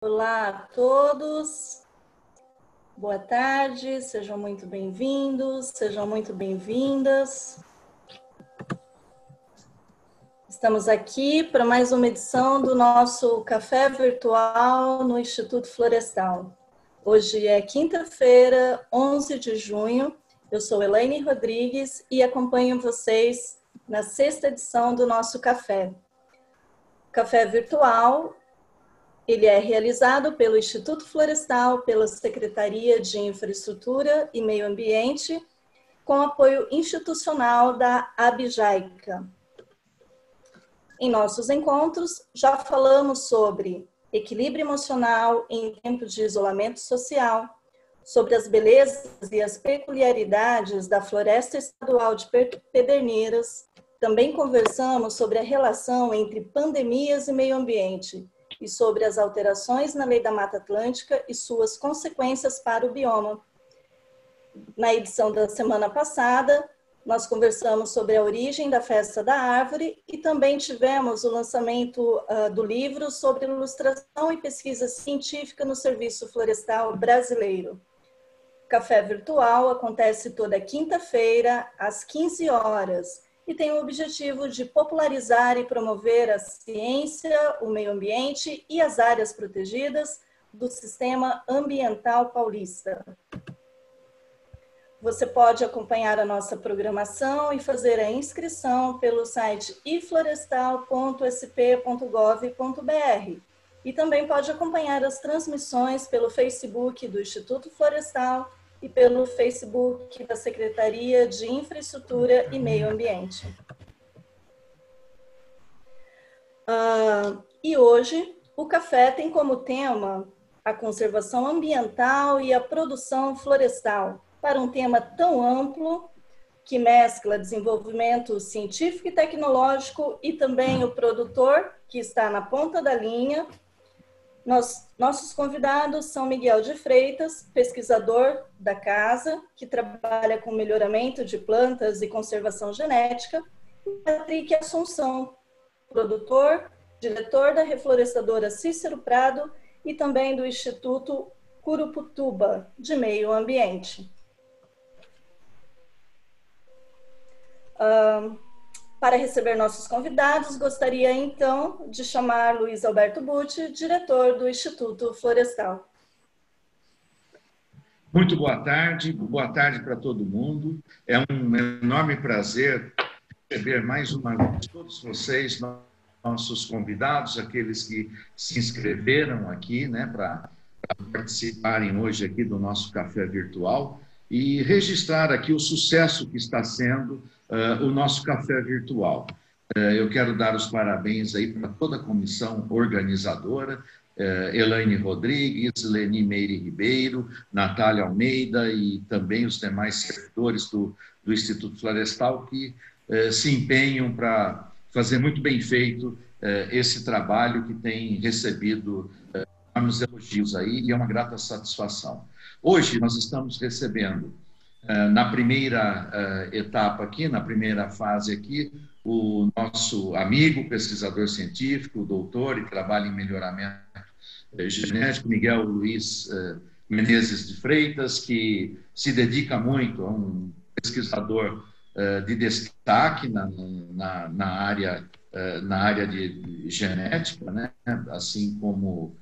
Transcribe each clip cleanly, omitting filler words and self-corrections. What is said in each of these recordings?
Olá a todos, boa tarde, sejam muito bem-vindos, sejam muito bem-vindas. Estamos aqui para mais uma edição do nosso Café Virtual no Instituto Florestal. Hoje é quinta-feira, 11 de junho, eu sou Elaine Rodrigues e acompanho vocês na sexta edição do nosso café. Café Virtual. Ele é realizado pelo Instituto Florestal, pela Secretaria de Infraestrutura e Meio Ambiente, com apoio institucional da Abjaica. Em nossos encontros, já falamos sobre equilíbrio emocional em tempos de isolamento social, sobre as belezas e as peculiaridades da Floresta Estadual de Pederneiras. Também conversamos sobre a relação entre pandemias e meio ambiente, e sobre as alterações na Lei da Mata Atlântica e suas consequências para o bioma. Na edição da semana passada, nós conversamos sobre a origem da Festa da Árvore e também tivemos o lançamento do livro sobre ilustração e pesquisa científica no Serviço Florestal Brasileiro. O Café Virtual acontece toda quinta-feira, às 15 horas, e tem o objetivo de popularizar e promover a ciência, o meio ambiente e as áreas protegidas do Sistema Ambiental Paulista. Você pode acompanhar a nossa programação e fazer a inscrição pelo site iflorestal.sp.gov.br e também pode acompanhar as transmissões pelo Facebook do Instituto Florestal e pelo Facebook da Secretaria de Infraestrutura e Meio Ambiente. E hoje, o café tem como tema a conservação ambiental e a produção florestal, para um tema tão amplo que mescla desenvolvimento científico e tecnológico e também o produtor, que está na ponta da linha. Nossos convidados são Miguel de Freitas, pesquisador da casa, que trabalha com melhoramento de plantas e conservação genética, e Patrick Assunção, produtor, diretor da reflorestadora Cícero Prado e também do Instituto Curuputuba de Meio Ambiente. Para receber nossos convidados, gostaria então de chamar Luiz Alberto Butti, diretor do Instituto Florestal. Muito boa tarde para todo mundo. É um enorme prazer receber mais uma vez todos vocês, nossos convidados, aqueles que se inscreveram aqui, né, para participarem hoje aqui do nosso café virtual e registrar aqui o sucesso que está sendo o nosso café virtual. Eu quero dar os parabéns aí para toda a comissão organizadora, Elaine Rodrigues, Leni Meire Ribeiro, Natália Almeida e também os demais servidores do Instituto Florestal que se empenham para fazer muito bem feito esse trabalho que tem recebido enormes elogios aí e é uma grata satisfação. Hoje nós estamos recebendo na primeira etapa aqui, na primeira fase aqui, o nosso amigo, pesquisador científico, doutor e trabalha em melhoramento genético, Miguel Luiz Menezes de Freitas, que se dedica muito a um pesquisador de destaque na área de genética, né? Assim como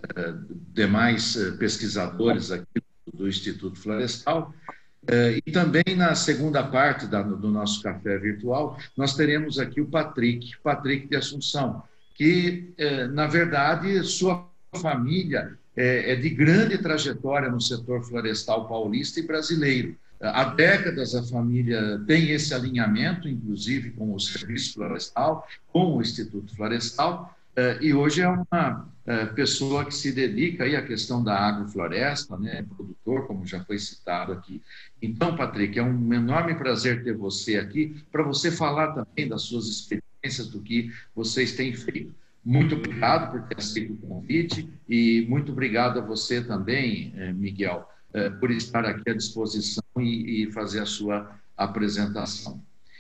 demais pesquisadores aqui do Instituto Florestal. E também na segunda parte do nosso café virtual, nós teremos aqui o Patrick de Assunção, que, na verdade, sua família é de grande trajetória no setor florestal paulista e brasileiro. Há décadas a família tem esse alinhamento, inclusive com o Serviço Florestal, com o Instituto Florestal, e hoje é uma pessoa que se dedica aí à questão da agrofloresta, né, é produtor, como já foi citado aqui. Então, Patrick, é um enorme prazer ter você aqui, para você falar também das suas experiências, do que vocês têm feito. Muito obrigado por ter aceito o convite e muito obrigado a você também, Miguel, por estar aqui à disposição e fazer a sua apresentação.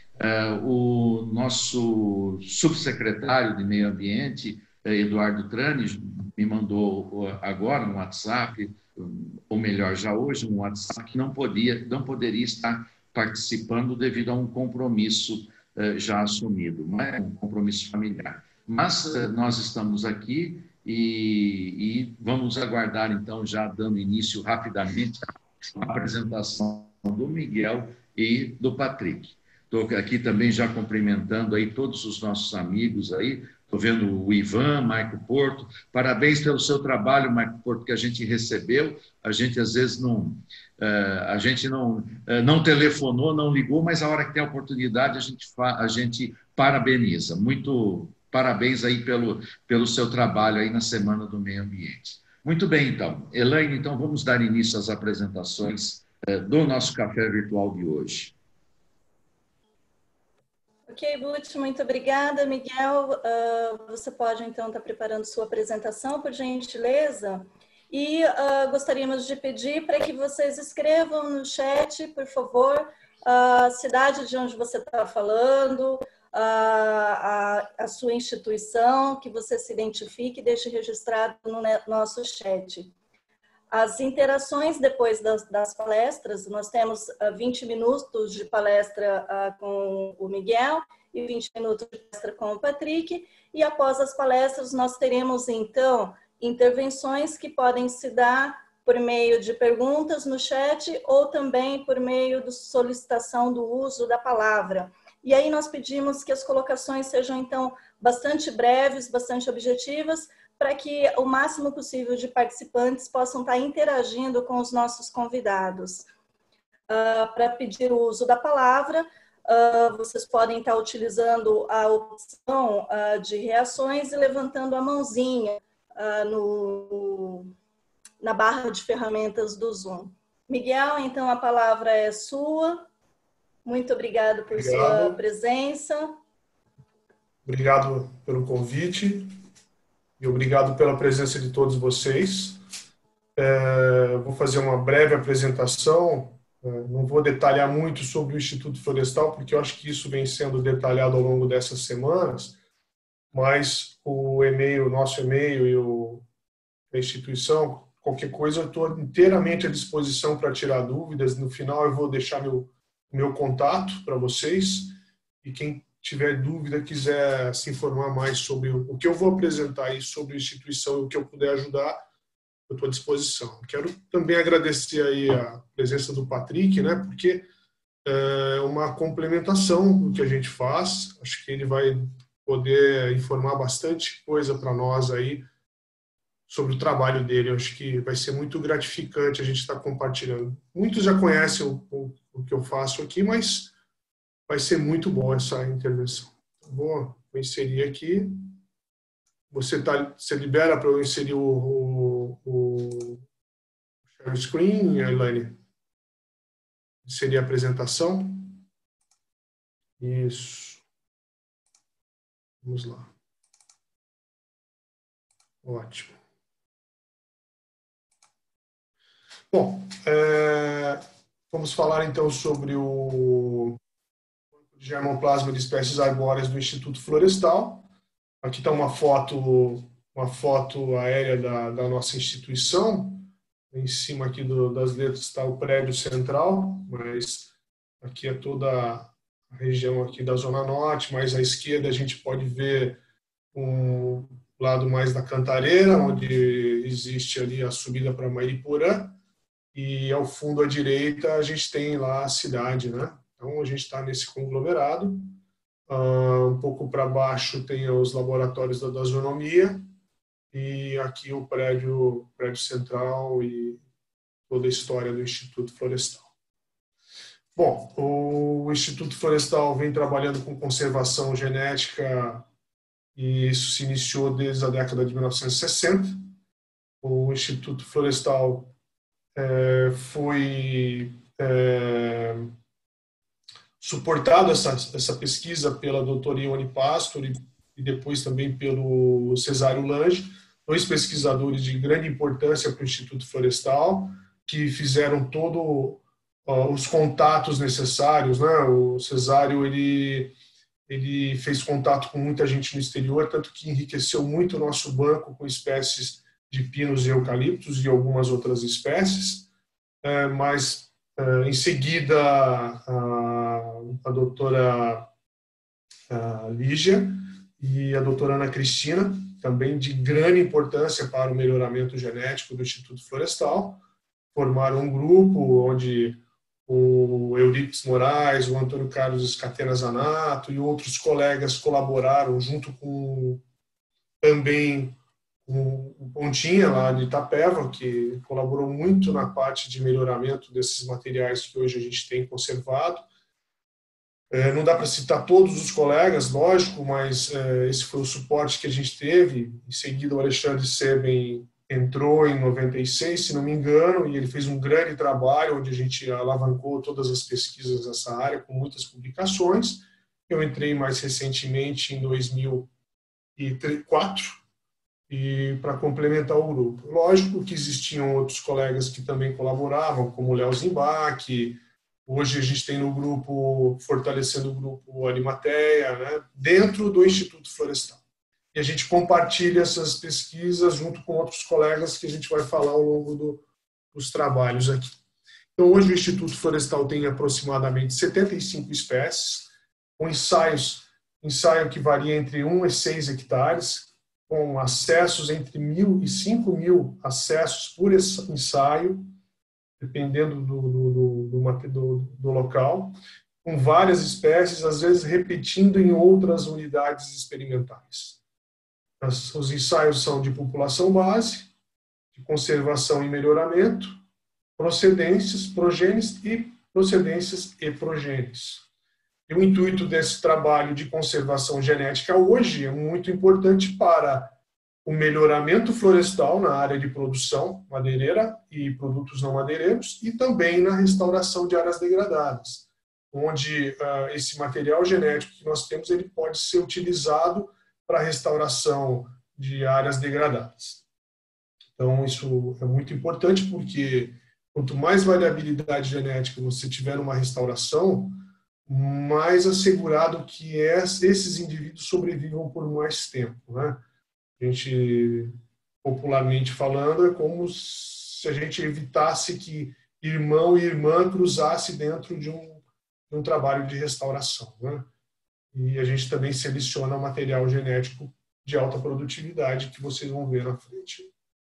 O nosso subsecretário de Meio Ambiente, Eduardo Trani, me mandou agora um WhatsApp, ou melhor, já hoje um WhatsApp, que não poderia estar participando devido a um compromisso já assumido, não é um compromisso familiar. Mas nós estamos aqui e vamos aguardar, então, já dando início rapidamente à apresentação do Miguel e do Patrick. Estou aqui também já cumprimentando aí todos os nossos amigos aí. Estou vendo o Ivan, Marco Porto. Parabéns pelo seu trabalho, Marco Porto, que a gente recebeu. A gente às vezes não telefonou, não ligou, mas a hora que tem a oportunidade a gente parabeniza. Muito parabéns aí pelo seu trabalho aí na Semana do Meio Ambiente. Muito bem, então. Elaine, então vamos dar início às apresentações do nosso café virtual de hoje. Ok, Butch, muito obrigada. Miguel, você pode, então, estar preparando sua apresentação, por gentileza? E gostaríamos de pedir para que vocês escrevam no chat, por favor, a cidade de onde você está falando, a sua instituição, que você se identifique e deixe registrado no nosso chat. As interações depois das palestras, nós temos 20 minutos de palestra com o Miguel e 20 minutos de palestra com o Patrick, e após as palestras nós teremos, então, intervenções que podem se dar por meio de perguntas no chat ou também por meio de solicitação do uso da palavra. E aí nós pedimos que as colocações sejam, então, bastante breves, bastante objetivas, para que o máximo possível de participantes possam estar interagindo com os nossos convidados. Para pedir o uso da palavra, vocês podem estar utilizando a opção de reações e levantando a mãozinha na barra de ferramentas do Zoom. Miguel, então a palavra é sua. Muito obrigado por sua presença. Obrigado pelo convite. E obrigado pela presença de todos vocês. Vou fazer uma breve apresentação, não vou detalhar muito sobre o Instituto Florestal, porque eu acho que isso vem sendo detalhado ao longo dessas semanas, mas o e-mail, nosso e-mail e a instituição, qualquer coisa, eu estou inteiramente à disposição para tirar dúvidas. No final eu vou deixar meu contato para vocês, e quem tiver dúvida, quiser se informar mais sobre o que eu vou apresentar aí sobre a instituição e o que eu puder ajudar, eu estou à disposição. Quero também agradecer aí a presença do Patrick, né, porque é uma complementação do que a gente faz. Acho que ele vai poder informar bastante coisa para nós aí sobre o trabalho dele. Eu acho que vai ser muito gratificante a gente estar compartilhando. Muitos já conhecem o que eu faço aqui, mas vai ser muito bom essa intervenção. Vou inserir aqui. Você libera para eu inserir o share screen, Elaine? Inserir a apresentação? Isso. Vamos lá. Ótimo. Bom, vamos falar então sobre o germoplasma de espécies arbóreas do Instituto Florestal. Aqui está uma foto aérea da nossa instituição. Em cima aqui das letras está o prédio central, mas aqui é toda a região aqui da Zona Norte. Mais à esquerda a gente pode ver um lado mais da Cantareira, onde existe ali a subida para Mairiporã, e ao fundo à direita a gente tem lá a cidade, né? Então, a gente está nesse conglomerado. Um pouco para baixo tem os laboratórios da agronomia, e aqui o prédio central e toda a história do Instituto Florestal. Bom, o Instituto Florestal vem trabalhando com conservação genética, e isso se iniciou desde a década de 1960. O Instituto Florestal foi suportado essa pesquisa pela doutora Ione Pastor e depois também pelo Cesário Lange, dois pesquisadores de grande importância para o Instituto Florestal, que fizeram todos os contatos necessários, né? O Cesário ele fez contato com muita gente no exterior, tanto que enriqueceu muito o nosso banco com espécies de pinos e eucaliptos e algumas outras espécies, mas em seguida a doutora Lígia e a doutora Ana Cristina, também de grande importância para o melhoramento genético do Instituto Florestal, formaram um grupo onde o Eurípides Moraes, o Antônio Carlos Scatena Zanato e outros colegas colaboraram junto com também o Pontinha, lá de Itapeva, que colaborou muito na parte de melhoramento desses materiais que hoje a gente tem conservado. Não dá para citar todos os colegas, lógico, mas esse foi o suporte que a gente teve. Em seguida, o Alexandre Seben entrou em 96, se não me engano, e ele fez um grande trabalho, onde a gente alavancou todas as pesquisas nessa área, com muitas publicações. Eu entrei mais recentemente, em 2004, e para complementar o grupo. Lógico que existiam outros colegas que também colaboravam, como o Léo Zimbach. Hoje a gente tem no grupo, fortalecendo o grupo Animateia, né, dentro do Instituto Florestal. E a gente compartilha essas pesquisas junto com outros colegas que a gente vai falar ao longo dos trabalhos aqui. Então, hoje o Instituto Florestal tem aproximadamente 75 espécies, com ensaio que varia entre 1 e 6 hectares, com acessos entre 1.000 e 5.000 acessos por ensaio, dependendo do local, com várias espécies, às vezes repetindo em outras unidades experimentais. Os ensaios são de população base, de conservação e melhoramento, procedências, progênies e procedências e progênies. E o intuito desse trabalho de conservação genética hoje é muito importante para o melhoramento florestal na área de produção madeireira e produtos não madeireiros e também na restauração de áreas degradadas, onde esse material genético que nós temos ele pode ser utilizado para a restauração de áreas degradadas. Então, isso é muito importante porque quanto mais variabilidade genética você tiver numa restauração, mais assegurado que esses indivíduos sobrevivam por mais tempo, né? A gente, popularmente falando, é como se a gente evitasse que irmão e irmã cruzasse dentro de um trabalho de restauração, né? E a gente também seleciona material genético de alta produtividade que vocês vão ver na frente.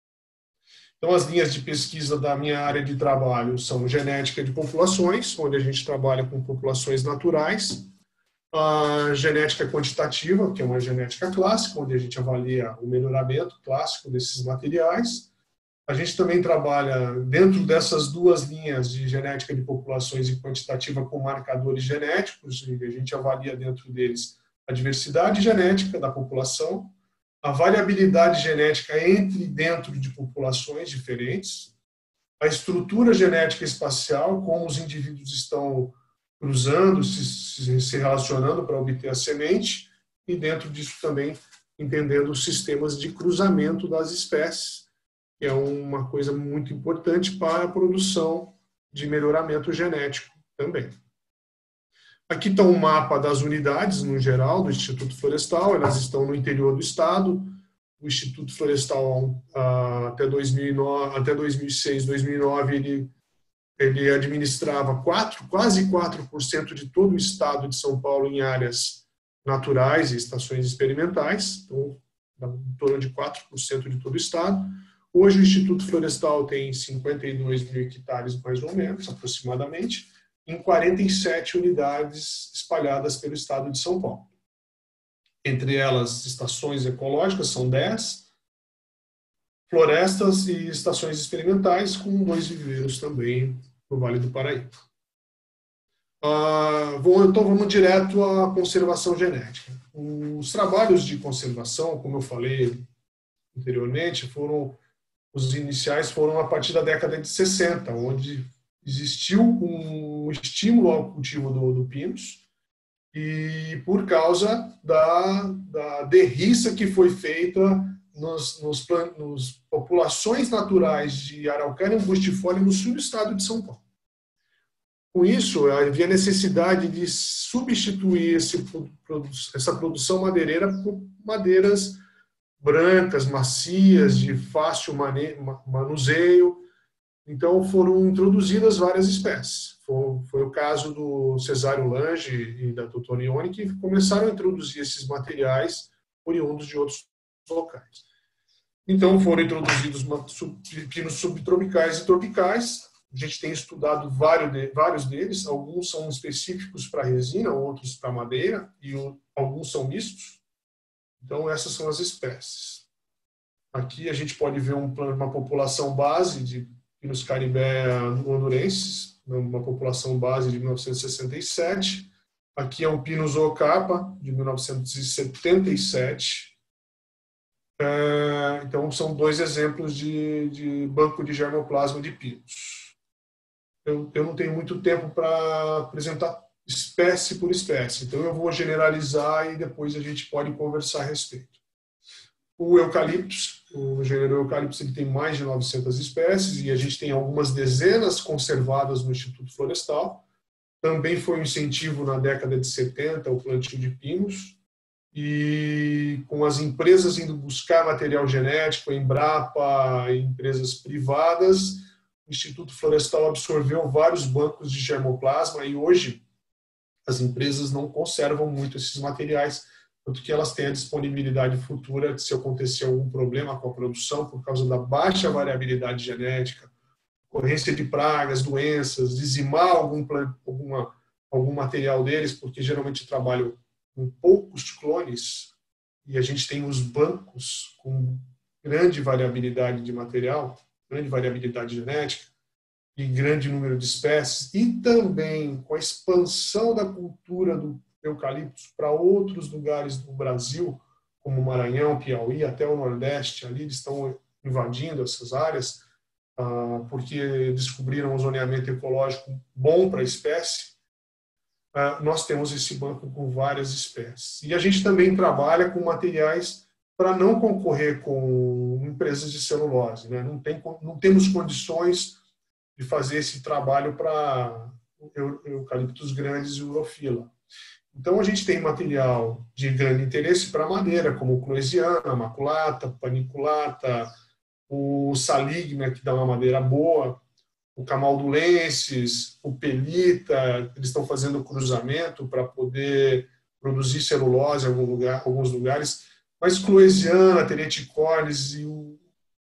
Então, as linhas de pesquisa da minha área de trabalho são genética de populações, onde a gente trabalha com populações naturais, a genética quantitativa, que é uma genética clássica, onde a gente avalia o melhoramento clássico desses materiais. A gente também trabalha dentro dessas duas linhas de genética de populações e quantitativa com marcadores genéticos, e a gente avalia dentro deles a diversidade genética da população, a variabilidade genética entre e dentro de populações diferentes, a estrutura genética espacial, como os indivíduos estão cruzando, se relacionando para obter a semente, e dentro disso também entendendo os sistemas de cruzamento das espécies, que é uma coisa muito importante para a produção de melhoramento genético também. Aqui está um mapa das unidades, no geral, do Instituto Florestal. Elas estão no interior do estado. O Instituto Florestal, até 2006, 2009, ele administrava quase 4% de todo o estado de São Paulo em áreas naturais e estações experimentais, então, em torno de 4% de todo o estado. Hoje o Instituto Florestal tem 52 mil hectares, mais ou menos, aproximadamente, em 47 unidades espalhadas pelo estado de São Paulo. Entre elas, estações ecológicas, são 10, florestas e estações experimentais, com 2 viveiros também no Vale do Paraíba. Então, vamos direto à conservação genética. Os trabalhos de conservação, como eu falei anteriormente, os iniciais foram a partir da década de 60, onde existiu um estímulo ao cultivo do pinus, e por causa da derriça que foi feita nos populações naturais de araucária angustifólia no sul do estado de São Paulo. Com isso, havia necessidade de substituir essa produção madeireira por madeiras brancas, macias, de fácil manuseio. Então, foram introduzidas várias espécies. Foi o caso do Cesário Lange e da Totonione, que começaram a introduzir esses materiais oriundos de outros locais. Então, foram introduzidos pinos subtropicais e tropicais. A gente tem estudado vários deles. Alguns são específicos para resina, outros para madeira, e alguns são mistos. Então, essas são as espécies. Aqui a gente pode ver uma população base de pinos caribé hondurenses, uma população base de 1967. Aqui é um Pinus Ocapa, de 1977. Então, são dois exemplos de banco de germoplasma de pinos. Eu não tenho muito tempo para apresentar espécie por espécie, então eu vou generalizar e depois a gente pode conversar a respeito. O eucaliptus, o gênero eucaliptus, ele tem mais de 900 espécies e a gente tem algumas dezenas conservadas no Instituto Florestal. Também foi um incentivo na década de 70 o plantio de pinos, e com as empresas indo buscar material genético, Embrapa, empresas privadas, o Instituto Florestal absorveu vários bancos de germoplasma e hoje as empresas não conservam muito esses materiais, tanto que elas têm a disponibilidade futura de, se acontecer algum problema com a produção por causa da baixa variabilidade genética, ocorrência de pragas, doenças, dizimar algum material deles, porque geralmente trabalham com poucos clones e a gente tem os bancos com grande variabilidade de material, grande variabilidade genética e grande número de espécies, e também com a expansão da cultura do eucaliptus para outros lugares do Brasil, como Maranhão, Piauí, até o Nordeste, ali eles estão invadindo essas áreas, porque descobriram um zoneamento ecológico bom para a espécie. Nós temos esse banco com várias espécies. E a gente também trabalha com materiais para não concorrer com empresas de celulose, né? Não temos condições de fazer esse trabalho para eucaliptos grandes e urofila. Então, a gente tem material de grande interesse para madeira, como o cloesiana, maculata, paniculata, o saligna, que dá uma madeira boa, o camaldulensis, o pelita, eles estão fazendo cruzamento para poder produzir celulose em alguns lugares, mas cloesiana, tereticornis e o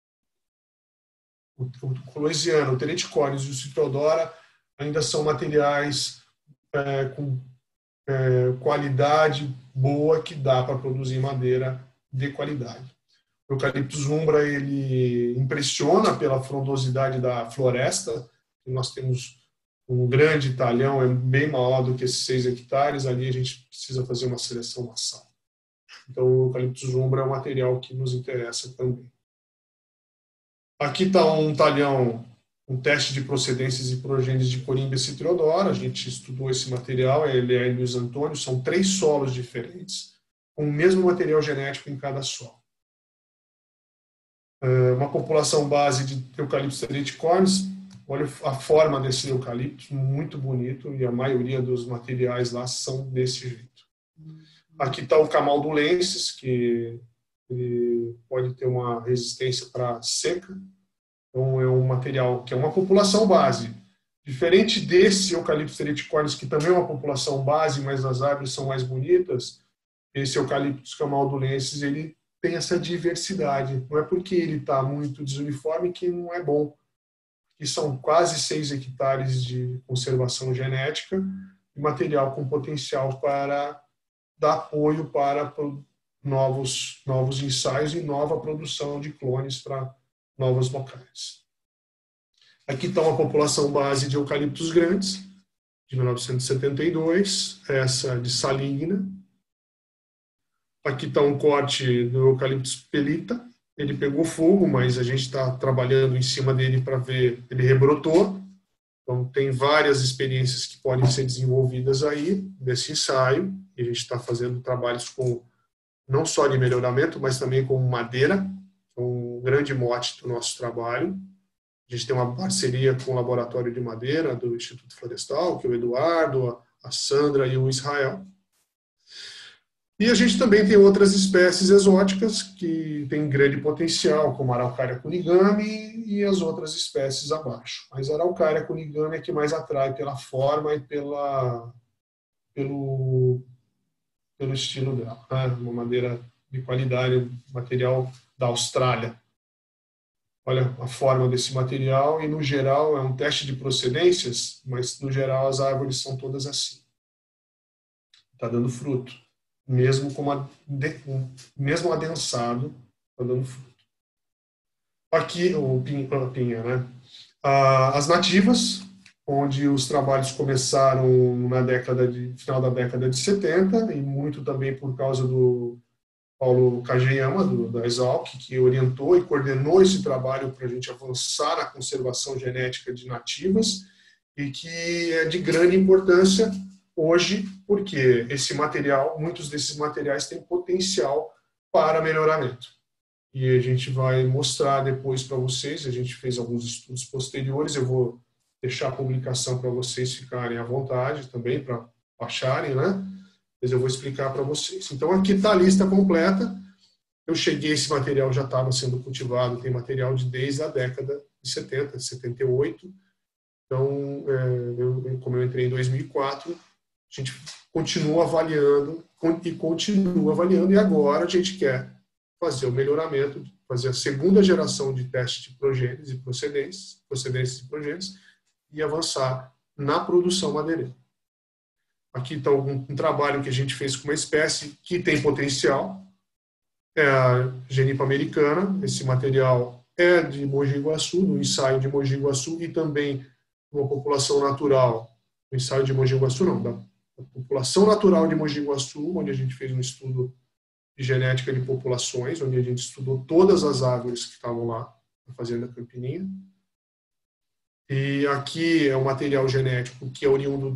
cloesiano, o tereticornis e o citrodora ainda são materiais com qualidade boa que dá para produzir madeira de qualidade. O Eucalyptus umbra, ele impressiona pela frondosidade da floresta. Nós temos um grande talhão, é bem maior do que esses 6 hectares. Ali a gente precisa fazer uma seleção massal. Então, o Eucalyptus umbra é um material que nos interessa também. Aqui está um talhão, um teste de procedências e progênies de Corymbia citriodora. A gente estudou esse material, ele é em Luiz Antônio, são 3 solos diferentes, com o mesmo material genético em cada solo. Uma população base de Eucalyptus tereticornis. Olha a forma desse eucalipto, muito bonito, e a maioria dos materiais lá são desse jeito. Aqui está o camaldulensis, que ele pode ter uma resistência para seca. Então, é um material que é uma população base. Diferente desse Eucalyptus tereticornis, que também é uma população base, mas as árvores são mais bonitas, esse Eucalyptus camaldulensis, ele tem essa diversidade. Não é porque ele está muito desuniforme que não é bom. Que são quase 6 hectares de conservação genética e material com potencial para dar apoio para novos ensaios e nova produção de clones para novos locais. Aqui está uma população base de eucaliptos grandes, de 1972, essa de saligna. Aqui está um corte do Eucalyptus pelita. Ele pegou fogo, mas a gente está trabalhando em cima dele para ver, ele rebrotou. Então, tem várias experiências que podem ser desenvolvidas aí, desse ensaio. E a gente está fazendo trabalhos com, não só de melhoramento, mas também com madeira. É um grande mote do nosso trabalho. A gente tem uma parceria com o Laboratório de Madeira do Instituto Florestal, que é o Eduardo, a Sandra e o Israel. E a gente também tem outras espécies exóticas que têm grande potencial, como a Araucaria kunigami e as outras espécies abaixo. Mas a Araucaria kunigami é que mais atrai pela forma e pelo estilo dela, né? Uma madeira de qualidade, material da Austrália. Olha a forma desse material e, no geral, é um teste de procedências, mas, no geral, as árvores são todas assim. Está dando fruto. Mesmo mesmo adensado, está dando fruto. Aqui, o pinha, né? As nativas, onde os trabalhos começaram final da década de 70, e muito também por causa do Paulo Kageyama, da Exalc, que orientou e coordenou esse trabalho para a gente avançar na conservação genética de nativas, e que é de grande importância hoje, porque muitos desses materiais têm potencial para melhoramento. E a gente vai mostrar depois para vocês, a gente fez alguns estudos posteriores, eu vou deixar a publicação para vocês ficarem à vontade também, para baixarem, né? Mas eu vou explicar para vocês. Então, aqui está a lista completa. Eu cheguei, esse material já estava sendo cultivado, tem material desde a década de 70, 78. Então, como eu entrei em 2004, a gente continua avaliando, e agora a gente quer fazer o melhoramento, fazer a segunda geração de teste de progênitos e procedências e progênitos, e avançar na produção madeireira. Aqui está um trabalho que a gente fez com uma espécie que tem potencial, é a genipa americana. Esse material é de Mogi Guaçu, do ensaio de Mogi Guaçu, e também uma população natural, o ensaio de Mogi Guaçu não, da população natural de Mogi Guaçu, onde a gente fez um estudo de genética de populações, onde a gente estudou todas as árvores que estavam lá na Fazenda Campininha. E aqui é um material genético que é oriundo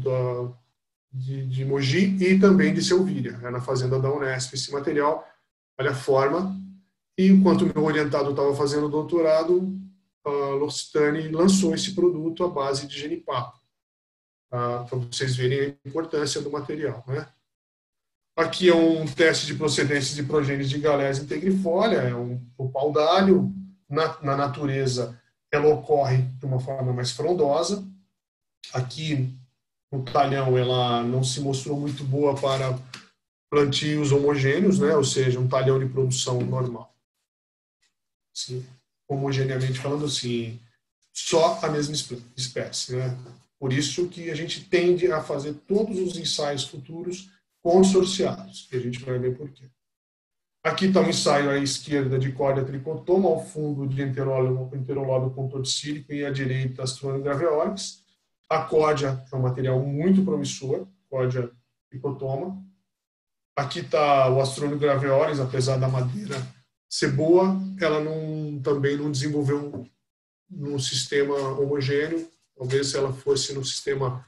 de Mogi e também de Selvíria, na fazenda da Unesp. Esse material, olha a forma, e enquanto o meu orientado estava fazendo doutorado, a L'Occitane lançou esse produto à base de genipapo, para vocês verem a importância do material, né? Aqui é um teste de procedência de progênitos de Galés integrifolia, é o pau d'alho. Na natureza, ela ocorre de uma forma mais frondosa. Aqui, no talhão, ela não se mostrou muito boa para plantios homogêneos, né? Ou seja, um talhão de produção normal. Assim, homogeneamente falando, assim, só a mesma espécie, né? Por isso que a gente tende a fazer todos os ensaios futuros consorciados, que a gente vai ver por quê. Aqui está um ensaio à esquerda de Cordia tricotoma, ao fundo de Enterolodo contorcílico e à direita Astrone graveolens. A Cordia é um material muito promissor, Cordia tricotoma. Aqui está o Astrone graveolens, apesar da madeira ser boa, ela também não desenvolveu no sistema homogêneo. Talvez se ela fosse no sistema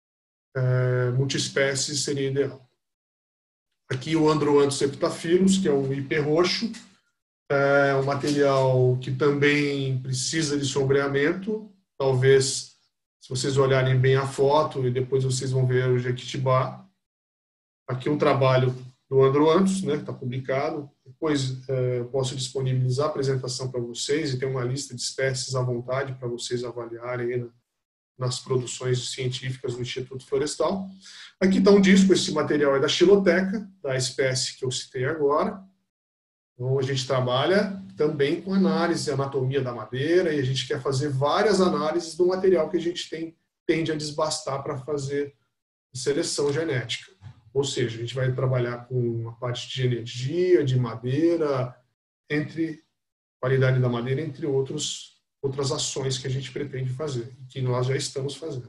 multiespécie seria ideal. Aqui o Androanthus epitaphyllus, que é um ipê roxo, é um material que também precisa de sombreamento. Talvez, se vocês olharem bem a foto, e depois vocês vão ver o jequitibá. Aqui um trabalho do Androanthus, né, que está publicado. Depois posso disponibilizar a apresentação para vocês, e tem uma lista de espécies à vontade para vocês avaliarem aí nas produções científicas do Instituto Florestal. Aqui está um disco, esse material é da Xiloteca, da espécie que eu citei agora. Então, a gente trabalha também com análise, anatomia da madeira, e a gente quer fazer várias análises do material que a gente tende a desbastar para fazer seleção genética. Ou seja, a gente vai trabalhar com a parte de energia, de madeira, qualidade da madeira, entre outras ações que a gente pretende fazer, que nós já estamos fazendo.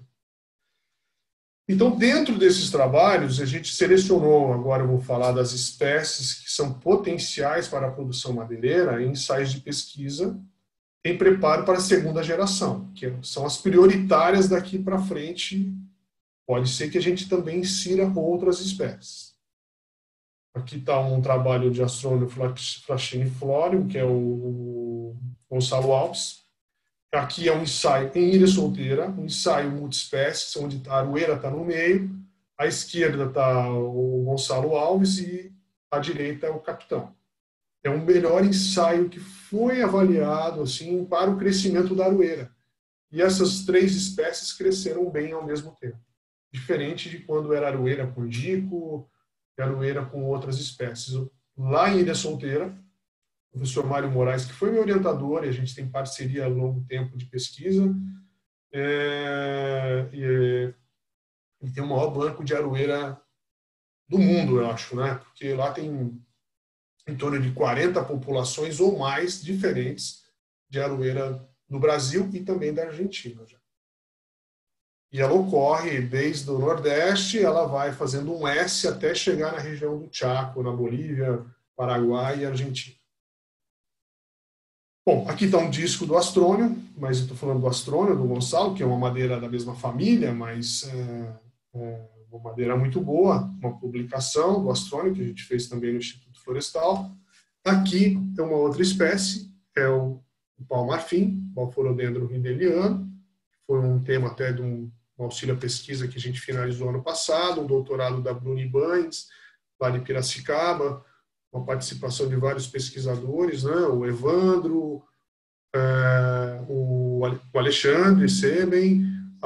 Então, dentro desses trabalhos, a gente selecionou, agora eu vou falar das espécies que são potenciais para a produção madeireira em ensaios de pesquisa em preparo para a segunda geração, que são as prioritárias daqui para frente. Pode ser que a gente também insira outras espécies. Aqui está um trabalho de Astrone flachiniflorium, que é o Gonçalo Alves. Aqui é um ensaio em ilha solteira, um ensaio multiespécies, onde a aroeira está no meio, à esquerda está o Gonçalo Alves e à direita é o capitão. É um melhor ensaio que foi avaliado assim para o crescimento da aroeira. E essas 3 espécies cresceram bem ao mesmo tempo. Diferente de quando era aroeira com indico, e aroeira com outras espécies. Lá em Ilha Solteira, o professor Mário Moraes, que foi meu orientador, e a gente tem parceria há longo tempo de pesquisa, ele tem o maior banco de aroeira do mundo, eu acho, né? Porque lá tem em torno de 40 populações ou mais diferentes de aroeira no Brasil e também da Argentina. Já. E ela ocorre desde o Nordeste, ela vai fazendo um S até chegar na região do Chaco, na Bolívia, Paraguai e Argentina. Bom, aqui está um disco do astrônio, mas eu estou falando do astrônio, do Gonçalo, que é uma madeira da mesma família, mas uma madeira muito boa, uma publicação do astrônio, que a gente fez também no Instituto Florestal. Aqui é uma outra espécie, é o pau-marfim, Balforodendron hindeliano, foi um tema até de um auxílio à pesquisa que a gente finalizou ano passado, um doutorado da Bruna Ibanes, lá de Piracicaba, uma participação de vários pesquisadores, né? O Evandro, o Alexandre Seben,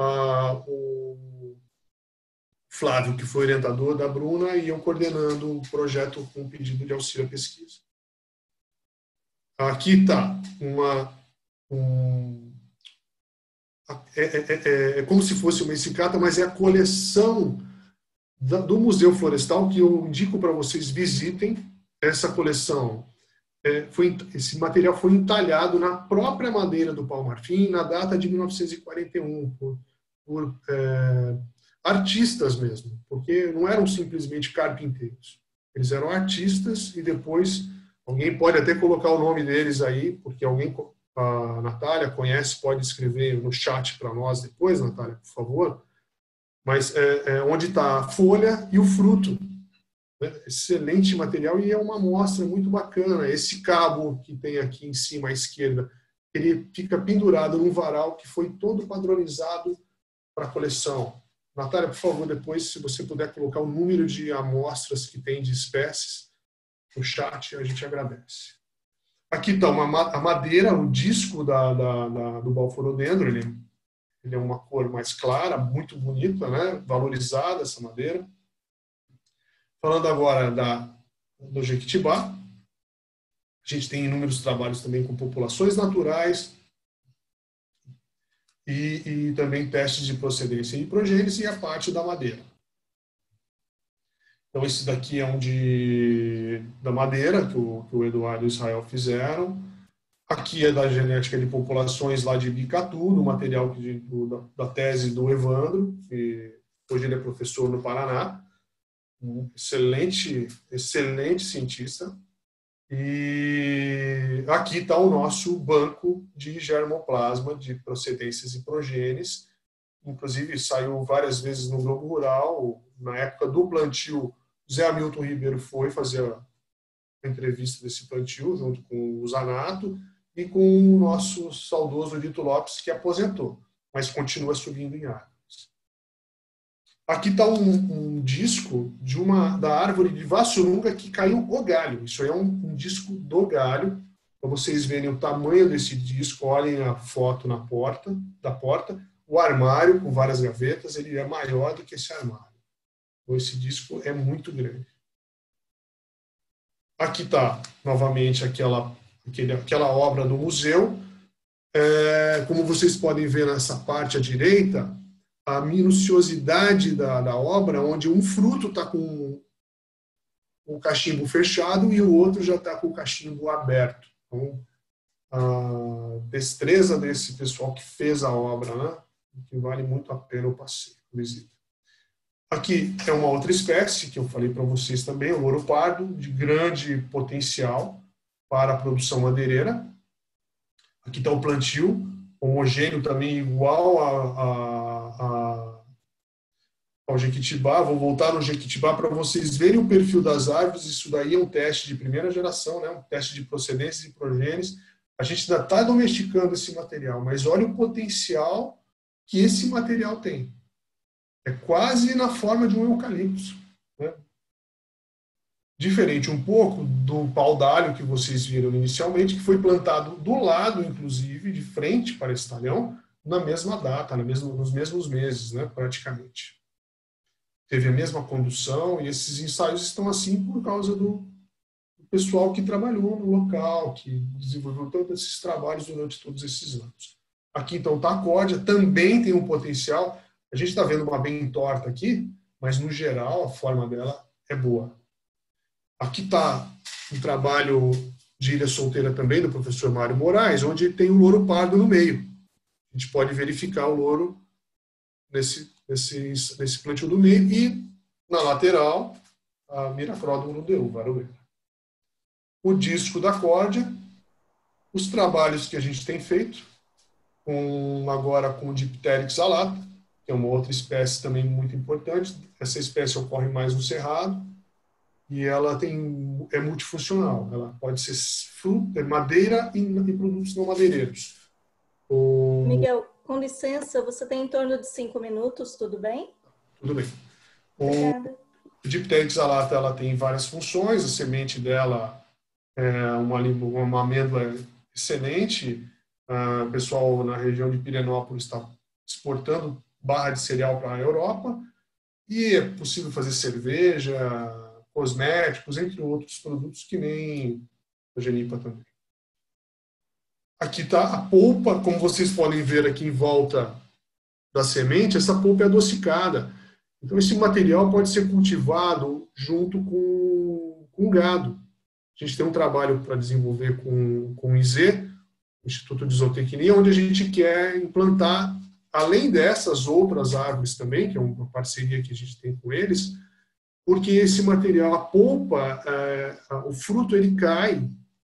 o Flávio, que foi orientador da Bruna, e eu coordenando o projeto com pedido de auxílio à pesquisa. Aqui está é como se fosse uma escicata, mas é a coleção do Museu Florestal, que eu indico para vocês visitem essa coleção. Esse material foi entalhado na própria madeira do pau-marfim na data de 1941 por artistas mesmo, porque não eram simplesmente carpinteiros. Eles eram artistas e depois alguém pode até colocar o nome deles aí, porque alguém, a Natália conhece, pode escrever no chat para nós depois, Natália, por favor. Mas onde está a folha e o fruto. Excelente material e é uma amostra muito bacana. Esse cabo que tem aqui em cima à esquerda, ele fica pendurado num varal que foi todo padronizado para a coleção. Natália, por favor, depois, se você puder colocar o número de amostras que tem de espécies no chat, a gente agradece. Aqui está a madeira, o disco do Balforodendron, ele é uma cor mais clara, muito bonita, né? Valorizada essa madeira. Falando agora do Jequitibá, a gente tem inúmeros trabalhos também com populações naturais e também testes de procedência e progênese e a parte da madeira. Então, esse daqui é da madeira que o Eduardo e o Israel fizeram. Aqui é da genética de populações lá de Bicatu, do material da tese do Evandro, que hoje ele é professor no Paraná. Um excelente cientista. E aqui está o nosso banco de germoplasma de procedências e progênies. Inclusive, saiu várias vezes no Globo Rural. Na época do plantio, Zé Hamilton Ribeiro foi fazer a entrevista desse plantio, junto com o Zanato e com o nosso saudoso Lito Lopes, que aposentou, mas continua subindo em árvores. Aqui está um disco da árvore de Vassurunga que caiu o galho. Isso é um disco do galho. Para vocês verem o tamanho desse disco, olhem a foto da porta. O armário, com várias gavetas, ele é maior do que esse armário. Então, esse disco é muito grande. Aqui está, novamente, aquela obra do museu. Como vocês podem ver nessa parte à direita, a minuciosidade da obra, onde um fruto está com o cachimbo fechado e o outro já está com o cachimbo aberto. Então, a destreza desse pessoal que fez a obra, né? Que vale muito a pena o passeio, visita. Aqui é uma outra espécie que eu falei para vocês também, o ouro pardo, de grande potencial para a produção madeireira. Aqui está o plantio, homogêneo também, igual ao Jequitibá. Vou voltar no Jequitibá para vocês verem o perfil das árvores. Isso daí é um teste de primeira geração, né? Um teste de procedências e progênies. A gente ainda está domesticando esse material, mas olha o potencial que esse material tem. É quase na forma de um eucalipto, né? Diferente um pouco do pau-d'alho que vocês viram inicialmente, que foi plantado do lado, inclusive, de frente para esse talhão, na mesma data, nos mesmos meses, né, praticamente. Teve a mesma condução, e esses ensaios estão assim por causa do pessoal que trabalhou no local, que desenvolveu todos esses trabalhos durante todos esses anos. Aqui, então, está a córdia, também tem um potencial. A gente está vendo uma bem torta aqui, mas, no geral, a forma dela é boa. Aqui está um trabalho de ilha solteira também, do professor Mário Moraes, onde tem o louro pardo no meio. A gente pode verificar o louro nesse plantio do meio. E, na lateral, a Miracródon ludeúva, aroeira. O disco da córdia, os trabalhos que a gente tem feito, agora com o Dipteryx alata, que é uma outra espécie também muito importante. Essa espécie ocorre mais no cerrado, e ela é multifuncional. Ela pode ser fruta, madeira e produtos não madeireiros. Miguel, com licença, você tem em torno de 5 minutos, tudo bem? Tudo bem. Obrigada. O Dipteryx alata, ela tem várias funções. A semente dela é uma amêndoa excelente. O pessoal na região de Pirenópolis está exportando barra de cereal para a Europa. E é possível fazer cerveja, cosméticos, entre outros produtos, que nem a genipa também. Aqui está a polpa, como vocês podem ver aqui em volta da semente, essa polpa é adocicada. Então, esse material pode ser cultivado junto com gado. A gente tem um trabalho para desenvolver com o IZ, Instituto de Zootecnia, onde a gente quer implantar, além dessas outras árvores também, que é uma parceria que a gente tem com eles, porque esse material, a polpa, o fruto, ele cai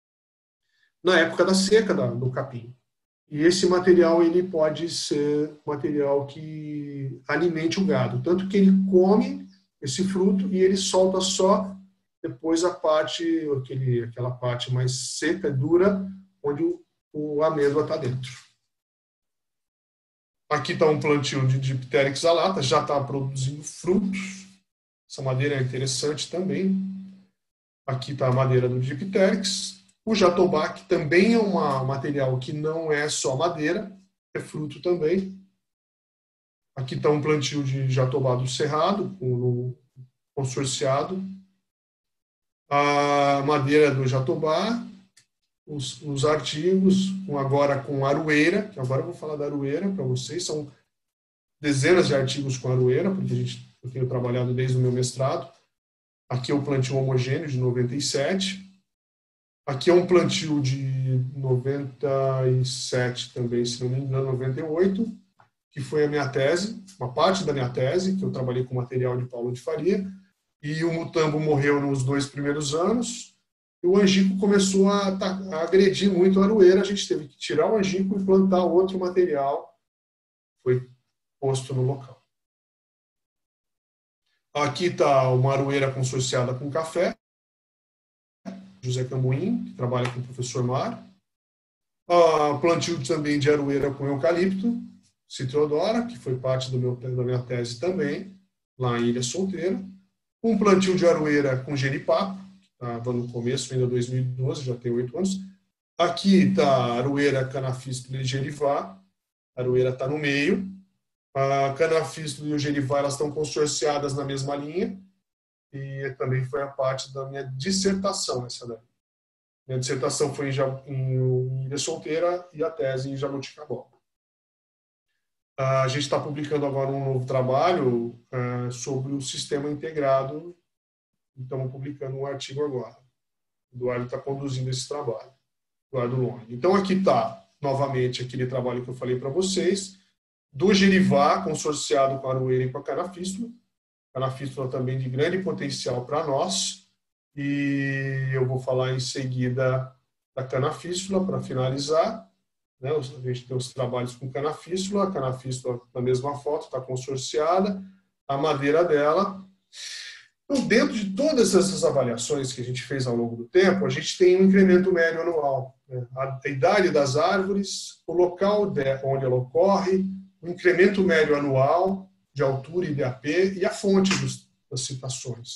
na época da seca do capim. E esse material, ele pode ser material que alimente o gado. Tanto que ele come esse fruto e ele solta só depois aquela parte mais seca, dura, onde a amêndoa está dentro. Aqui está um plantio de Dipteryx alata, já está produzindo frutos. Essa madeira é interessante também. Aqui está a madeira do Dipteryx. O jatobá, que também é um material que não é só madeira, é fruto também. Aqui está um plantio de jatobá do cerrado, consorciado. A madeira do jatobá, os artigos, agora com aroeira, que agora eu vou falar da aroeira para vocês. São dezenas de artigos com aroeira, porque eu tenho trabalhado desde o meu mestrado. Aqui é o plantio homogêneo de 97. Aqui é um plantio de 97 também, se não me engano, 98, que foi a minha tese, uma parte da minha tese, que eu trabalhei com material de Paulo de Faria, e o mutambo morreu nos 2 primeiros anos, e o angico começou a agredir muito a aroeira, a gente teve que tirar o angico e plantar outro material, foi posto no local. Aqui está uma aroeira consorciada com café, José Cambuim, que trabalha com o professor Mário. Plantio também de aroeira com eucalipto, Citriodora, que foi parte da minha tese também, lá em Ilha Solteira. Um plantio de aroeira com genipapo, que estava no começo, ainda 2012, já tem 8 anos. Aqui está a aroeira canafístula e gerivá, a aroeira está no meio. A canafístula e o gerivá, elas estão consorciadas na mesma linha, e também foi a parte da minha dissertação, essa daí. Minha dissertação foi em Ilha Solteira e a tese em Jaboticabal. A gente está publicando agora um novo trabalho sobre o sistema integrado. Estamos publicando um artigo agora. O Eduardo está conduzindo esse trabalho. Eduardo Long. Então, aqui está, novamente, aquele trabalho que eu falei para vocês, do gerivá consorciado com a aroeira e com a canafístula. Canafístula também de grande potencial para nós. E eu vou falar em seguida da canafístula para finalizar. Né? A gente tem os trabalhos com canafístula. A canafístula, na mesma foto, está consorciada. A madeira dela. Então, dentro de todas essas avaliações que a gente fez ao longo do tempo, a gente tem um incremento médio anual. Né? A idade das árvores, o local onde ela ocorre, o incremento médio anual de altura e DAP e a fonte das citações.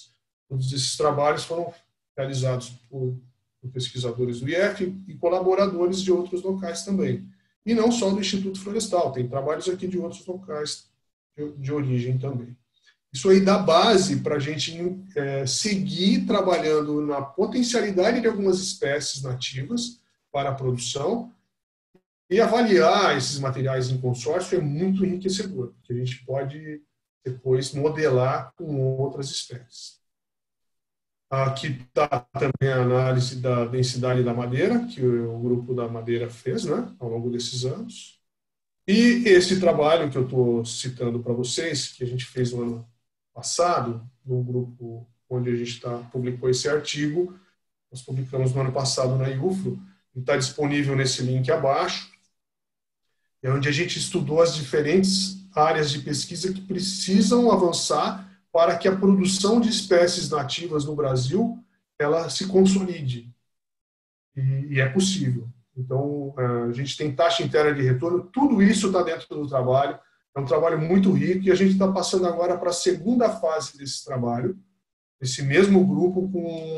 Todos esses trabalhos foram realizados por pesquisadores do IF e colaboradores de outros locais também. E não só do Instituto Florestal, tem trabalhos aqui de outros locais de origem também. Isso aí dá base para a gente seguir trabalhando na potencialidade de algumas espécies nativas para a produção, e avaliar esses materiais em consórcio é muito enriquecedor, porque a gente pode depois modelar com outras espécies. Aqui está também a análise da densidade da madeira, que o grupo da madeira fez, né, ao longo desses anos. E esse trabalho que eu estou citando para vocês, que a gente fez no ano passado, no grupo onde a gente publicou esse artigo, nós publicamos no ano passado na IUFRO, e está disponível nesse link abaixo, é onde a gente estudou as diferentes áreas de pesquisa que precisam avançar para que a produção de espécies nativas no Brasil ela se consolide. E é possível. Então, a gente tem taxa interna de retorno, tudo isso está dentro do trabalho. É um trabalho muito rico e a gente está passando agora para a segunda fase desse trabalho, esse mesmo grupo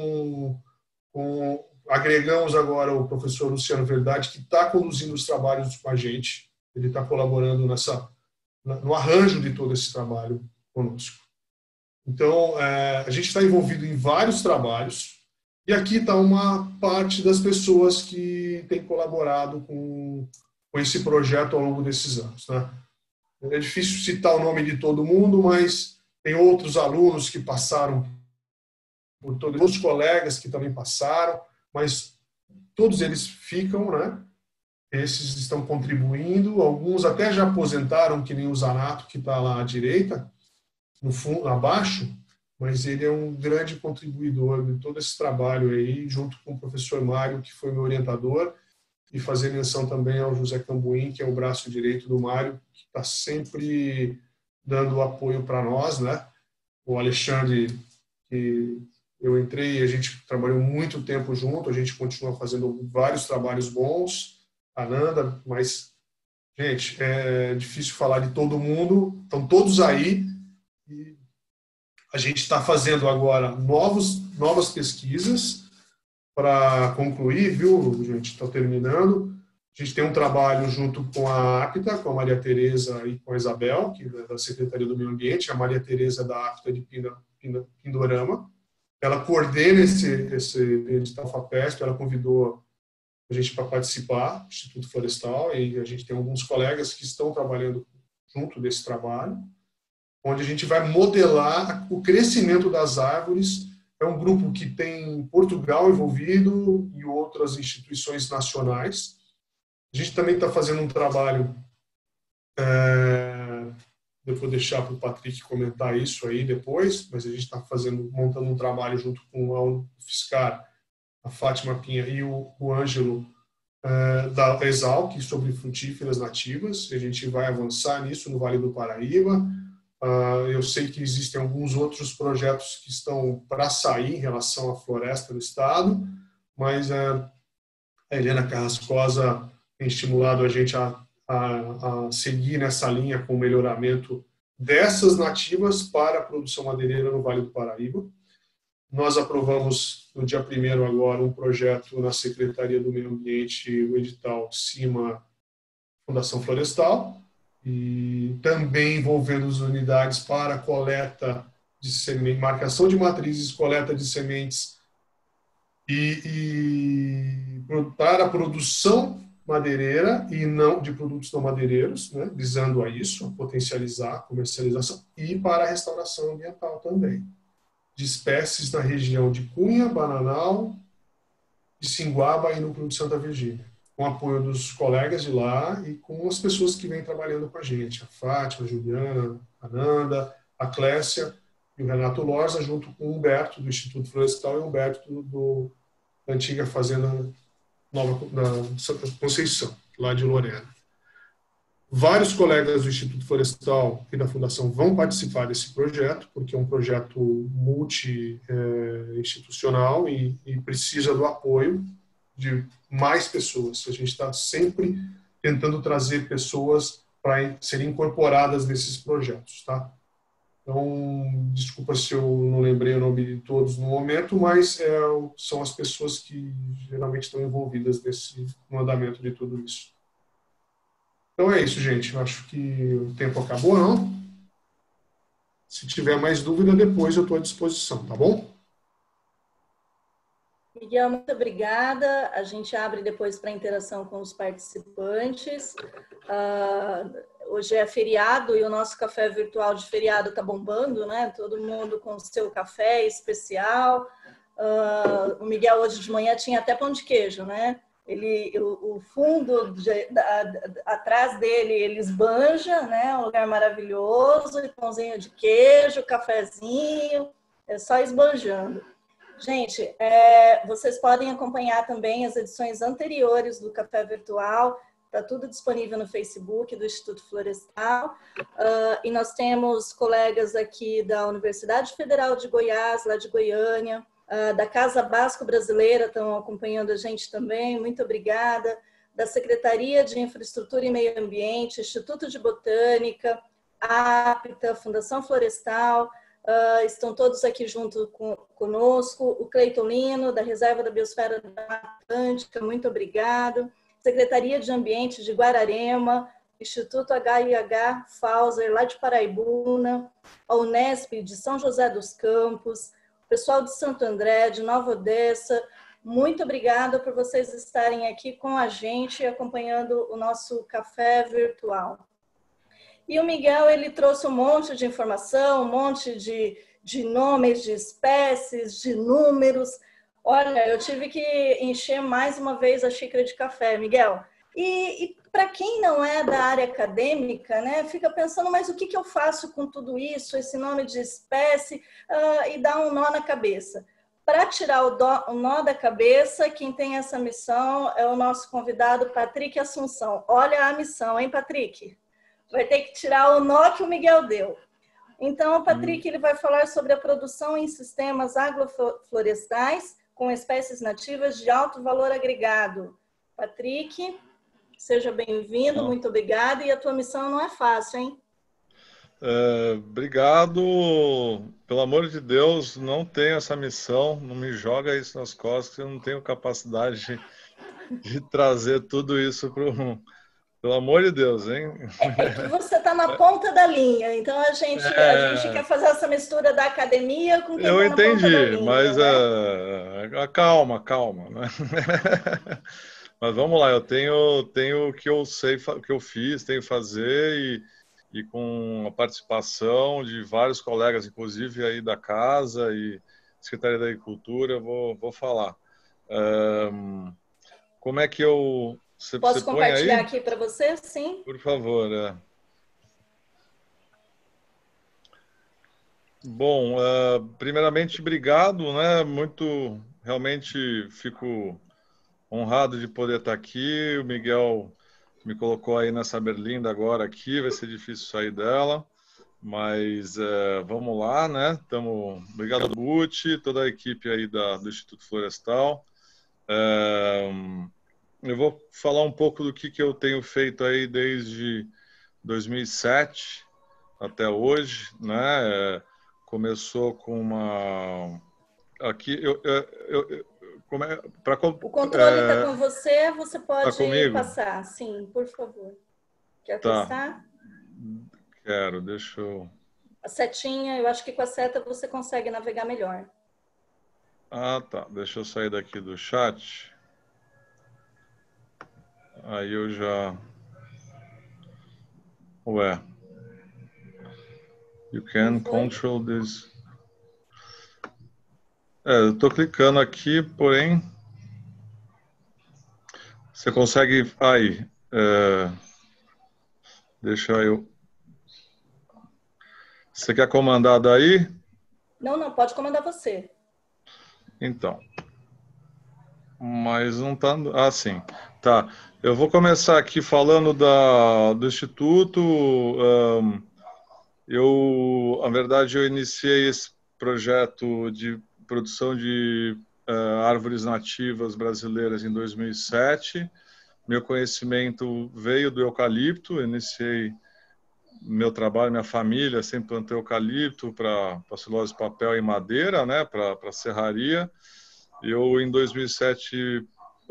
agregamos agora o professor Luciano Verdade, que está conduzindo os trabalhos com a gente. Ele está colaborando no arranjo de todo esse trabalho conosco. Então, a gente está envolvido em vários trabalhos, e aqui está uma parte das pessoas que têm colaborado com esse projeto ao longo desses anos, né? É difícil citar o nome de todo mundo, mas tem outros alunos que passaram por todos, outros colegas que também passaram, mas todos eles ficam, né? Esses estão contribuindo, alguns até já aposentaram, que nem o Zanato, que está lá à direita, no fundo, abaixo, mas ele é um grande contribuidor de todo esse trabalho aí, junto com o professor Mário, que foi meu orientador, e fazer menção também ao José Cambuim, que é o braço direito do Mário, que está sempre dando apoio para nós, né? O Alexandre, que eu entrei e a gente trabalhou muito tempo junto, a gente continua fazendo vários trabalhos bons, a Nanda, mas, gente, é difícil falar de todo mundo, estão todos aí, e a gente está fazendo agora novas pesquisas para concluir, viu, gente? Está terminando. A gente tem um trabalho junto com a APTA, com a Maria Tereza e com a Isabel, que é da Secretaria do Meio Ambiente, a Maria Tereza da APTA de Pindorama. Ela coordena esse edital FAPESP, ela convidou a gente para participar do Instituto Florestal, e a gente tem alguns colegas que estão trabalhando junto desse trabalho, onde a gente vai modelar o crescimento das árvores. É um grupo que tem Portugal envolvido e outras instituições nacionais. A gente também está fazendo um trabalho, eu vou deixar para o Patrick comentar isso aí depois, mas a gente está montando um trabalho junto com a UFSCar, a Fátima Pinha e o Ângelo da Exalc sobre frutíferas nativas. A gente vai avançar nisso no Vale do Paraíba. Eu sei que existem alguns outros projetos que estão para sair em relação à floresta do estado, mas a Helena Carrascosa tem estimulado a gente a seguir nessa linha com o melhoramento dessas nativas para a produção madeireira no Vale do Paraíba. Nós aprovamos no dia 1º agora um projeto na Secretaria do Meio Ambiente, o edital CIMA Fundação Florestal, e também envolvendo as unidades para coleta de sementes, marcação de matrizes, coleta de sementes e para a produção madeireira e não de produtos não madeireiros, né, visando a isso, a potencializar a comercialização, e para a restauração ambiental também, de espécies na região de Cunha, Bananal, de Singuaba e no Clube de Santa Virgínia, com apoio dos colegas de lá e com as pessoas que vêm trabalhando com a gente, a Fátima, a Juliana, a Nanda, a Clécia e o Renato Lorza, junto com o Humberto, do Instituto Florestal, e o Humberto da antiga Fazenda Nova da Santa Conceição, lá de Lorena. Vários colegas do Instituto Florestal e da Fundação vão participar desse projeto, porque é um projeto multi-institucional e precisa do apoio de mais pessoas. A gente está sempre tentando trazer pessoas para serem incorporadas nesses projetos, tá? Então, desculpa se eu não lembrei o nome de todos no momento, mas são as pessoas que geralmente estão envolvidas no andamento de tudo isso. Então é isso, gente. Eu acho que o tempo acabou, não? Se tiver mais dúvida, depois eu estou à disposição, tá bom? Miguel, muito obrigada. A gente abre depois para interação com os participantes. Hoje é feriado e o nosso café virtual de feriado está bombando, né? Todo mundo com o seu café especial. O Miguel hoje de manhã tinha até pão de queijo, né? O fundo atrás dele ele esbanja, né? Um lugar maravilhoso, pãozinho de queijo, cafezinho, é só esbanjando. Gente, vocês podem acompanhar também as edições anteriores do Café Virtual, está tudo disponível no Facebook do Instituto Florestal, e nós temos colegas aqui da Universidade Federal de Goiás, lá de Goiânia, da Casa Basco Brasileira estão acompanhando a gente também, muito obrigada, da Secretaria de Infraestrutura e Meio Ambiente, Instituto de Botânica, a APTA, Fundação Florestal, estão todos aqui junto conosco, o Cleiton Lino, da Reserva da Biosfera da Atlântica, muito obrigado, Secretaria de Ambiente de Guararema, Instituto HIH Fauser, lá de Paraibuna, a Unesp de São José dos Campos, o pessoal de Santo André, de Nova Odessa, muito obrigada por vocês estarem aqui com a gente, acompanhando o nosso café virtual. E o Miguel, ele trouxe um monte de informação, um monte de nomes de espécies, de números. Olha, eu tive que encher mais uma vez a xícara de café, Miguel. E para quem não é da área acadêmica, né, fica pensando, mas o que eu faço com tudo isso, esse nome de espécie, e dá um nó na cabeça. Para tirar o nó da cabeça, quem tem essa missão é o nosso convidado, Patrick Assunção. Olha a missão, hein, Patrick? Vai ter que tirar o nó que o Miguel deu. Então, o Patrick ele vai falar sobre a produção em sistemas agroflorestais com espécies nativas de alto valor agregado. Patrick, seja bem-vindo, muito obrigada. E a tua missão não é fácil, hein? Obrigado. Pelo amor de Deus, não tenho essa missão, não me joga isso nas costas, eu não tenho capacidade de trazer tudo isso para o... Pelo amor de Deus, hein? É que você está na ponta da linha, então a gente quer fazer essa mistura da academia com quem está na ponta da linha. Mas né? Calma, né? Mas vamos lá, eu tenho o que eu sei, o que eu fiz, tenho que fazer e com a participação de vários colegas, inclusive aí da casa e Secretaria da Agricultura, eu vou falar. Como é que eu... Posso compartilhar aqui para você? Sim. Por favor. Bom, primeiramente, obrigado, né? Realmente fico honrado de poder estar aqui. O Miguel me colocou aí nessa berlinda agora aqui, vai ser difícil sair dela, mas vamos lá, né? Obrigado, Buti, toda a equipe aí do Instituto Florestal. Eu vou falar um pouco do que eu tenho feito aí desde 2007 até hoje, né? Começou com uma... Aqui, o controle está com você, você pode passar. Sim, por favor. Quer testar? Quero, deixa eu... A setinha, eu acho que com a seta você consegue navegar melhor. Ah, tá. Deixa eu sair daqui do chat. Aí eu já... Ué. You can control this. Eu estou clicando aqui, porém... Você consegue... Aí. Deixa eu... Você quer comandar daí? Não, pode comandar você. Então. Mas não está... Ah, sim. Tá. Eu vou começar aqui falando do Instituto. Na verdade, eu iniciei esse projeto de produção de árvores nativas brasileiras em 2007. Meu conhecimento veio do eucalipto. Eu iniciei meu trabalho, minha família, sempre plantei eucalipto para celulose, papel e madeira, né, para serraria. Eu, em 2007,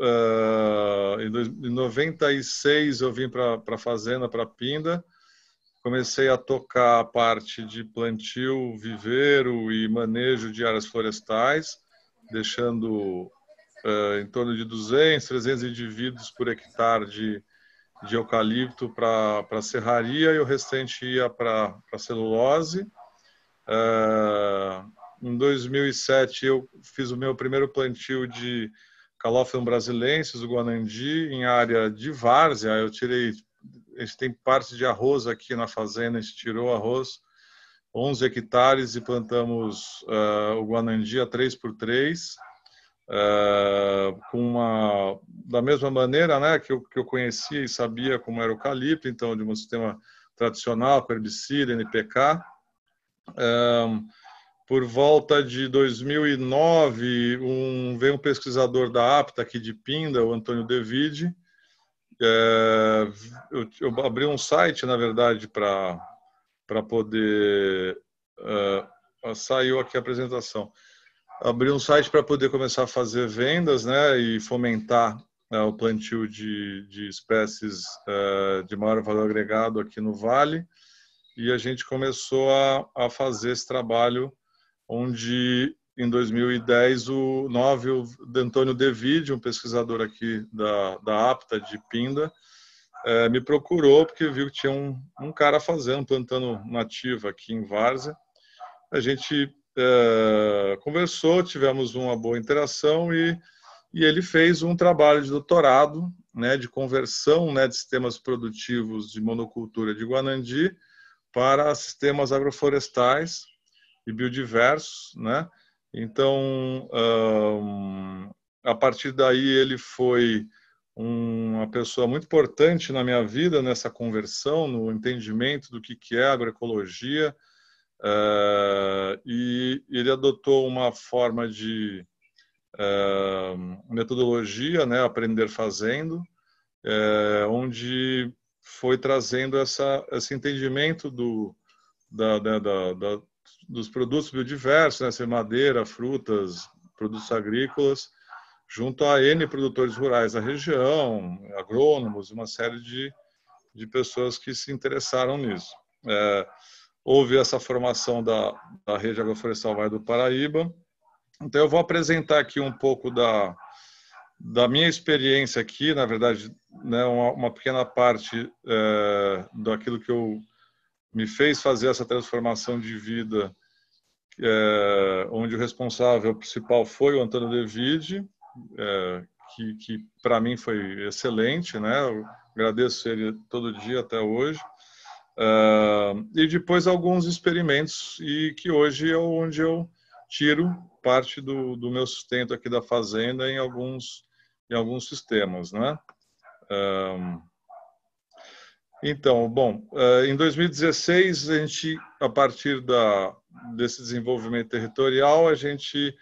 em 96, eu vim para a fazenda, para Pinda. Comecei a tocar a parte de plantio, viveiro e manejo de áreas florestais, deixando em torno de 200, 300 indivíduos por hectare de eucalipto para serraria, e o restante ia para celulose. Em 2007, eu fiz o meu primeiro plantio de Calophyllum brasilensis, o Guanandi, em área de várzea. Eu tirei, a gente tem parte de arroz aqui na fazenda, a gente tirou arroz, 11 hectares, e plantamos o Guanandi a 3x3, da mesma maneira, né, que eu conhecia e sabia como era o eucalipto, então de um sistema tradicional com herbicida, NPK. Por volta de 2009, veio um pesquisador da APTA aqui de Pinda, o Antônio Devide. Eu abri um site, na verdade, para poder... saiu aqui a apresentação. Abri um site para poder começar a fazer vendas, né, e fomentar o plantio de espécies de maior valor agregado aqui no Vale. E a gente começou a fazer esse trabalho, onde, em 2010, o Antônio Devide, um pesquisador aqui da APTA de Pinda, me procurou porque viu que tinha um cara plantando nativa aqui em Várzea. A gente conversou, tivemos uma boa interação, e ele fez um trabalho de doutorado, né, de conversão, né, de sistemas produtivos de monocultura de Guanandi para sistemas agroflorestais e biodiversos, né? Então, a partir daí, ele foi uma pessoa muito importante na minha vida, nessa conversão, no entendimento do que é agroecologia, e ele adotou uma forma de metodologia, né, aprender fazendo, onde foi trazendo esse entendimento dos produtos biodiversos, né, madeira, frutas, produtos agrícolas, junto a N produtores rurais da região, agrônomos, uma série de pessoas que se interessaram nisso. Houve essa formação da Rede Agroflorestal Vale do Paraíba. Então, eu vou apresentar aqui um pouco da minha experiência aqui, na verdade, né, uma pequena parte daquilo que me fez fazer essa transformação de vida, onde o responsável principal foi o Antônio Devide, que para mim foi excelente, né? Eu agradeço ele todo dia até hoje. E depois alguns experimentos, e que hoje é onde eu tiro parte do meu sustento aqui da fazenda em alguns sistemas, né? Então, bom, em 2016, a gente, a partir desse desenvolvimento territorial, a gente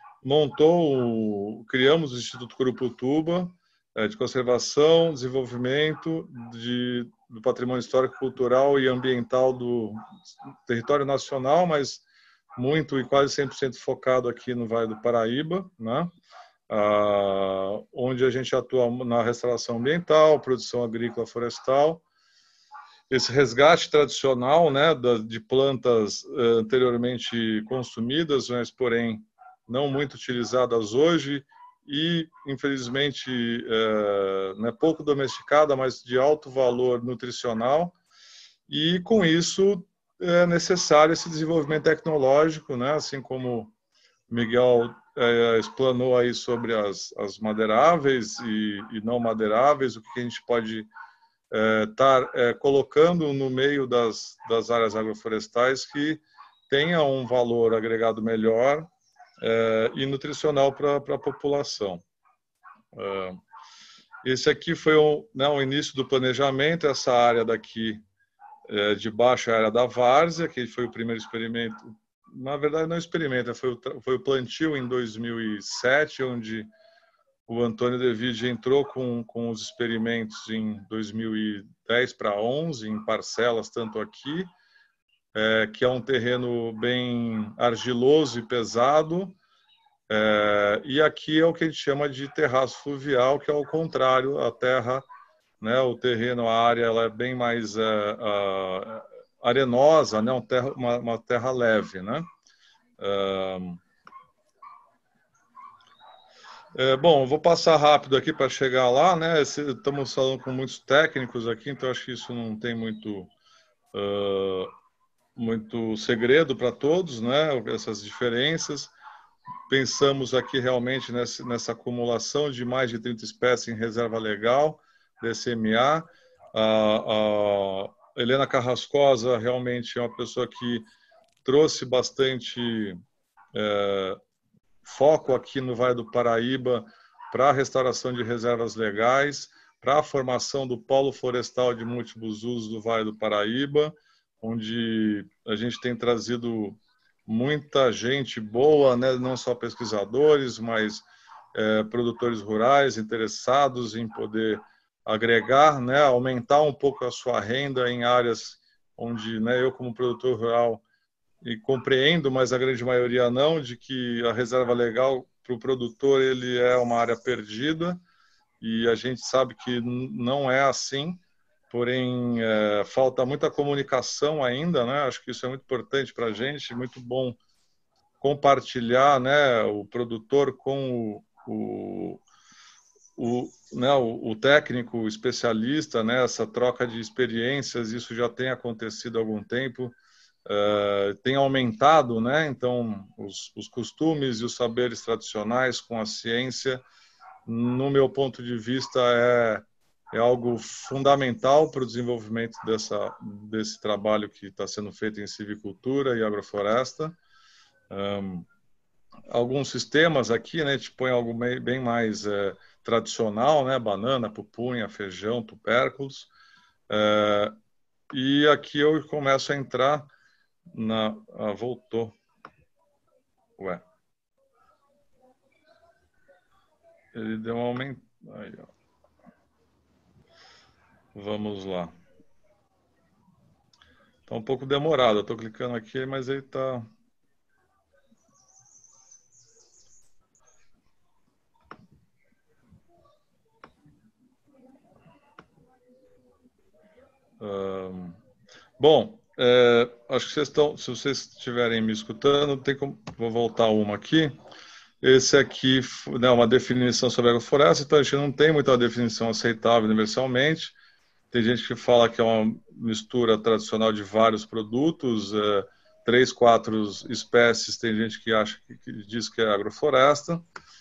criamos o Instituto Curuputuba, de conservação, desenvolvimento do patrimônio histórico, cultural e ambiental do território nacional, mas muito e quase 100% focado aqui no Vale do Paraíba, né? Onde a gente atua na restauração ambiental, produção agrícola florestal, esse resgate tradicional, né, de plantas anteriormente consumidas, mas porém não muito utilizadas hoje, e infelizmente né, pouco domesticada, mas de alto valor nutricional. E com isso é necessário esse desenvolvimento tecnológico, né, assim como o Miguel explanou aí sobre as madeiráveis e não madeiráveis, o que a gente pode estar colocando no meio das áreas agroflorestais que tenha um valor agregado melhor e nutricional para a população. Esse aqui foi o início do planejamento. Essa área daqui de baixo é a área da várzea, que foi o primeiro experimento. Na verdade, não experimento, foi o plantio em 2007, onde o Antônio David entrou com os experimentos em 2010 para 11, em parcelas, tanto aqui, que é um terreno bem argiloso e pesado, e aqui é o que a gente chama de terraço fluvial, que é o contrário, a terra, né, o terreno, a área, ela é bem mais arenosa, né, uma terra leve, né? Bom, eu vou passar rápido aqui para chegar lá, né? Estamos falando com muitos técnicos aqui, então acho que isso não tem muito segredo para todos, né? Essas diferenças. Pensamos aqui realmente nessa acumulação de mais de 30 espécies em reserva legal, DCMA. A Helena Carrascosa realmente é uma pessoa que trouxe bastante foco aqui no Vale do Paraíba para a restauração de reservas legais, para a formação do Polo Florestal de Múltiplos Usos do Vale do Paraíba, onde a gente tem trazido muita gente boa, né? Não só pesquisadores, mas produtores rurais interessados em poder agregar, né? Aumentar um pouco a sua renda em áreas onde, né, eu como produtor rural e compreendo, mas a grande maioria não, de que a reserva legal para o produtor ele é uma área perdida, e a gente sabe que não é assim, porém falta muita comunicação ainda, né? Acho que isso é muito importante para a gente, muito bom compartilhar, né, o produtor com o técnico, o especialista, né? Essa troca de experiências, isso já tem acontecido há algum tempo. Tem aumentado, né? Então, os costumes e os saberes tradicionais com a ciência, no meu ponto de vista, é algo fundamental para o desenvolvimento desse trabalho que está sendo feito em silvicultura e agrofloresta. Alguns sistemas aqui, né? A gente põe algo bem mais tradicional, né? Banana, pupunha, feijão, tubérculos. E aqui eu começo a entrar voltou. Ué. Ele deu um aumento. Aí, ó. Vamos lá. Tá um pouco demorado. Eu tô clicando aqui, mas ele tá. Bom, acho que vocês estão. Se vocês estiverem me escutando, tem como. Vou voltar uma aqui. Esse aqui é, né, uma definição sobre a agrofloresta, então a gente não tem muita definição aceitável universalmente. Tem gente que fala que é uma mistura tradicional de vários produtos, 3, 4 espécies. Tem gente que acha que diz que é agrofloresta.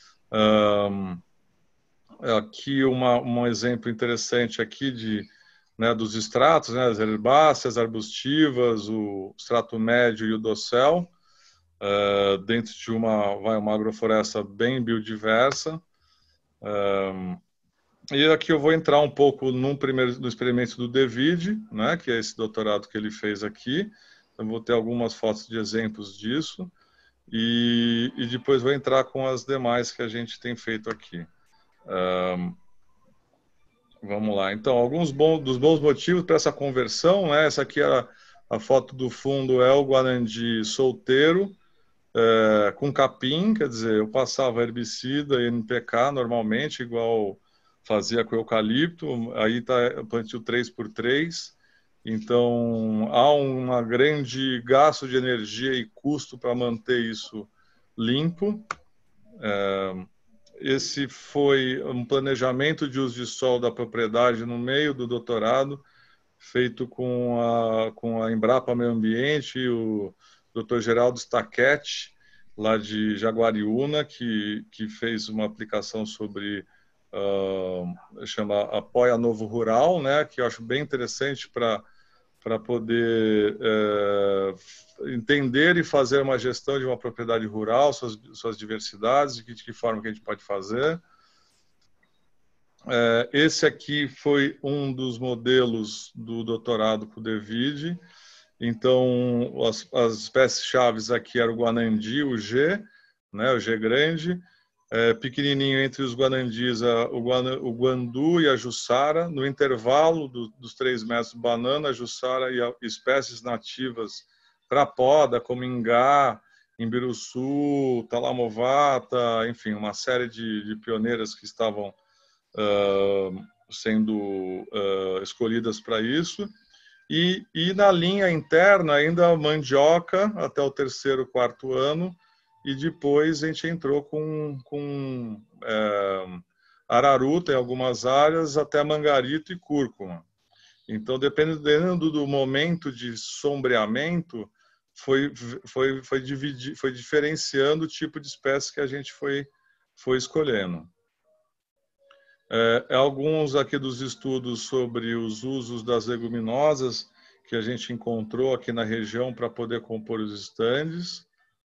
Aqui um exemplo interessante aqui né, dos estratos, né, as herbáceas, arbustivas, o estrato médio e o dossel, dentro de uma agrofloresta bem biodiversa. E aqui eu vou entrar um pouco no experimento do David, né, que é esse doutorado que ele fez aqui. Eu vou ter algumas fotos de exemplos disso. E depois vou entrar com as demais que a gente tem feito aqui. Vamos lá. Então, dos bons motivos para essa conversão, né? Essa aqui era a foto do fundo, é o guarandi solteiro, com capim, quer dizer, eu passava herbicida e NPK normalmente, igual fazia com eucalipto, aí está plantio 3x3, então há um grande gasto de energia e custo para manter isso limpo. Esse foi um planejamento de uso de solo da propriedade no meio do doutorado, feito com a Embrapa Meio Ambiente e o Dr. Geraldo Stachetti, lá de Jaguariúna, que fez uma aplicação sobre chama Apoia Novo Rural, né, que eu acho bem interessante para poder entender e fazer uma gestão de uma propriedade rural, suas diversidades, de que forma que a gente pode fazer. Esse aqui foi um dos modelos do doutorado com o David. Então, as espécies chaves aqui eram o guanandi, o G, né, o G grande, pequenininho entre os guanandis, o guandu e a jussara. No intervalo dos 3 metros, banana, jussara e espécies nativas para poda, como ingá, imbiruçu, talamovata, enfim, uma série de pioneiras que estavam sendo escolhidas para isso. E na linha interna, ainda mandioca até o 3º, 4º ano, e depois a gente entrou com araruta em algumas áreas, até mangarito e cúrcuma. Então, dependendo do momento de sombreamento, foi diferenciando o tipo de espécie que a gente foi escolhendo. Alguns aqui dos estudos sobre os usos das leguminosas que a gente encontrou aqui na região para poder compor os estandes.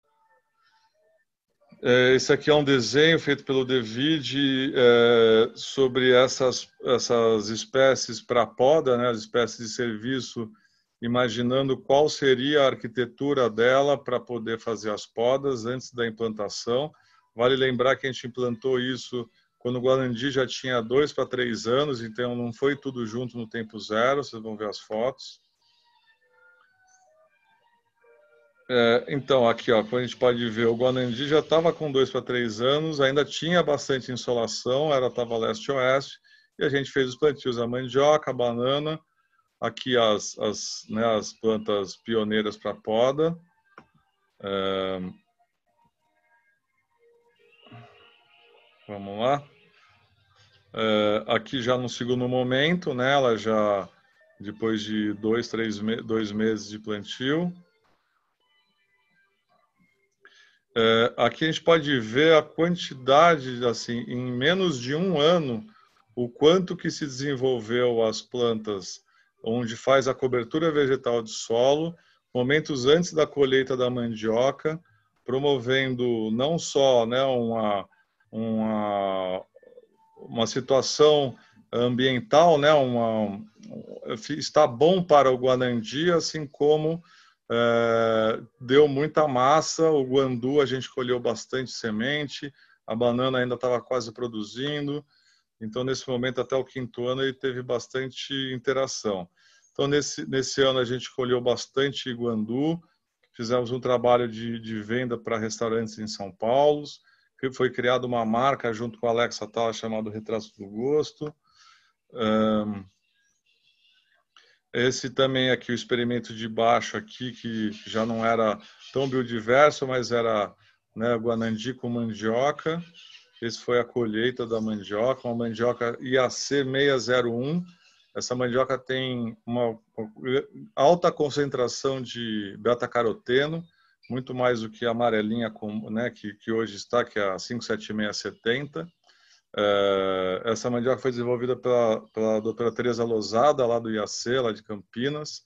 Esse aqui é um desenho feito pelo David sobre essas espécies para poda, né, as espécies de serviço, imaginando qual seria a arquitetura dela para poder fazer as podas antes da implantação. Vale lembrar que a gente implantou isso quando o guanandi já tinha 2 para 3 anos, então não foi tudo junto no tempo zero, vocês vão ver as fotos. Então, aqui, ó, como a gente pode ver, o guanandi já estava com 2 para 3 anos, ainda tinha bastante insolação, estava leste-oeste, e a gente fez os plantios, a mandioca, a banana, aqui as plantas pioneiras para poda. Vamos lá. Aqui já no segundo momento, né, ela já depois de 2 meses de plantio. Aqui a gente pode ver a quantidade, assim, em menos de 1 ano, o quanto que se desenvolveu as plantas onde faz a cobertura vegetal de solo, momentos antes da colheita da mandioca, promovendo não só, né, uma situação ambiental, né, está bom para o guanandi, assim como deu muita massa. O guandu a gente colheu bastante semente, a banana ainda estava quase produzindo, então nesse momento até o 5º ano ele teve bastante interação. Então nesse ano a gente colheu bastante guandu, fizemos um trabalho de venda para restaurantes em São Paulo, que foi criada uma marca junto com a Alex Atala chamada Retrato do Gosto. Esse também aqui, o experimento de baixo aqui, que já não era tão biodiverso, mas era, né, guanandi com mandioca. Esse foi a colheita da mandioca, uma mandioca IAC 601. Essa mandioca tem uma alta concentração de beta-caroteno, muito mais do que a amarelinha, né, que hoje está, que é a 57670. Essa mandioca foi desenvolvida pela doutora Tereza Lozada, lá do IAC, lá de Campinas.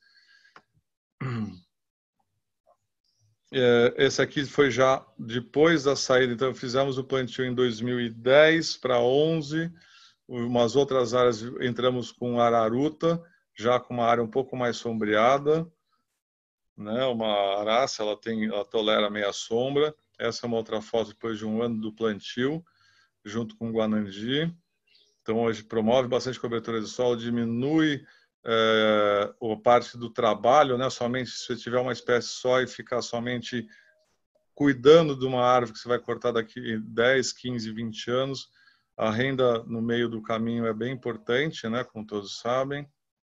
Esse aqui foi já depois da saída, então fizemos o plantio em 2010 para 11, umas outras áreas entramos com araruta, já com uma área um pouco mais sombreada, né? Uma araça, ela tolera meia sombra. Essa é uma outra foto depois de 1 ano do plantio, junto com o guanandi. Então, hoje promove bastante cobertura de solo, diminui a parte do trabalho, né? Somente se você tiver uma espécie só e ficar somente cuidando de uma árvore que você vai cortar daqui 10, 15, 20 anos, a renda no meio do caminho é bem importante, né? Como todos sabem.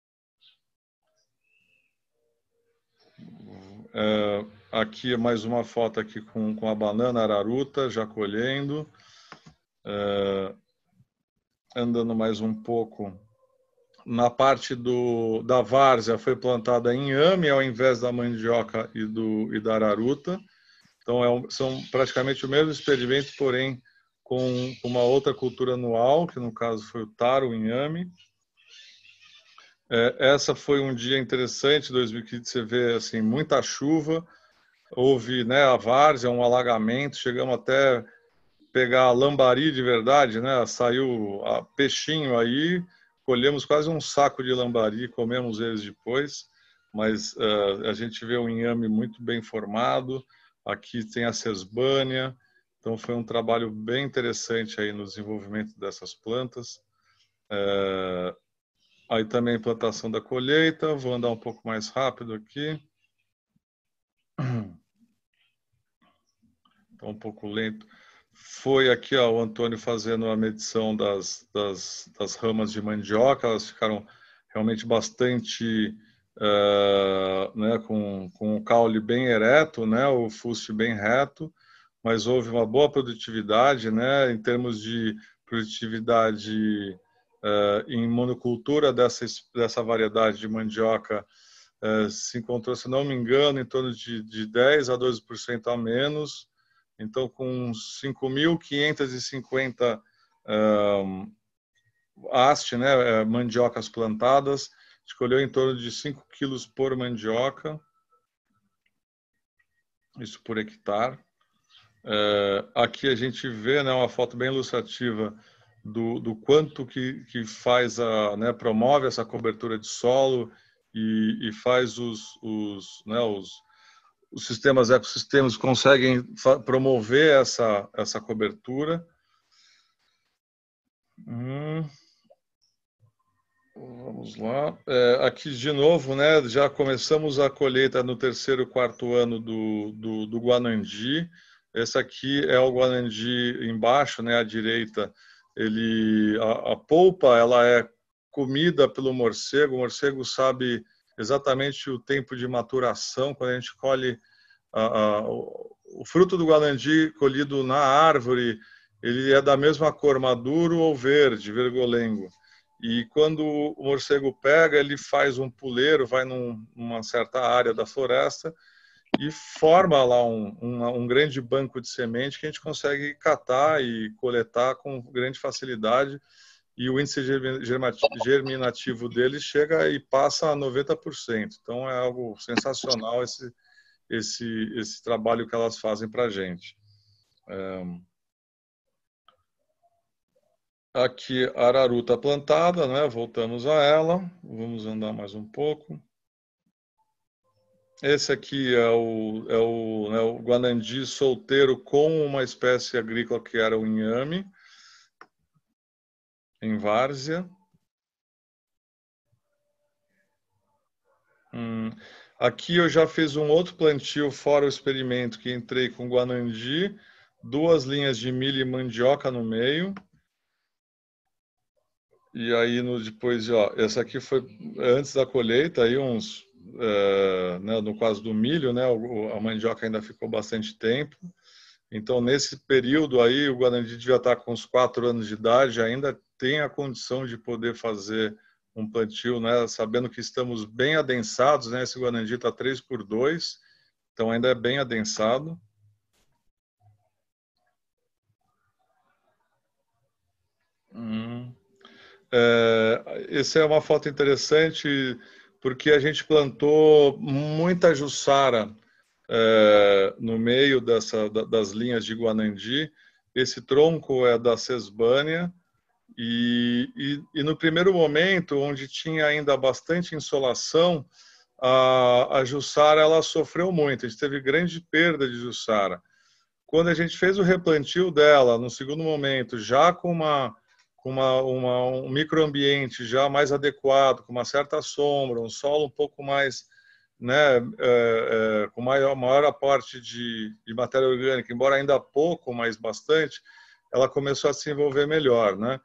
Aqui é mais uma foto aqui com a banana araruta, já colhendo. Andando mais um pouco, na parte da várzea foi plantada inhame ao invés da mandioca e da araruta. Então são praticamente o mesmo experimento, porém com uma outra cultura anual, que no caso foi o taro, o inhame. Essa foi um dia interessante, 2015, você vê assim, muita chuva, houve, né, a várzea, um alagamento, chegamos até pegar lambari de verdade, né? Saiu peixinho aí, colhemos quase um saco de lambari, comemos eles depois, mas a gente vê um inhame muito bem formado. Aqui tem a sesbânia, Então foi um trabalho bem interessante aí no desenvolvimento dessas plantas. Aí também a implantação da colheita, vou andar um pouco mais rápido aqui. Está um pouco lento. Foi aqui ó, o Antônio fazendo a medição das ramas de mandioca, elas ficaram realmente bastante, né, com o caule bem ereto, né, o fuste bem reto, mas houve uma boa produtividade, né, em termos de produtividade em monocultura dessa variedade de mandioca, se encontrou, se não me engano, em torno de 10 a 12% a menos. Então, com 5.550 haste, né, mandiocas plantadas, escolheu em torno de 5 quilos por mandioca, isso por hectare. Aqui a gente vê, né, uma foto bem ilustrativa do quanto que faz né, promove essa cobertura de solo e faz os sistemas ecossistemas conseguem promover essa cobertura. Vamos lá. Aqui de novo, né? Já começamos a colheita no terceiro e quarto ano do Guanandi. Esse aqui é o Guanandi embaixo, né? À direita, a polpa ela é comida pelo morcego. O morcego sabe exatamente o tempo de maturação. Quando a gente colhe o fruto do Guanandi colhido na árvore, ele é da mesma cor, maduro ou verde, vergolengo. E quando o morcego pega, ele faz um puleiro, vai numa certa área da floresta e forma lá um grande banco de semente que a gente consegue catar e coletar com grande facilidade. E o índice germinativo dele chega e passa a 90%. Então é algo sensacional esse trabalho que elas fazem para a gente. Aqui a araru está plantada, né? Voltamos a ela. Vamos andar mais um pouco. Esse aqui é o Guanandi solteiro com uma espécie agrícola que era o inhame, em várzea. Aqui eu já fiz um outro plantio fora o experimento, que entrei com Guanandi, 2 linhas de milho e mandioca no meio. E aí, depois, ó, essa aqui foi antes da colheita, aí né, no caso do milho, né, a mandioca ainda ficou bastante tempo. Então, nesse período aí, o Guanandi devia estar com uns 4 anos de idade, ainda tem a condição de poder fazer um plantio, né, sabendo que estamos bem adensados, né, esse Guanandi está 3x2, então ainda é bem adensado. Essa é uma foto interessante porque a gente plantou muita jussara no meio das linhas de Guanandi. Esse tronco é da Sesbânia e no primeiro momento, onde tinha ainda bastante insolação, a jussara ela sofreu muito, a gente teve grande perda de jussara. Quando a gente fez o replantio dela, no segundo momento, já com um microambiente já mais adequado, com uma certa sombra, um solo um pouco mais, né, com maior aporte de matéria orgânica, embora ainda pouco, mas bastante, ela começou a se envolver melhor, né?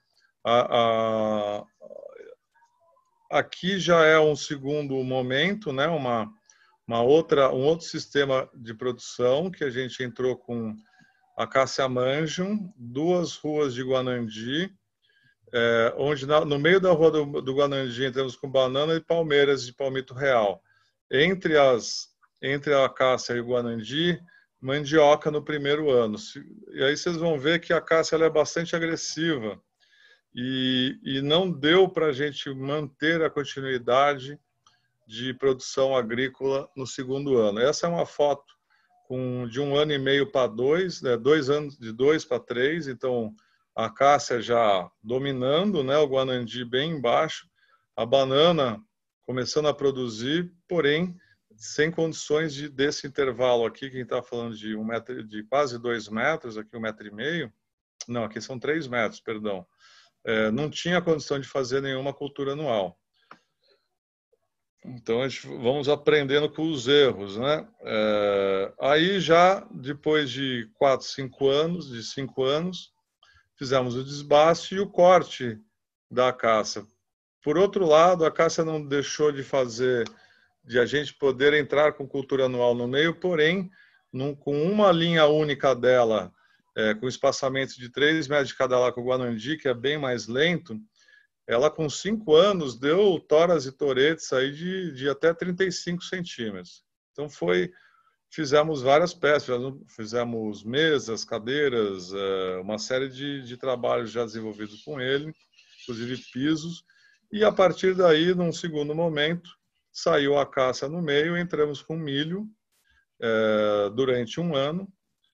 Aqui já é um segundo momento, né? Um outro sistema de produção que a gente entrou com Acacia manjum, 2 ruas de Guanandi, onde no meio da rua do Guanandi entramos com banana e palmeiras de palmito real. Entre a acácia e o Guanandi, mandioca no primeiro ano. E aí vocês vão ver que a acácia ela é bastante agressiva e não deu para a gente manter a continuidade de produção agrícola no segundo ano. Essa é uma foto de 1 ano e meio para 2, né, 2 anos, de 2 para 3, então a acácia já dominando, né, o Guanandi bem embaixo, a banana começando a produzir, porém sem condições desse intervalo aqui, quem está falando de de quase 2 metros, aqui 1,5 metro, não, aqui são 3 metros, perdão, não tinha condição de fazer nenhuma cultura anual. Então, vamos aprendendo com os erros, né? Aí já, depois de 5 anos, fizemos o desbaste e o corte da acácia. Por outro lado, a acácia não deixou de a gente poder entrar com cultura anual no meio, porém, com uma linha única dela, com espaçamento de 3 metros de cada lado com o Guanandi, que é bem mais lento, ela com 5 anos deu toras e toretes aí de até 35 centímetros. Então fizemos várias peças, fizemos mesas, cadeiras, uma série de trabalhos já desenvolvidos com ele, inclusive pisos, e a partir daí, num segundo momento, saiu a acácia no meio, entramos com milho durante 1 ano,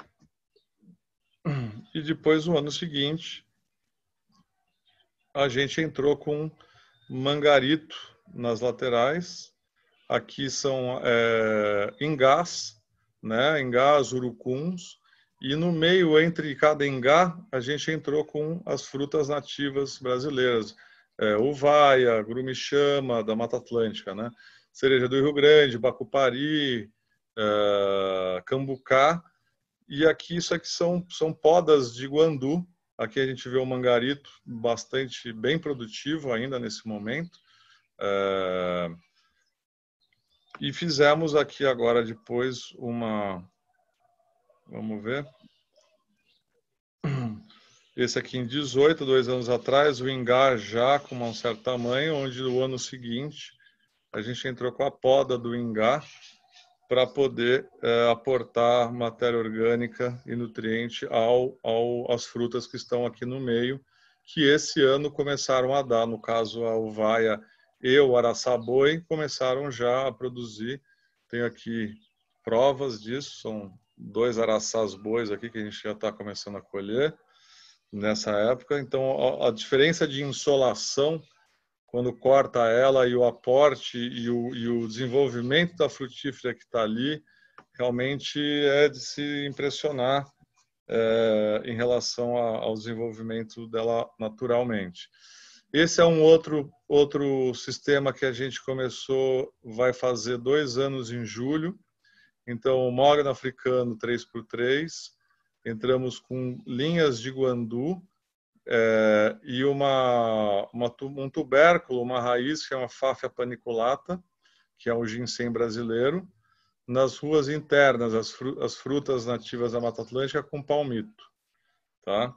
e depois, no ano seguinte, a gente entrou com mangarito nas laterais. Aqui são engás, né? Engás, urucuns. E no meio, entre cada engá, a gente entrou com as frutas nativas brasileiras. Uvaia, grume-chama, da Mata Atlântica, né? Cereja do Rio Grande, bacupari, cambucá. E aqui, isso aqui são podas de guandu. Aqui a gente vê o mangarito bem produtivo ainda nesse momento. E fizemos aqui agora depois vamos ver. Esse aqui em 18, 2 anos atrás, o ingá já com um certo tamanho, onde no ano seguinte a gente entrou com a poda do ingá para poder aportar matéria orgânica e nutriente às frutas que estão aqui no meio, que esse ano começaram a dar, no caso a uvaia e o araçá-boi, começaram já a produzir. Tenho aqui provas disso, são 2 araçás-bois aqui que a gente já está começando a colher nessa época. Então, a diferença de insolação, quando corta ela, e o aporte e o desenvolvimento da frutífera que está ali, realmente é de se impressionar em relação ao desenvolvimento dela naturalmente. Esse é um outro sistema que a gente vai fazer 2 anos em julho. Então, o mogno africano 3x3, entramos com linhas de guandu, e um tubérculo, uma raiz, que é uma Fáfia paniculata, que é o ginseng brasileiro, nas ruas internas, as frutas nativas da Mata Atlântica com palmito. Tá?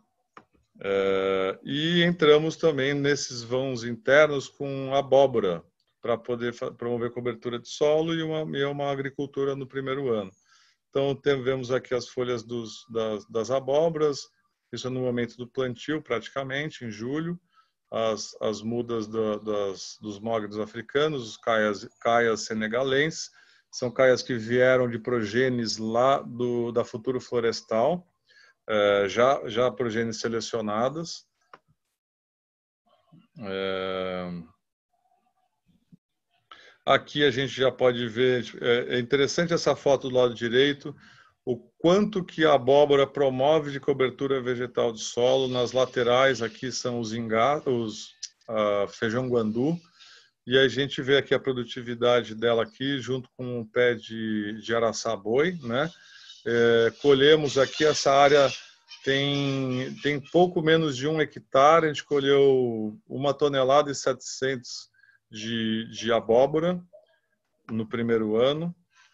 E entramos também nesses vãos internos com abóbora, para poder promover cobertura de solo e uma agricultura no primeiro ano. Então, vemos aqui as folhas das abóboras. Isso é no momento do plantio, praticamente, em julho. As mudas dos mognos africanos, os caias senegalenses, são caias que vieram de progênies lá da Futuro Florestal, já progênies selecionadas. Aqui a gente já pode ver, é interessante essa foto do lado direito, o quanto que a abóbora promove de cobertura vegetal de solo. Nas laterais aqui são os feijão guandu, e a gente vê aqui a produtividade dela aqui junto com o pé de araçá-boi, né? Colhemos aqui, essa área tem pouco menos de 1 hectare, a gente colheu 1,7 toneladas de abóbora no primeiro ano.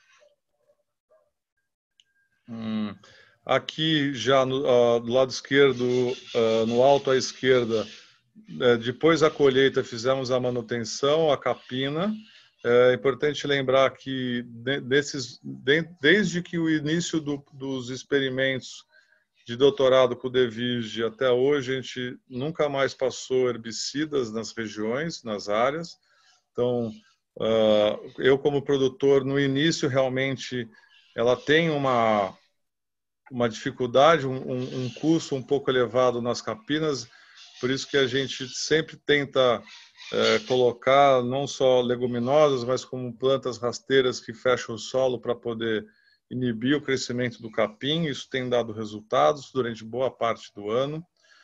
Aqui já do lado esquerdo, no alto à esquerda, depois da colheita fizemos a manutenção, a capina. É importante lembrar que desde que o início dos experimentos de doutorado com o DEVIRGE até hoje, a gente nunca mais passou herbicidas nas regiões, nas áreas. Então, eu como produtor, no início realmente ela tem uma dificuldade, um custo um pouco elevado nas capinas, por isso que a gente sempre tenta colocar não só leguminosas, mas como plantas rasteiras que fecham o solo para poder inibir o crescimento do capim. Isso tem dado resultados durante boa parte do ano.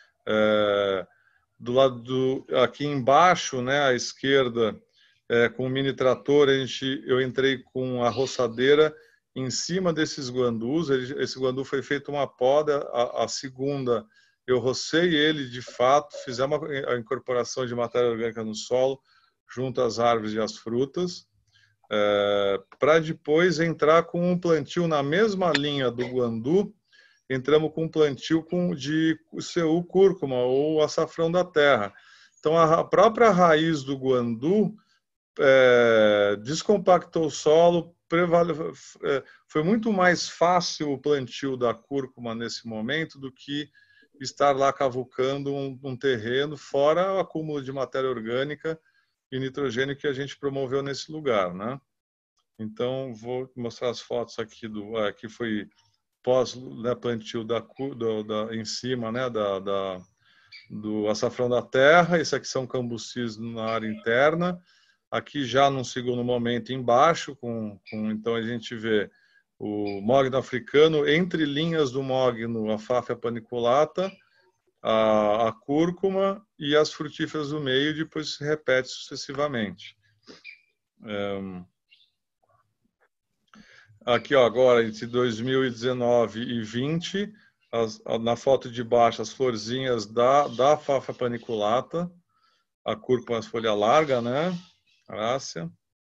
Do lado aqui embaixo, né, à esquerda, com o mini trator, eu entrei com a roçadeira em cima desses guandus. Esse guandu foi feito uma poda, a segunda eu rocei ele de fato, fizemos a incorporação de matéria orgânica no solo, junto às árvores e às frutas, para depois entrar com um plantio na mesma linha do guandu. Entramos com um plantio de CU cúrcuma, ou açafrão da terra. Então, a própria raiz do guandu descompactou o solo, foi muito mais fácil o plantio da cúrcuma nesse momento do que estar lá cavucando um terreno, fora o acúmulo de matéria orgânica e nitrogênio que a gente promoveu nesse lugar, né? Então, vou mostrar as fotos aqui aqui foi pós, né, plantio em cima, né, do açafrão da terra. Esse aqui são cambucis na área interna. Aqui já num segundo momento embaixo, então a gente vê o mogno africano, entre linhas do mogno, a Fáfia paniculata, a cúrcuma e as frutíferas do meio, depois se repete sucessivamente. Aqui, ó, agora, entre 2019 e 2020, na foto de baixo, as florzinhas da Fáfia paniculata, a cúrcuma, as folha larga, né? Arácea.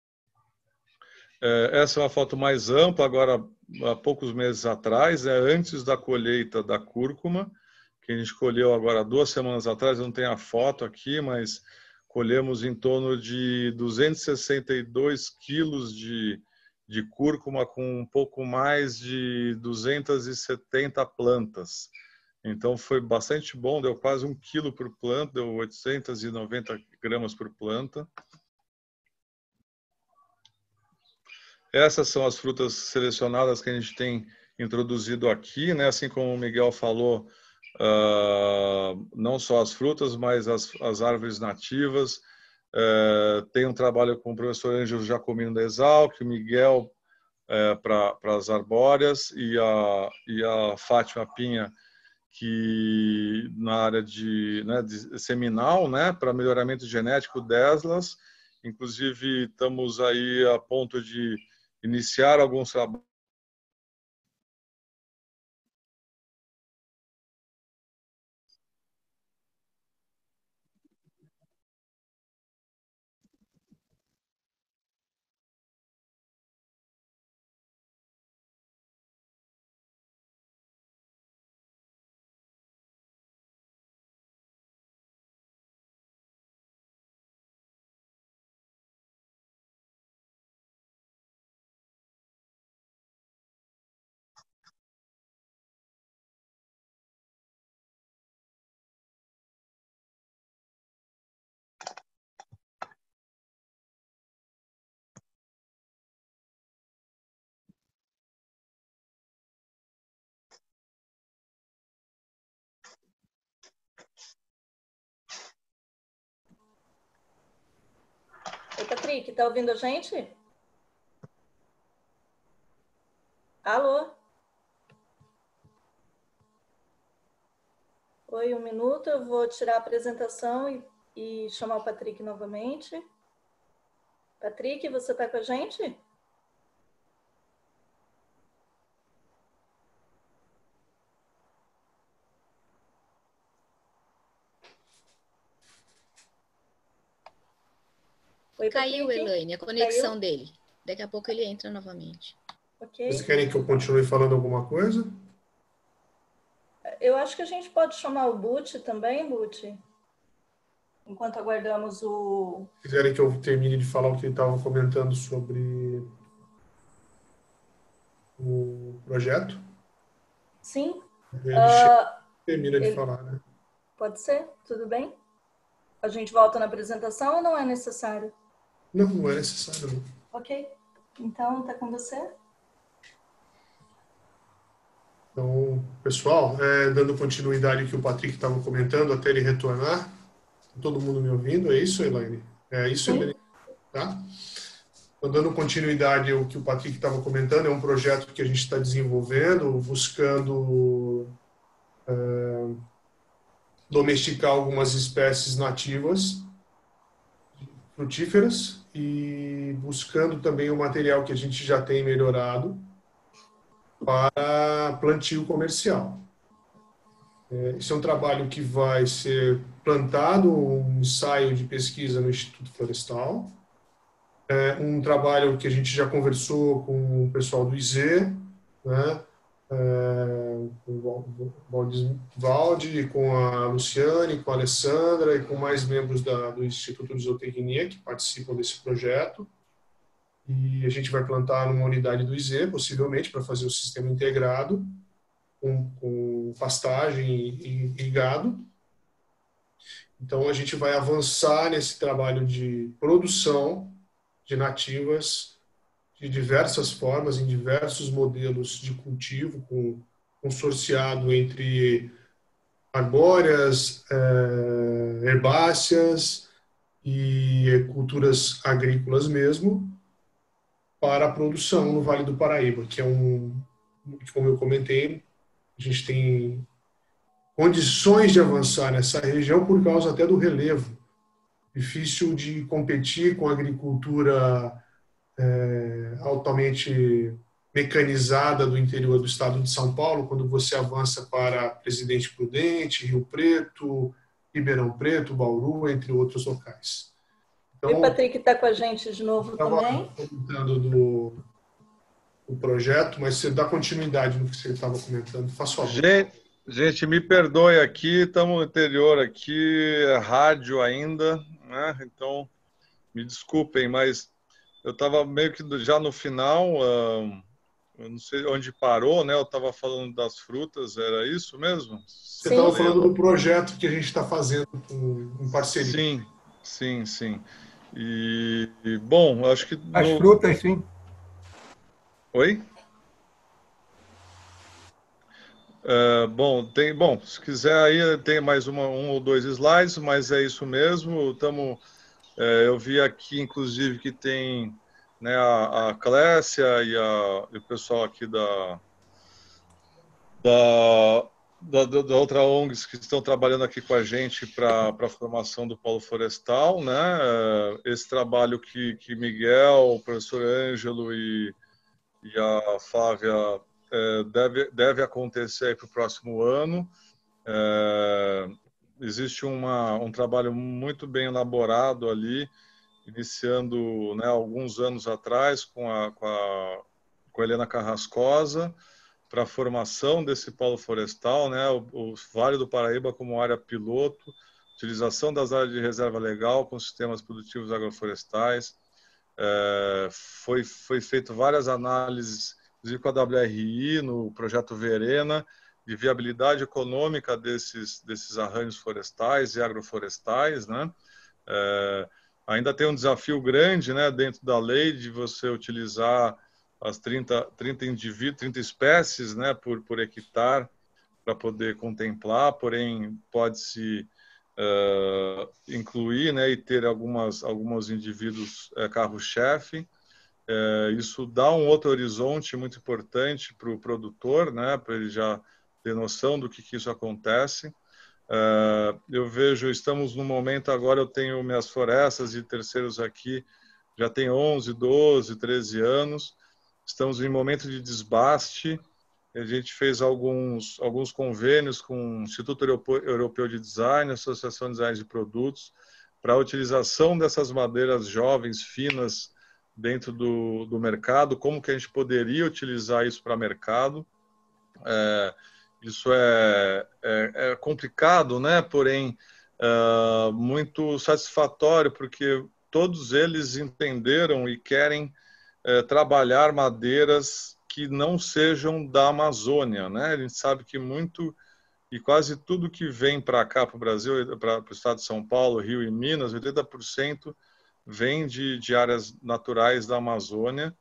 Essa é uma foto mais ampla, agora há poucos meses atrás, antes da colheita da cúrcuma, que a gente colheu agora 2 semanas atrás. Eu não tenho a foto aqui, mas colhemos em torno de 262 quilos de cúrcuma, com um pouco mais de 270 plantas. Então foi bastante bom, deu quase 1 quilo por planta, deu 890 gramas por planta. Essas são as frutas selecionadas que a gente tem introduzido aqui, né? Assim como o Miguel falou, não só as frutas, mas as árvores nativas. Tem um trabalho com o professor Ângelo Jacomino da Exalc, o Miguel para as arbóreas, e a Fátima Pinha, que na área de seminal, né, para melhoramento genético deslas. Inclusive, estamos aí a ponto de iniciar alguns trabalhos. Oi, Patrick, tá ouvindo a gente? Alô? Oi, 1 minuto, eu vou tirar a apresentação e chamar o Patrick novamente. Patrick, você está com a gente? Oi, Caiu, Patrick. Elaine, a conexão dele. Daqui a pouco ele entra novamente. Ok. Vocês querem que eu continue falando alguma coisa? Eu acho que a gente pode chamar o Butch também, Butch, enquanto aguardamos o... Se quiserem que eu termine de falar o que ele estava comentando sobre o projeto? Sim. Ele termina de falar, né? Pode ser? Tudo bem? A gente volta na apresentação ou não é necessário? Não, não é necessário, não. Ok. Então, tá com você? Então, pessoal, dando continuidade ao que o Patrick estava comentando, até ele retornar, Todo mundo me ouvindo? É isso, Elaine? É isso, Sim. Elaine? Tá? Então, dando continuidade ao que o Patrick estava comentando, é um projeto que a gente está desenvolvendo, buscando domesticar algumas espécies nativas frutíferas e buscando também o material que a gente já tem melhorado para plantio comercial. Esse é um trabalho que vai ser plantado, um ensaio de pesquisa no Instituto Florestal, um trabalho que a gente já conversou com o pessoal do IZ, né? Com o Valde, com a Luciane, com a Alessandra e com mais membros do Instituto de Zootecnia que participam desse projeto. E a gente vai plantar numa unidade do IZ, possivelmente, para fazer o sistema integrado, com pastagem e gado. Então, a gente vai avançar nesse trabalho de produção de nativas de diversas formas, em diversos modelos de cultivo, consorciado entre arbóreas, herbáceas e culturas agrícolas mesmo, para a produção no Vale do Paraíba, que é como eu comentei, a gente tem condições de avançar nessa região por causa até do relevo. Difícil de competir com a agricultura altamente mecanizada do interior do estado de São Paulo, quando você avança para Presidente Prudente, Rio Preto, Ribeirão Preto, Bauru, entre outros locais. E o Então, Patrick está com a gente de novo estava também. comentando do projeto, mas você dá continuidade no que você estava comentando, faz favor. Gente, me perdoe aqui, estamos no interior aqui, é rádio ainda, né? Então, me desculpem, mas eu estava meio que já no final, eu não sei onde parou, né? Eu estava falando das frutas, era isso mesmo? Você estava falando do projeto que a gente está fazendo em parceria. Sim. Bom, acho que... As frutas, sim. Oi? Bom, se quiser aí tem mais um ou dois slides, mas é isso mesmo. Eu vi aqui, inclusive, que tem, né, a Clécia e o pessoal aqui da outra ONGs que estão trabalhando aqui com a gente para a formação do Polo Florestal, né? Esse trabalho que Miguel, o professor Ângelo e a Flávia deve acontecer para o próximo ano. Existe um trabalho muito bem elaborado ali, iniciando, né, alguns anos atrás com a Helena Carrascosa, para a formação desse polo florestal, né, o Vale do Paraíba como área piloto, utilização das áreas de reserva legal com sistemas produtivos agroflorestais. Foi feito várias análises, inclusive com a WRI, no projeto Verena, de viabilidade econômica desses arranjos florestais e agroflorestais, né? Ainda tem um desafio grande, né, dentro da lei de você utilizar as 30 espécies, né, por hectare para poder contemplar, porém pode-se incluir, né, e ter alguns indivíduos carro-chefe. Isso dá um outro horizonte muito importante para o produtor, né, para ele já ter noção do que isso acontece. Eu vejo, estamos no momento agora, eu tenho minhas florestas e terceiros aqui, já tem 11, 12, 13 anos, estamos em momento de desbaste, a gente fez alguns convênios com o Instituto Europeu de Design, Associação de Design de Produtos, para a utilização dessas madeiras jovens, finas, dentro do mercado, como que a gente poderia utilizar isso para mercado. Isso é complicado, né? Porém, muito satisfatório, porque todos eles entenderam e querem trabalhar madeiras que não sejam da Amazônia, né? A gente sabe que muito e quase tudo que vem para cá, para o Brasil, para o estado de São Paulo, Rio e Minas, 80% vem de áreas naturais da Amazônia.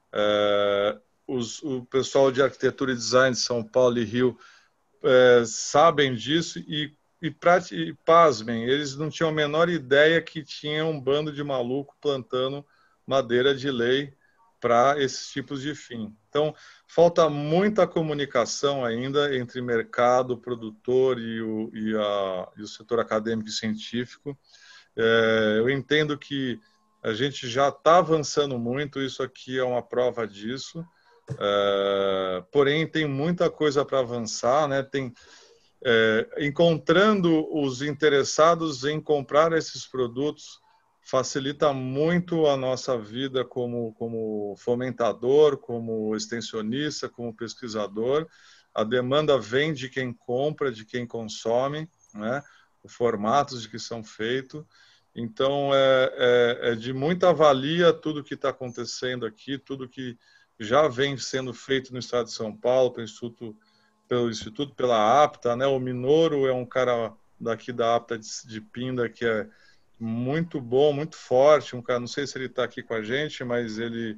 O pessoal de arquitetura e design de São Paulo e Rio sabem disso e e pasmem, eles não tinham a menor ideia que tinha um bando de maluco plantando madeira de lei para esses tipos de fim. Então, falta muita comunicação ainda entre mercado, produtor e o setor acadêmico e científico. Eu entendo que a gente já está avançando muito, isso aqui é uma prova disso, porém tem muita coisa para avançar, né? Encontrando os interessados em comprar esses produtos facilita muito a nossa vida como fomentador, como extensionista, como pesquisador. A demanda vem de quem compra, de quem consome, né? Os formatos de que são feitos. Então, é de muita valia tudo que está acontecendo aqui, tudo que já vem sendo feito no estado de São Paulo, pelo Instituto, pela APTA, né? O Minoro é um cara daqui da APTA de Pinda que é muito bom, muito forte, um cara, não sei se ele está aqui com a gente, mas ele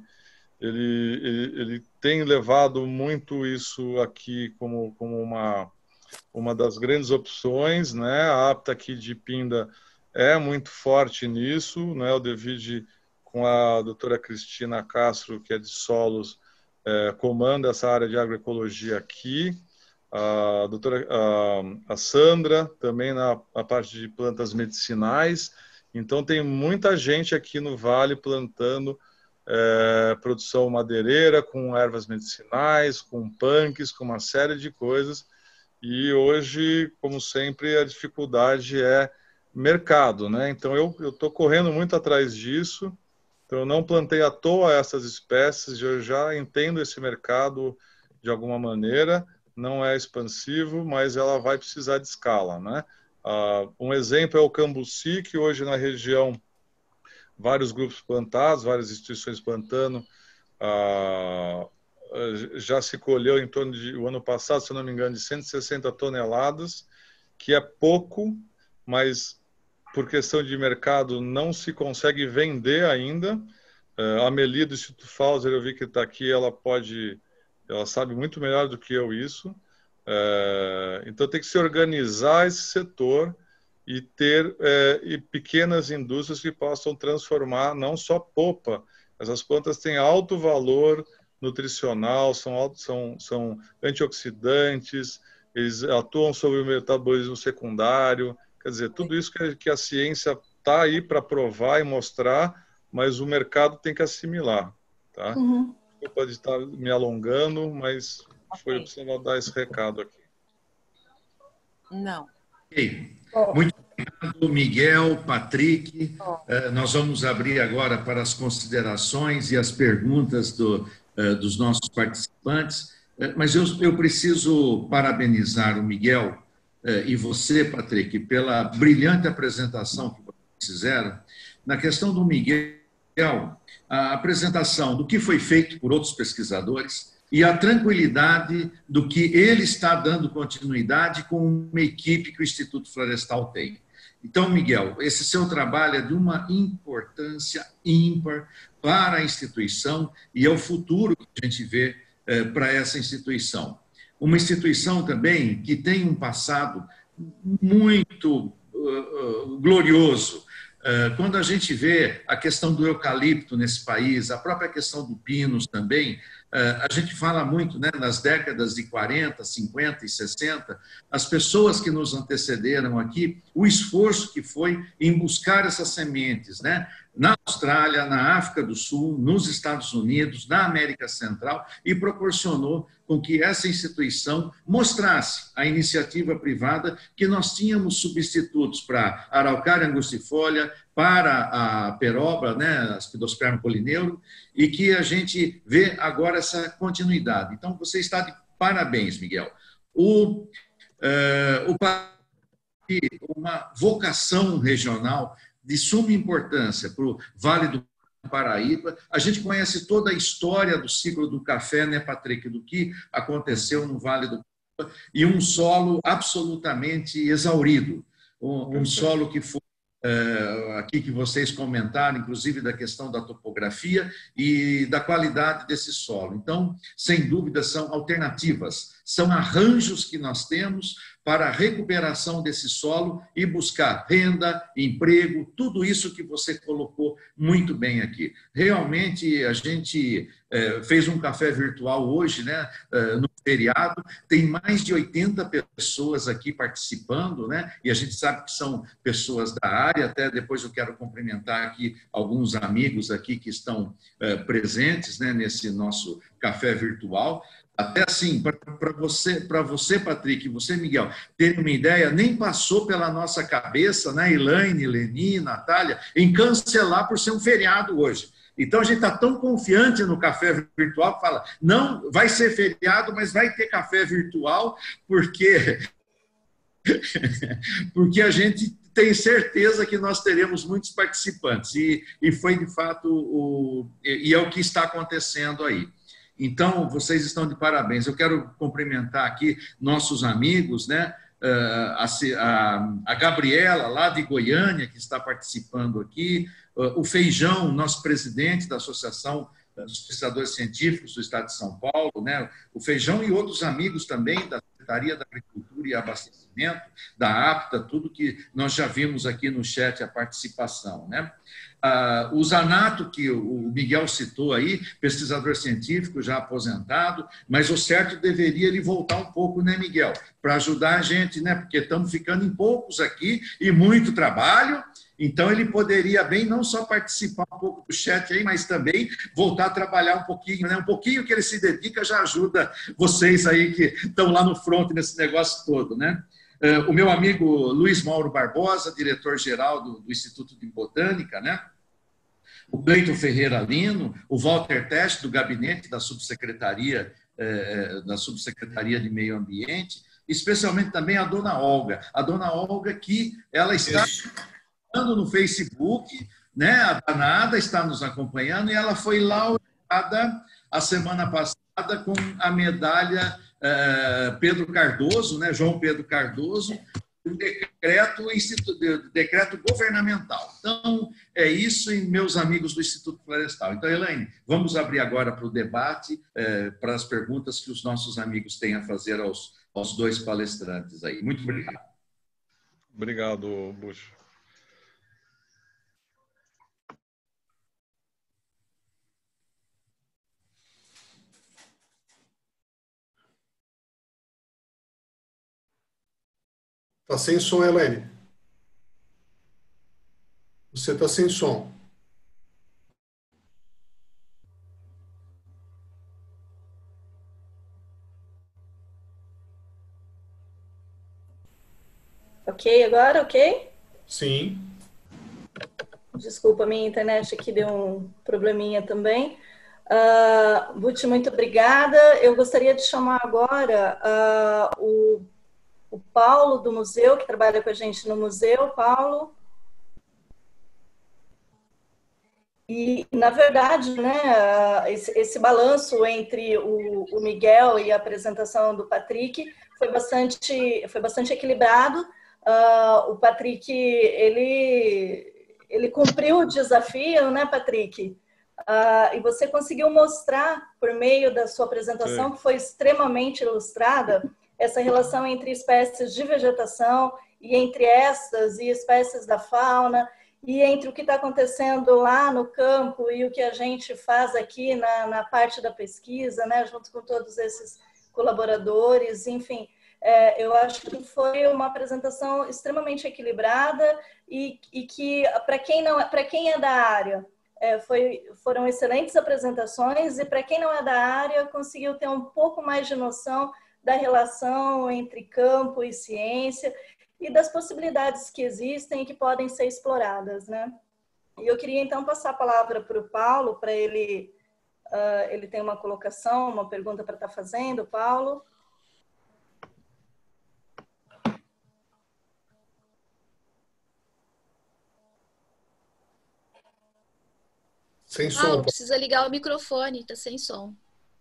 tem levado muito isso aqui como uma das grandes opções, né? A APTA aqui de Pinda é muito forte nisso, né? O David, com a doutora Cristina Castro, que é de solos, comanda essa área de agroecologia aqui. A Sandra, também na parte de plantas medicinais. Então, tem muita gente aqui no Vale plantando produção madeireira, com ervas medicinais, com punks, com uma série de coisas. E hoje, como sempre, a dificuldade é mercado, né? Então, eu estou correndo muito atrás disso. Então, eu não plantei à toa essas espécies, eu já entendo esse mercado de alguma maneira. Não é expansivo, mas ela vai precisar de escala, né? Um exemplo é o cambuci, que hoje na região, vários grupos plantados, várias instituições plantando, já se colheu em torno de, o ano passado, se não me engano, de 160 toneladas, que é pouco, mas por questão de mercado não se consegue vender ainda. A Meli do Instituto Fauser, eu vi que está aqui, ela sabe muito melhor do que eu isso. Então tem que se organizar esse setor e ter pequenas indústrias que possam transformar não só polpa. Essas plantas têm alto valor nutricional, são antioxidantes, eles atuam sobre o metabolismo secundário. Quer dizer, tudo isso que a ciência está aí para provar e mostrar, mas o mercado tem que assimilar, tá? Uhum. Desculpa de estar me alongando, mas foi Ok. preciso dar esse recado aqui. Não. Ok. Muito obrigado, Miguel, Patrick. Nós vamos abrir agora para as considerações e as perguntas dos nossos participantes. Mas eu preciso parabenizar o Miguel e você, Patrick, pela brilhante apresentação que vocês fizeram. Na questão do Miguel, a apresentação do que foi feito por outros pesquisadores e a tranquilidade do que ele está dando continuidade com uma equipe que o Instituto Florestal tem. Então, Miguel, esse seu trabalho é de uma importância ímpar para a instituição e é o futuro que a gente vê para essa instituição. Uma instituição também que tem um passado muito glorioso. Quando a gente vê a questão do eucalipto nesse país, a própria questão do pinus também, a gente fala muito, né, nas décadas de 40, 50 e 60, as pessoas que nos antecederam aqui, o esforço que foi em buscar essas sementes, né, na Austrália, na África do Sul, nos Estados Unidos, na América Central, e proporcionou com que essa instituição mostrasse à iniciativa privada que nós tínhamos substitutos para a araucária angustifolia, para a peroba, né, Aspidosperma polineuro, e que a gente vê agora essa continuidade. Então, você está de parabéns, Miguel. Uma vocação regional de suma importância para o Vale do Paraíba. A gente conhece toda a história do ciclo do café, né, Patrick, do que aconteceu no Vale do Paraíba, e um solo absolutamente exaurido, um solo que foi aqui que vocês comentaram, inclusive da questão da topografia e da qualidade desse solo. Então, sem dúvida, são alternativas são arranjos que nós temos para a recuperação desse solo e buscar renda, emprego, tudo isso que você colocou muito bem aqui. Realmente, a gente fez um café virtual hoje, né, no feriado, tem mais de 80 pessoas aqui participando, né, e a gente sabe que são pessoas da área, até depois eu quero cumprimentar aqui alguns amigos aqui que estão presentes, né, nesse nosso café virtual. Até assim, para você, Patrick, e você, Miguel, terem uma ideia, nem passou pela nossa cabeça, né, Elaine, Leni, Natália, em cancelar por ser um feriado hoje. Então, a gente está tão confiante no café virtual que fala, não, vai ser feriado, mas vai ter café virtual, porque a gente tem certeza que nós teremos muitos participantes. E foi, de fato, é o que está acontecendo aí. Então, vocês estão de parabéns. Eu quero cumprimentar aqui nossos amigos, né? A Gabriela, lá de Goiânia, que está participando aqui, o Feijão, nosso presidente da Associação dos Pesquisadores Científicos do Estado de São Paulo, né? O Feijão e outros amigos também da Secretaria da Agricultura e Abastecimento, da APTA, tudo que nós já vimos aqui no chat, a participação, né? O Zanato, que o Miguel citou aí, pesquisador científico já aposentado, mas o certo deveria ele voltar um pouco, né, Miguel? Para ajudar a gente, né? Porque estamos ficando em poucos aqui e muito trabalho. Então, ele poderia bem não só participar um pouco do chat aí, mas também voltar a trabalhar um pouquinho, né? Um pouquinho que ele se dedica já ajuda vocês aí que estão lá no front nesse negócio todo, né? O meu amigo Luiz Mauro Barbosa, diretor-geral do Instituto de Botânica, né? O Cleiton Ferreira Lino, o Walter Teste, do gabinete da Subsecretaria de Meio Ambiente, especialmente também a dona Olga. A dona Olga que ela está no Facebook, né? A danada está nos acompanhando e ela foi laureada a semana passada com a medalha Pedro Cardoso, né? João Pedro Cardoso, um decreto governamental. Então, é isso, e meus amigos do Instituto Florestal. Então, Elaine, vamos abrir agora para o debate, para as perguntas que os nossos amigos têm a fazer aos dois palestrantes aí. Muito obrigado. Obrigado, Bucho. Está sem som, Elaine. Você está sem som. Ok, agora ok? Sim. Desculpa, minha internet aqui deu um probleminha também. Buti, muito obrigada. Eu gostaria de chamar agora o Paulo do museu, que trabalha com a gente no museu. Paulo. E, na verdade, né, esse balanço entre o Miguel e a apresentação do Patrick foi bastante equilibrado. O Patrick, ele cumpriu o desafio, né, Patrick? E você conseguiu mostrar, por meio da sua apresentação, que foi extremamente ilustrada, essa relação entre espécies de vegetação e entre estas e espécies da fauna, e entre o que está acontecendo lá no campo e o que a gente faz aqui na parte da pesquisa, né, junto com todos esses colaboradores, enfim. Eu acho que foi uma apresentação extremamente equilibrada e que, para quem é da área, foram excelentes apresentações, e para quem não é da área, conseguiu ter um pouco mais de noção da relação entre campo e ciência e das possibilidades que existem e que podem ser exploradas, né? E eu queria, então, passar a palavra para o Paulo, para ele tem uma colocação, uma pergunta para estar fazendo. Paulo? Sem som. Paulo, precisa ligar o microfone, está sem som.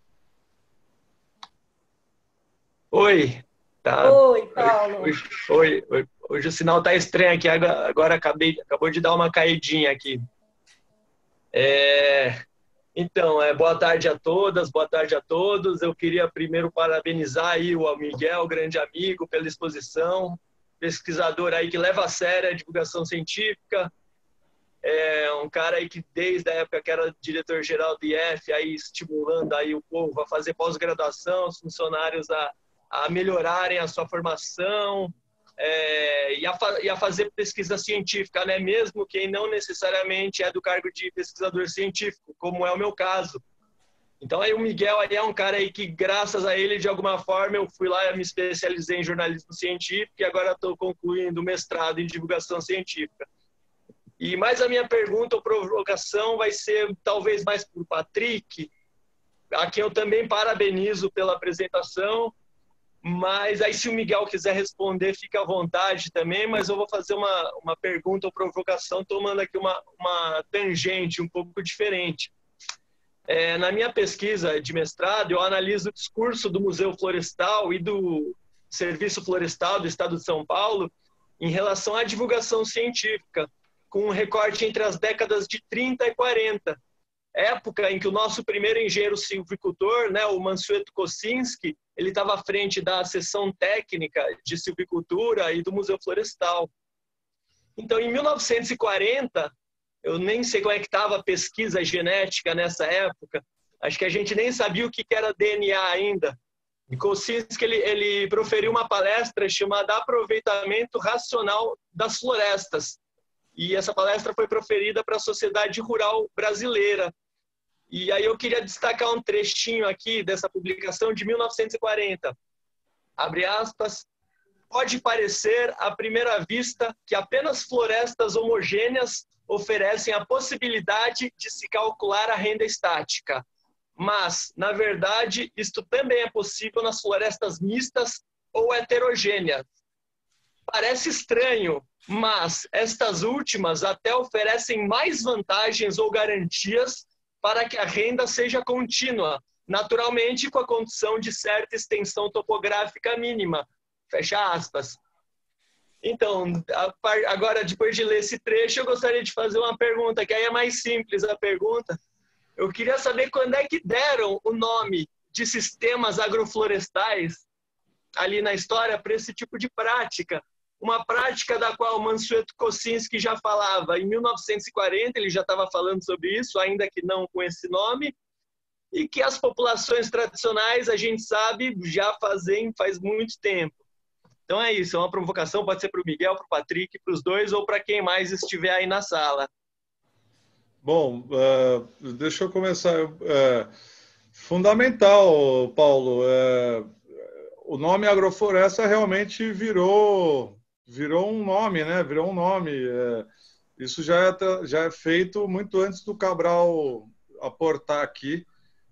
Oi. Tá. Oi, Paulo. Hoje o sinal tá estranho aqui, agora acabou de dar uma caidinha aqui. Então, boa tarde a todas, boa tarde a todos. Eu queria primeiro parabenizar aí o Miguel, grande amigo, pela exposição, pesquisador aí que leva a sério a divulgação científica, um cara aí que desde a época que era diretor-geral do IF, aí estimulando aí o povo a fazer pós-graduação, os funcionários a melhorarem a sua formação, e a fazer pesquisa científica, né? Mesmo quem não necessariamente é do cargo de pesquisador científico, como é o meu caso. Então, aí o Miguel aí é um cara aí que, graças a ele, de alguma forma, eu fui lá e me especializei em jornalismo científico e agora estou concluindo o mestrado em divulgação científica. E mais a minha pergunta ou provocação vai ser talvez mais para o Patrick, a quem eu também parabenizo pela apresentação. Mas aí, se o Miguel quiser responder, fica à vontade também, mas eu vou fazer uma pergunta ou provocação, tomando aqui uma tangente um pouco diferente. Na minha pesquisa de mestrado, eu analiso o discurso do Museu Florestal e do Serviço Florestal do Estado de São Paulo em relação à divulgação científica, com um recorte entre as décadas de 30 e 40. Época em que o nosso primeiro engenheiro silvicultor, né, o Mansueto Kosinski, ele estava à frente da seção técnica de silvicultura e do Museu Florestal. Então, em 1940, eu nem sei como é que estava a pesquisa genética nessa época, acho que a gente nem sabia o que era DNA ainda. E Kosinski, ele proferiu uma palestra chamada Aproveitamento Racional das Florestas. E essa palestra foi proferida para a sociedade rural brasileira. E aí eu queria destacar um trechinho aqui dessa publicação de 1940. Abre aspas. Pode parecer, à primeira vista, que apenas florestas homogêneas oferecem a possibilidade de se calcular a renda estática. Mas, na verdade, isto também é possível nas florestas mistas ou heterogêneas. Parece estranho, mas estas últimas até oferecem mais vantagens ou garantias para que a renda seja contínua, naturalmente com a condição de certa extensão topográfica mínima. Fecha aspas. Então, agora, depois de ler esse trecho, eu gostaria de fazer uma pergunta, que aí é mais simples a pergunta. Eu queria saber quando é que deram o nome de sistemas agroflorestais ali na história para esse tipo de prática. Uma prática da qual o Mansueto Kosinski já falava em 1940, ele já estava falando sobre isso, ainda que não com esse nome, e que as populações tradicionais, a gente sabe, já fazem faz muito tempo. Então é isso, é uma provocação, pode ser para o Miguel, para o Patrick, para os dois, ou para quem mais estiver aí na sala. Bom, deixa eu começar. Fundamental, Paulo. O nome agrofloresta realmente virou um nome, né? Virou um nome. Isso já é feito muito antes do Cabral aportar aqui,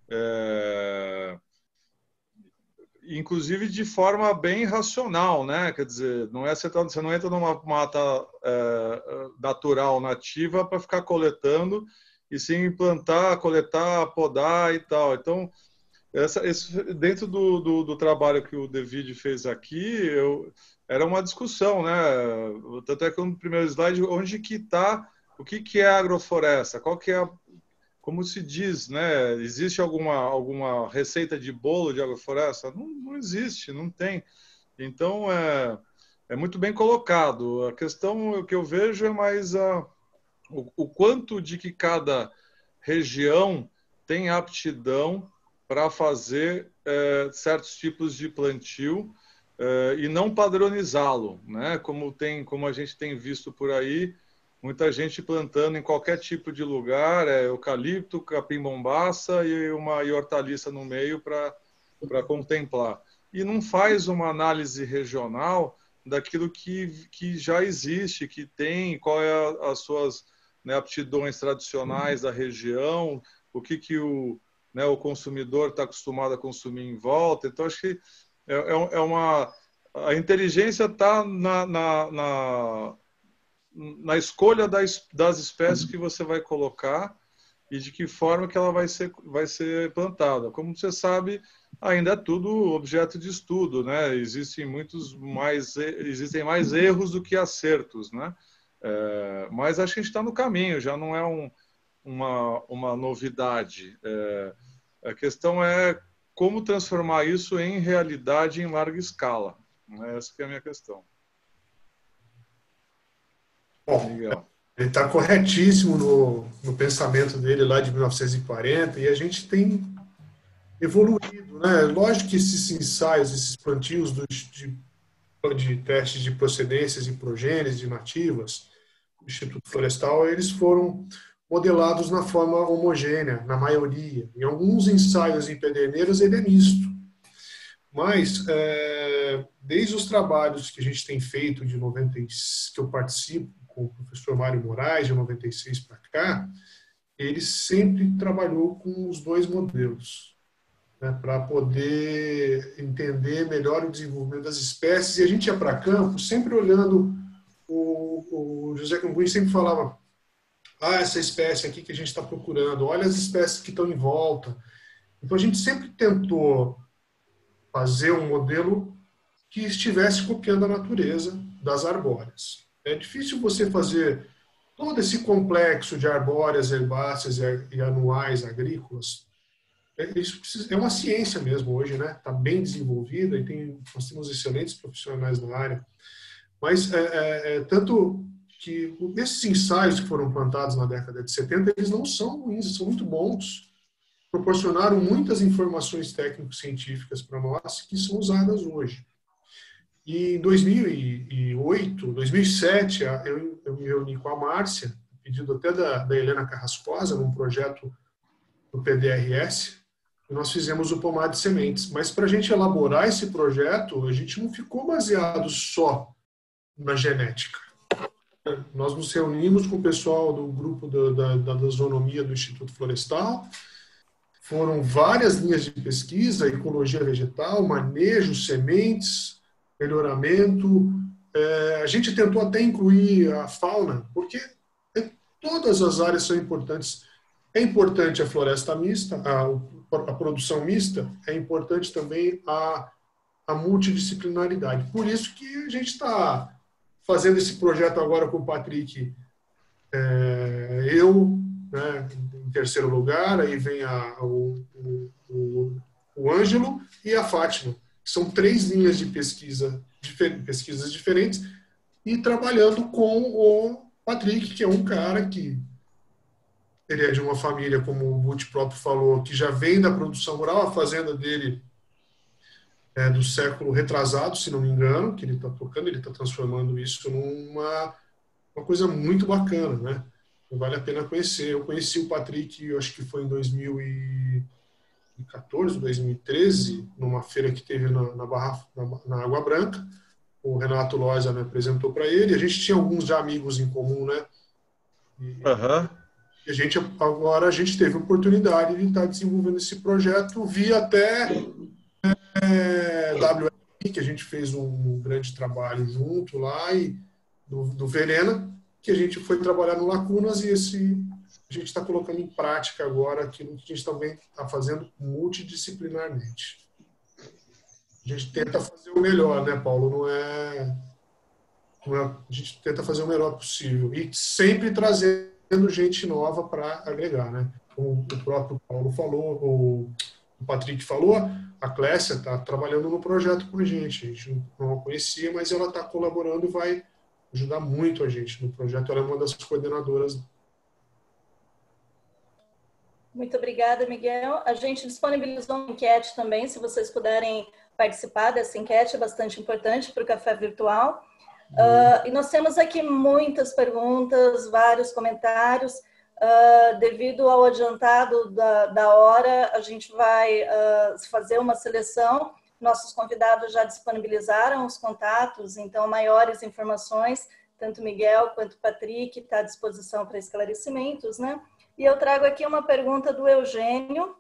inclusive de forma bem racional, né? Quer dizer, você não entra numa mata natural, nativa, para ficar coletando, e sim implantar, coletar, podar e tal. Então, dentro do trabalho que o David fez aqui, era uma discussão, né? Tanto é que no primeiro slide, onde que está, o que é agrofloresta? Qual que é como se diz, né? Existe alguma receita de bolo de agrofloresta? Não existe, não tem. Então, é muito bem colocado. A questão que eu vejo é mais o quanto de que cada região tem aptidão para fazer certos tipos de plantio e não padronizá-lo, né? Como a gente tem visto por aí, muita gente plantando em qualquer tipo de lugar, eucalipto, capim-bombaça e uma hortaliça no meio para contemplar. E não faz uma análise regional daquilo que já existe, que tem, qual é as suas, né, aptidões tradicionais da região, o que o consumidor está acostumado a consumir em volta. Então, acho que a inteligência está na escolha das espécies que você vai colocar e de que forma que ela vai ser plantada. Como você sabe, ainda é tudo objeto de estudo, né? Existem mais erros do que acertos, né? Mas acho que a gente está no caminho, já não é um uma novidade. A questão é como transformar isso em realidade em larga escala. Essa que é a minha questão. Bom, Miguel. ele está corretíssimo no pensamento dele lá de 1940 e a gente tem evoluído, né? Lógico que esses ensaios, esses plantios de testes de procedências e progênies de nativas do Instituto Florestal, eles foram modelados na forma homogênea, na maioria. Em alguns ensaios em pederneiras ele é misto. Mas, desde os trabalhos que a gente tem feito, que eu participo com o professor Mário Moraes, de 96 para cá, ele sempre trabalhou com os dois modelos, né, para poder entender melhor o desenvolvimento das espécies. E a gente ia para campo sempre olhando, o José Cambuí sempre falava, essa espécie aqui que a gente está procurando, olha as espécies que estão em volta. Então a gente sempre tentou fazer um modelo que estivesse copiando a natureza das arbóreas. É difícil você fazer todo esse complexo de arbóreas, herbáceas e anuais agrícolas. Isso é uma ciência mesmo hoje, né? Está bem desenvolvida e nós temos excelentes profissionais na área. Mas tanto que esses ensaios que foram plantados na década de 70, eles não são ruins, eles são muito bons. Proporcionaram muitas informações técnico-científicas para nós que são usadas hoje. E em 2008, 2007, eu me reuni com a Márcia, pedido até da Helena Carrascosa, num projeto do PDRS, e nós fizemos o pomar de sementes. Mas para a gente elaborar esse projeto, a gente não ficou baseado só na genética. Nós nos reunimos com o pessoal do grupo da zoonomia do Instituto Florestal. Foram várias linhas de pesquisa, ecologia vegetal, manejo, sementes, melhoramento. A gente tentou até incluir a fauna, porque todas as áreas são importantes. É importante a floresta mista, a produção mista, é importante também a multidisciplinaridade. Por isso que a gente está fazendo esse projeto agora com o Patrick, né, em terceiro lugar, aí vem o Ângelo e a Fátima. São 3 linhas de pesquisas diferentes, e trabalhando com o Patrick, que é um cara que ele é de uma família, como o Butti próprio falou, que já vem da produção rural. A fazenda dele é do século retrasado, se não me engano, que ele está tocando, ele está transformando isso numa coisa muito bacana, né? Vale a pena conhecer. Eu conheci o Patrick, eu acho que foi em 2014, 2013, numa feira que teve na Água Branca. O Renato Loza me apresentou para ele. A gente tinha alguns já amigos em comum, né? E agora a gente teve a oportunidade de estar desenvolvendo esse projeto via até WRI, que a gente fez um grande trabalho junto lá, e do Verena, que a gente foi trabalhar no Lacunas, e a gente está colocando em prática agora aquilo que a gente também está fazendo multidisciplinarmente. A gente tenta fazer o melhor, né, Paulo? A gente tenta fazer o melhor possível e sempre trazendo gente nova para agregar, né? Como o próprio Paulo falou, o Patrick falou, a Clécia está trabalhando no projeto com a gente não a conhecia, mas ela está colaborando e vai ajudar muito a gente no projeto. Ela é uma das coordenadoras. Muito obrigada, Miguel. A gente disponibilizou uma enquete também, se vocês puderem participar dessa enquete, é bastante importante para o Café Virtual. E nós temos aqui muitas perguntas, vários comentários. Devido ao adiantado da hora, a gente vai fazer uma seleção. Nossos convidados já disponibilizaram os contatos, então maiores informações, tanto Miguel quanto Patrick está à disposição para esclarecimentos, né? E eu trago aqui uma pergunta do Eugênio.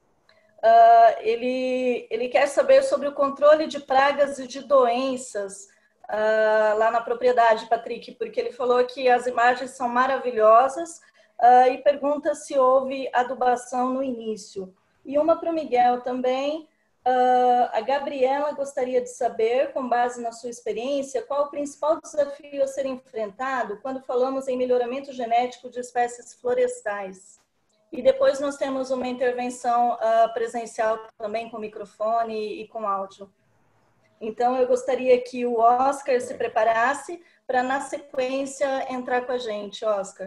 Ele quer saber sobre o controle de pragas e de doenças lá na propriedade, Patrick, porque ele falou que as imagens são maravilhosas, e pergunta se houve adubação no início. E uma para o Miguel também. A Gabriela gostaria de saber, com base na sua experiência, qual o principal desafio a ser enfrentado quando falamos em melhoramento genético de espécies florestais? e depois nós temos uma intervenção presencial também com microfone e com áudio. Então, eu gostaria que o Oscar se preparasse para, na sequência, entrar com a gente. Oscar.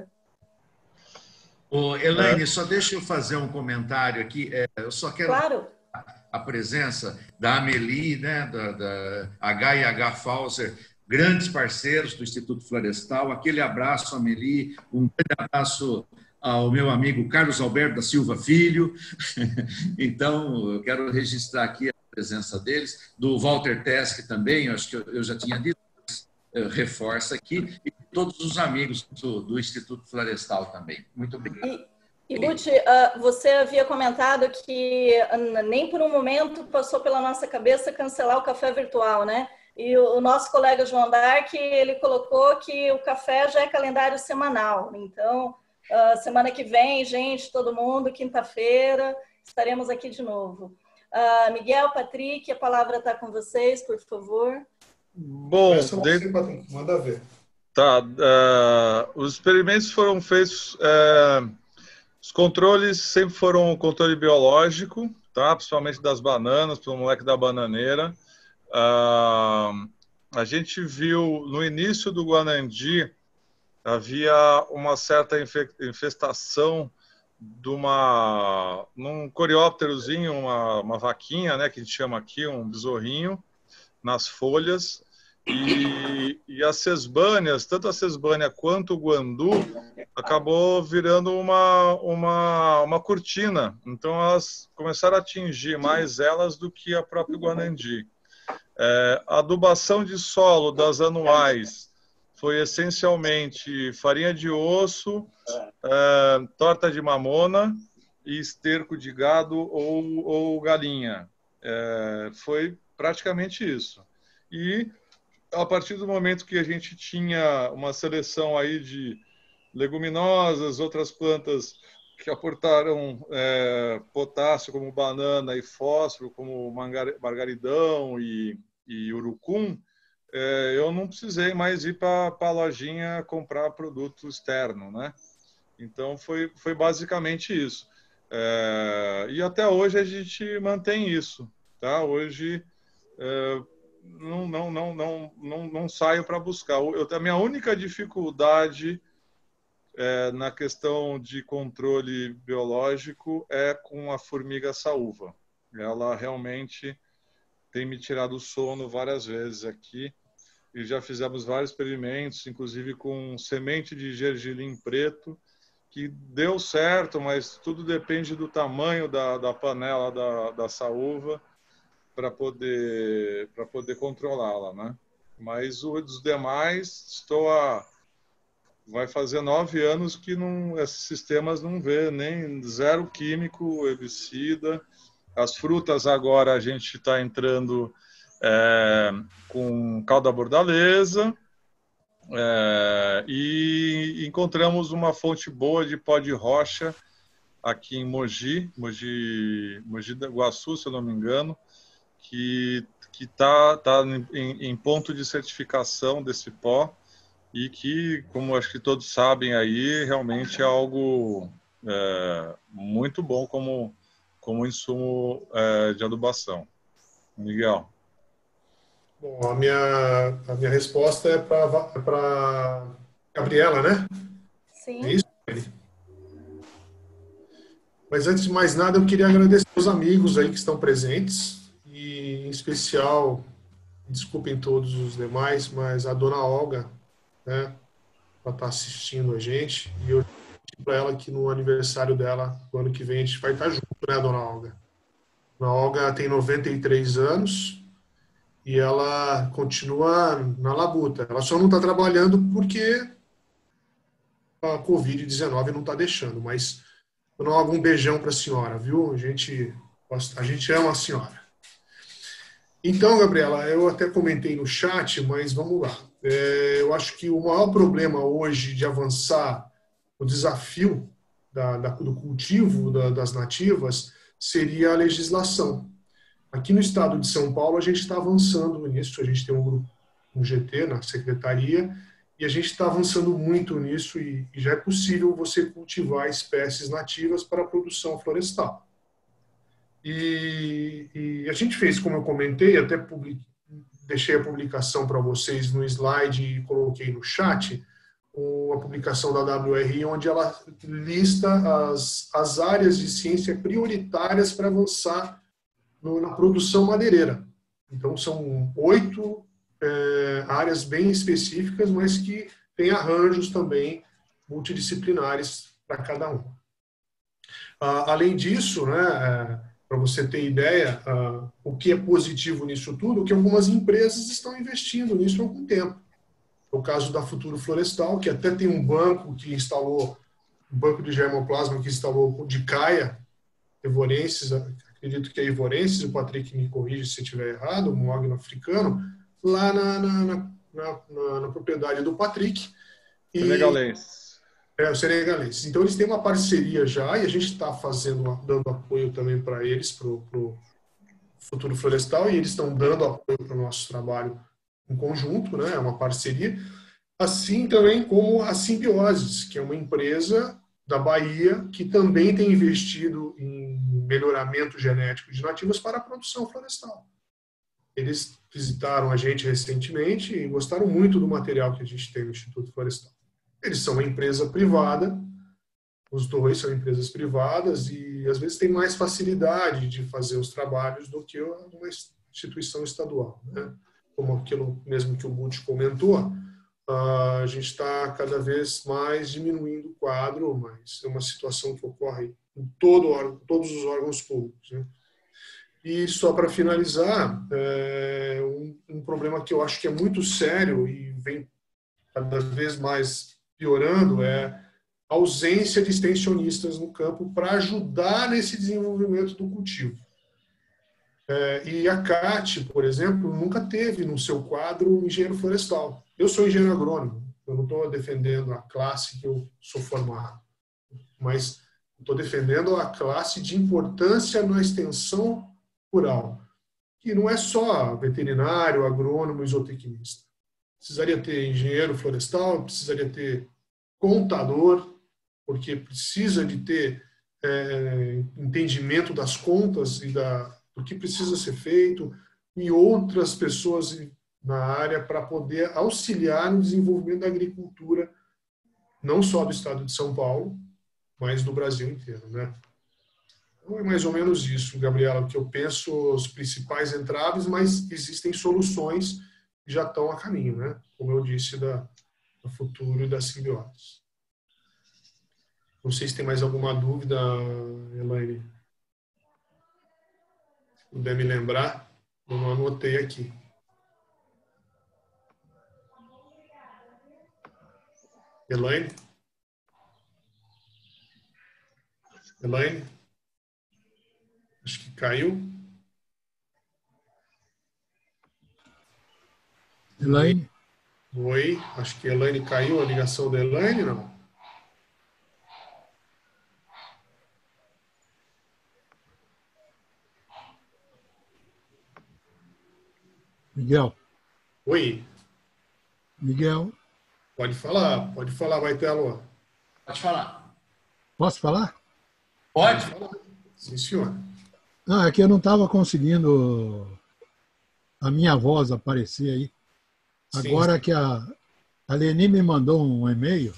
Ô, Elaine, só deixa eu fazer um comentário aqui. Eu só quero Claro. a presença da Amelie, né, da H&H Fauser, grandes parceiros do Instituto Florestal. Aquele abraço, Amelie, um grande abraço ao meu amigo Carlos Alberto da Silva Filho. Então, eu quero registrar aqui a presença deles, do Walter Teske também, acho que eu já tinha dito, reforça aqui, e todos os amigos do Instituto Florestal também. Muito obrigado. E Ruth, você havia comentado que nem por um momento passou pela nossa cabeça cancelar o café virtual, né? E o nosso colega João Dark, ele colocou que o café já é calendário semanal. Então, semana que vem, gente, todo mundo, quinta-feira, estaremos aqui de novo. Miguel, Patrick, a palavra está com vocês, por favor. Bom, manda ver. Tá, os experimentos foram feitos, os controles sempre foram o controle biológico, tá? Principalmente das bananas, pelo moleque da bananeira. A gente viu no início do Guanandi, havia uma certa infestação de num coreópterozinho, uma vaquinha, né, que a gente chama aqui, um besorrinho, nas folhas, e as sesbânias, tanto a sesbânia quanto o guandu, acabou virando uma cortina. Então, elas começaram a atingir mais elas do que a própria guanandi. A adubação de solo das anuais foi essencialmente farinha de osso, torta de mamona e esterco de gado ou galinha. Foi praticamente isso. E a partir do momento que a gente tinha uma seleção aí de leguminosas, outras plantas que aportaram potássio, como banana, e fósforo, como margaridão e urucum, eu não precisei mais ir para a lojinha comprar produto externo, né? Então, foi basicamente isso. E até hoje a gente mantém isso, tá? Hoje não saio para buscar. A minha única dificuldade na questão de controle biológico é com a formiga saúva. Ela realmente tem me tirado o sono várias vezes aqui, e já fizemos vários experimentos, inclusive com semente de gergelim preto, que deu certo, mas tudo depende do tamanho da panela da saúva para poder controlá-la, né? Mas os demais, vai fazer 9 anos que esses sistemas não vê nem zero químico, herbicida. As frutas agora a gente está entrando com calda bordaleza, e encontramos uma fonte boa de pó de rocha aqui em Mogi da Guaçu, se eu não me engano, que está em ponto de certificação desse pó, e que, como acho que todos sabem aí, realmente é algo muito bom como insumo de adubação. Miguel. Bom, a minha resposta é para Gabriela, né? Sim. É isso? Mas antes de mais nada, eu queria agradecer aos amigos aí que estão presentes, e em especial, desculpem todos os demais, mas a dona Olga, né? Ela está assistindo a gente, e eu disse para ela que no aniversário dela, no ano que vem, a gente vai estar junto, né, dona Olga? A dona Olga tem 93 anos, e ela continua na labuta. Ela só não está trabalhando porque a Covid-19 não está deixando. Mas, dona Olga, um beijão para a senhora, viu? A gente ama a senhora. Então, Gabriela, eu até comentei no chat, mas vamos lá. Eu acho que o maior problema hoje de avançar o desafio do cultivo das nativas seria a legislação. Aqui no estado de São Paulo, a gente está avançando nisso. A gente tem um grupo, um GT na secretaria, E a gente está avançando muito nisso e já é possível você cultivar espécies nativas para a produção florestal. E a gente fez, como eu comentei, até deixei a publicação para vocês no slide e coloquei no chat, a publicação da WRI, onde ela lista as áreas de ciência prioritárias para avançar na produção madeireira. Então, são 8 áreas bem específicas, mas que tem arranjos também multidisciplinares para cada um. Além disso, né, para você ter ideia, o que é positivo nisso tudo, é que algumas empresas estão investindo nisso há algum tempo. É o caso da Futuro Florestal, que até tem um banco que instalou, um banco de germoplasma que instalou de caia, evorenses, acredito que é evorenses, o Patrick me corrige se eu estiver errado, um mogno africano, lá na propriedade do Patrick. Senegalense. O senegalense. Então, eles têm uma parceria já, e a gente está dando apoio também para eles, para o Futuro Florestal, e eles estão dando apoio para o nosso trabalho em conjunto, né? É uma parceria. Assim também como a Simbioses, que é uma empresa da Bahia que também tem investido em melhoramento genético de nativas para a produção florestal. Eles visitaram a gente recentemente e gostaram muito do material que a gente tem no Instituto Florestal. Eles são uma empresa privada, os dois são empresas privadas e às vezes tem mais facilidade de fazer os trabalhos do que uma instituição estadual, né? Como aquilo mesmo que o Butch comentou, a gente está cada vez mais diminuindo o quadro, mas é uma situação que ocorre em todos os órgãos públicos, né? E só para finalizar, um problema que eu acho que é muito sério e vem cada vez mais piorando é a ausência de extensionistas no campo para ajudar nesse desenvolvimento do cultivo. E a CAT, por exemplo, nunca teve no seu quadro engenheiro florestal. Eu sou engenheiro agrônomo, eu não estou defendendo a classe que eu sou formado, mas estou defendendo a classe de importância na extensão rural, que não é só veterinário, agrônomo e zootecnista. Precisaria ter engenheiro florestal, precisaria ter contador, porque precisa de ter entendimento das contas e do que precisa ser feito, e outras pessoas na área para poder auxiliar no desenvolvimento da agricultura, não só do estado de São Paulo, mas do Brasil inteiro, né? Então é mais ou menos isso, Gabriela, que eu penso os principais entraves, mas existem soluções que já estão a caminho, né? Como eu disse, do Futuro e da Simbiose. Não sei se tem mais alguma dúvida, Elaine. Se puder me lembrar, eu não anotei aqui. Elaine? Elaine? Acho que caiu. Elaine? Oi, acho que a Elaine caiu, a ligação da Elaine, não? Miguel? Oi. Miguel? Pode falar, Baitelo. Pode falar. Posso falar? Pode? Sim, senhor. Não, é que eu não estava conseguindo a minha voz aparecer aí. Sim. Agora que a Leni me mandou um e-mail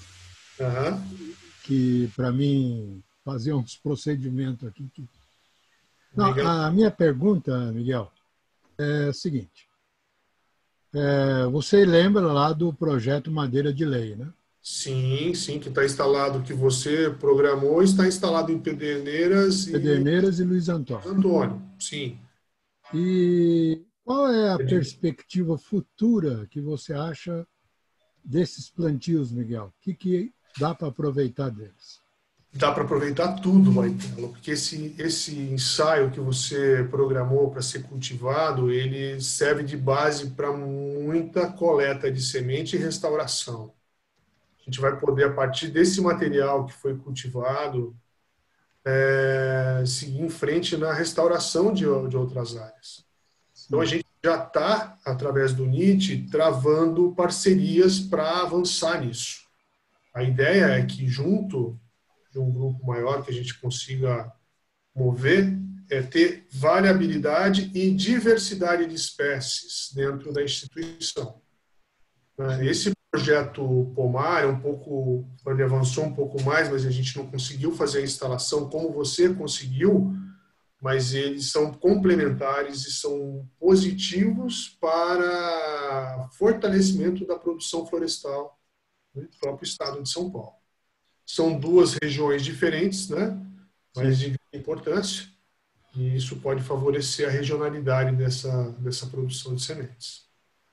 que para mim fazer uns procedimentos aqui. Não, a minha pergunta, Miguel, é a seguinte. Você lembra lá do projeto Madeira de Lei, né? Sim, que está instalado, que você programou, está instalado em Pederneiras e Luiz Antônio. Antônio, sim. E qual é a perspectiva futura que você acha desses plantios, Miguel? O que dá para aproveitar deles? Dá para aproveitar tudo, Baitelo, porque esse ensaio que você programou para ser cultivado, ele serve de base para muita coleta de semente e restauração. A gente vai poder, a partir desse material que foi cultivado, seguir em frente na restauração de outras áreas. Então, a gente já está, através do NIT, travando parcerias para avançar nisso. A ideia é que, junto de um grupo maior que a gente consiga mover, é ter variabilidade e diversidade de espécies dentro da instituição. Esse projeto Pomar ele avançou um pouco mais, mas a gente não conseguiu fazer a instalação como você conseguiu, mas eles são complementares e são positivos para fortalecimento da produção florestal no próprio estado de São Paulo. São duas regiões diferentes, né? Mas de grande importância, e isso pode favorecer a regionalidade dessa produção de sementes.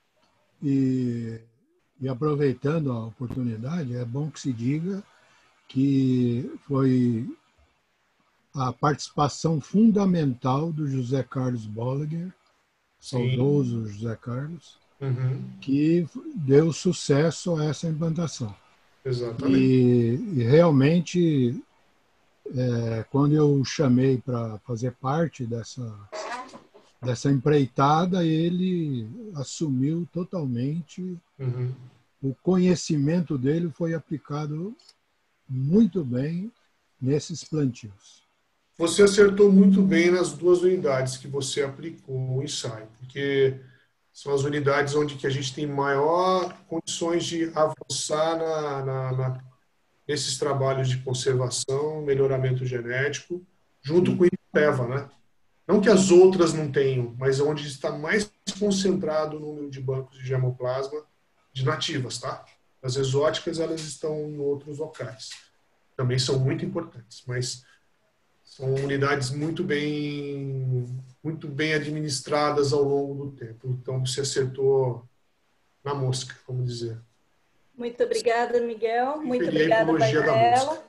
E aproveitando a oportunidade, é bom que se diga que foi a participação fundamental do José Carlos Bolliger, saudoso José Carlos, que deu sucesso a essa implantação. Exatamente. E realmente, quando eu chamei para fazer parte dessa empreitada, ele assumiu totalmente. O conhecimento dele foi aplicado muito bem nesses plantios. Você acertou muito bem nas duas unidades que você aplicou o ensaio, porque são as unidades onde que a gente tem maior condições de avançar nesses trabalhos de conservação, melhoramento genético, junto com o IPEVA, né? Não que as outras não tenham, mas onde está mais concentrado o número de bancos de germoplasma de nativas, tá? As exóticas, elas estão em outros locais. Também são muito importantes, mas são unidades muito bem administradas ao longo do tempo. Então, você acertou na mosca, vamos dizer. Muito obrigada, Miguel. Muito obrigada, Baitella.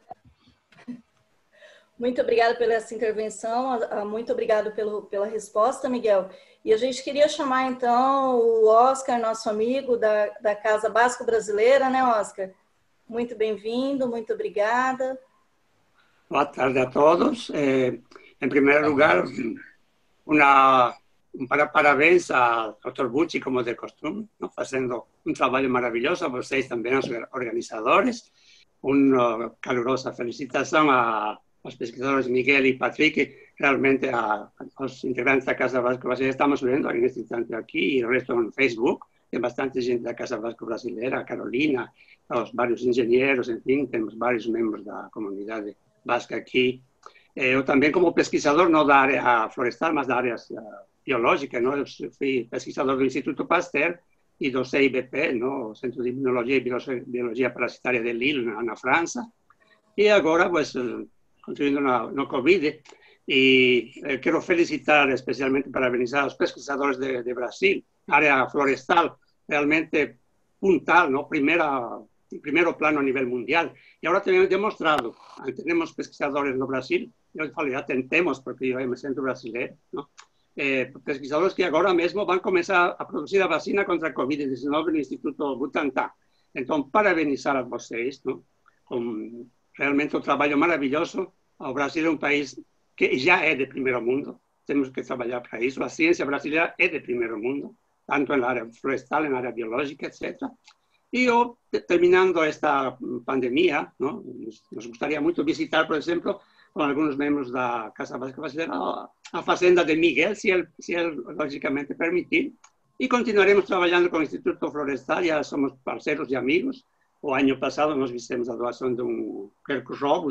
Muito obrigada pela essa intervenção. Muito obrigada pela resposta, Miguel. E a gente queria chamar, então, o Oscar, nosso amigo da Casa Basco Brasileira, né, Oscar? Muito bem-vindo, muito obrigada. Boa tarde a todos. Em primeiro lugar, parabéns ao Dr. Bucci, como de costume, ¿no? Fazendo um trabalho maravilhoso, a vocês também, os organizadores. Uma calurosa felicitação aos pesquisadores Miguel e Patrick, realmente aos integrantes da Casa Basco Brasileira. Estamos vendo neste instante aqui, e o resto no Facebook, tem bastante gente da Casa Basco Brasileira, a Carolina, os vários engenheiros, enfim, temos vários membros da comunidade basca aqui. Eu também, como pesquisador, não da área florestal, mas da área biológica, não? Eu fui pesquisador do Instituto Pasteur e do CIBP, não? O Centro de Imunologia e Biologia Parasitária de Lille, na França. E agora, pues, contribuindo no Covid, e quero felicitar, especialmente parabenizar os pesquisadores de Brasil, área florestal realmente puntal, ¿no? Primeiro plano a nível mundial. E agora temos demonstrado, temos pesquisadores no Brasil, eu falei, já tentemos, porque eu me sinto brasileiro, não? Pesquisadores que agora mesmo vão começar a produzir a vacina contra a Covid-19 no Instituto Butantan. Então, parabenizar a vocês, não? Com realmente um trabalho maravilhoso. O Brasil é um país que já é de primeiro mundo, temos que trabalhar para isso. A ciência brasileira é de primeiro mundo, tanto na área florestal, na área biológica, etc. E eu, terminando esta pandemia, ¿no? Nos gostaria muito visitar, por exemplo, com alguns membros da Casa Basco Brasileira, a fazenda de Miguel, se ele logicamente permitir, e continuaremos trabalhando com o Instituto Florestal, já somos parceiros e amigos. O ano passado nós fizemos a doação de quercus robus,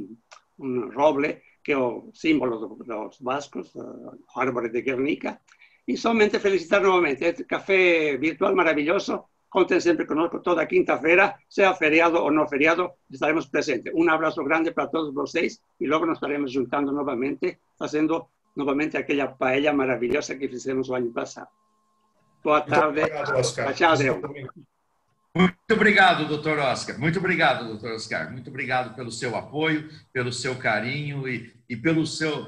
um roble, que é o símbolo dos bascos, a árvore de Guernica, e somente felicitar novamente, este café virtual maravilhoso. Contem sempre conosco toda quinta-feira, seja feriado ou não feriado, estaremos presentes. Um abraço grande para todos vocês e logo nos estaremos juntando novamente, fazendo novamente aquela paella maravilhosa que fizemos o ano passado. Boa tarde. Muito obrigado, Oscar. Tchau, Deus. Muito obrigado, doutor Oscar. Muito obrigado, doutor Oscar. Muito obrigado pelo seu apoio, pelo seu carinho e pelo seu...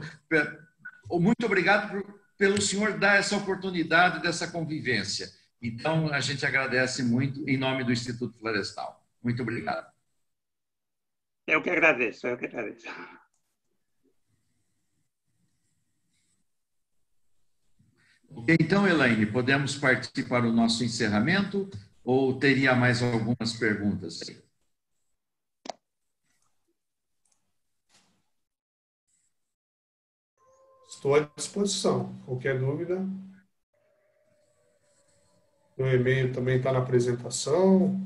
Muito obrigado pelo senhor dar essa oportunidade dessa convivência. Então, a gente agradece muito em nome do Instituto Florestal. Muito obrigado. Eu que agradeço, eu que agradeço. O Então, Elaine, podemos partir para o nosso encerramento ou teria mais algumas perguntas? Estou à disposição. Qualquer dúvida. Meu e-mail também está na apresentação.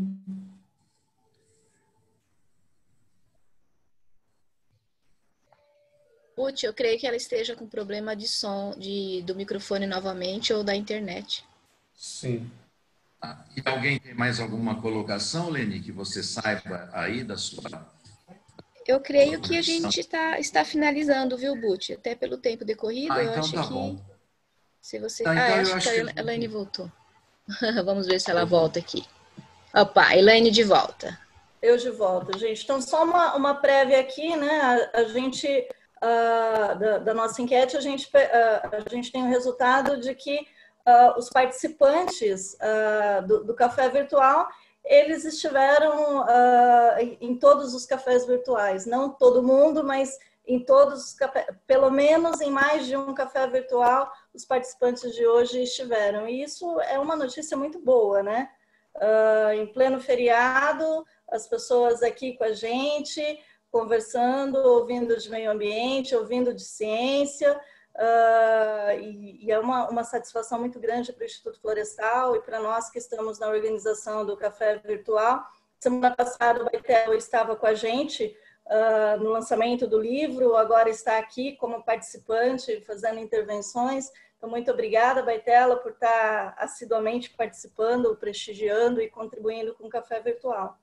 Ruth, eu creio que ela esteja com problema de som do microfone novamente ou da internet. Sim. E alguém tem mais alguma colocação, Leni, que você saiba aí da sua... Eu creio que a gente está finalizando, viu, Butch? Até pelo tempo decorrido, eu então acho tá que... bom. Se você... Tá, então eu acho acho que a que... Elaine voltou. Vamos ver se ela volta aqui. Opa, Elaine de volta. Eu de volta, gente. Então, só uma prévia aqui, né? A gente, da nossa enquete, a gente tem o resultado de que os participantes do café virtual, eles estiveram em todos os cafés virtuais. Não todo mundo, mas em todos os cafés, pelo menos em mais de um café virtual, os participantes de hoje estiveram. E isso é uma notícia muito boa, né? Em pleno feriado, as pessoas aqui com a gente, conversando, ouvindo de meio ambiente, ouvindo de ciência, e é uma satisfação muito grande para o Instituto Florestal e para nós que estamos na organização do Café Virtual. Semana passada o Baitelo estava com a gente no lançamento do livro, agora está aqui como participante, fazendo intervenções. Então, muito obrigada, Baitela, por estar assiduamente participando, prestigiando e contribuindo com o Café Virtual.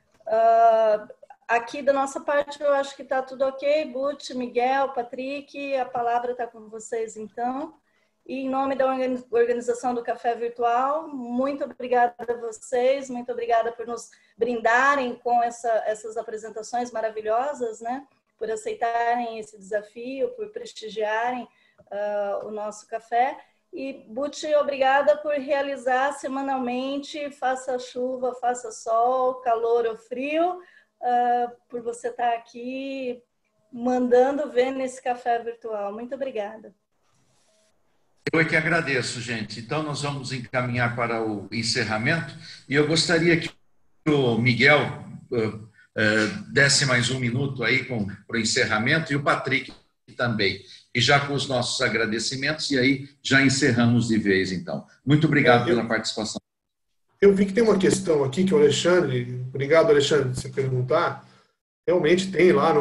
Aqui da nossa parte, eu acho que está tudo ok. Butch, Miguel, Patrick, a palavra está com vocês, então. E em nome da organização do Café Virtual, muito obrigada a vocês, muito obrigada por nos brindarem com essas apresentações maravilhosas, né? Por aceitarem esse desafio, por prestigiarem o nosso café. E, Butch, obrigada por realizar semanalmente, faça chuva, faça sol, calor ou frio, por você estar aqui mandando ver nesse café virtual. Muito obrigada. Eu é que agradeço, gente. Então, nós vamos encaminhar para o encerramento e eu gostaria que o Miguel desse mais um minuto aí para o encerramento e o Patrick também. E já com os nossos agradecimentos, e aí já encerramos de vez, então. Muito obrigado pela participação. Eu vi que tem uma questão aqui que o Alexandre, obrigado, Alexandre, por você perguntar, realmente tem lá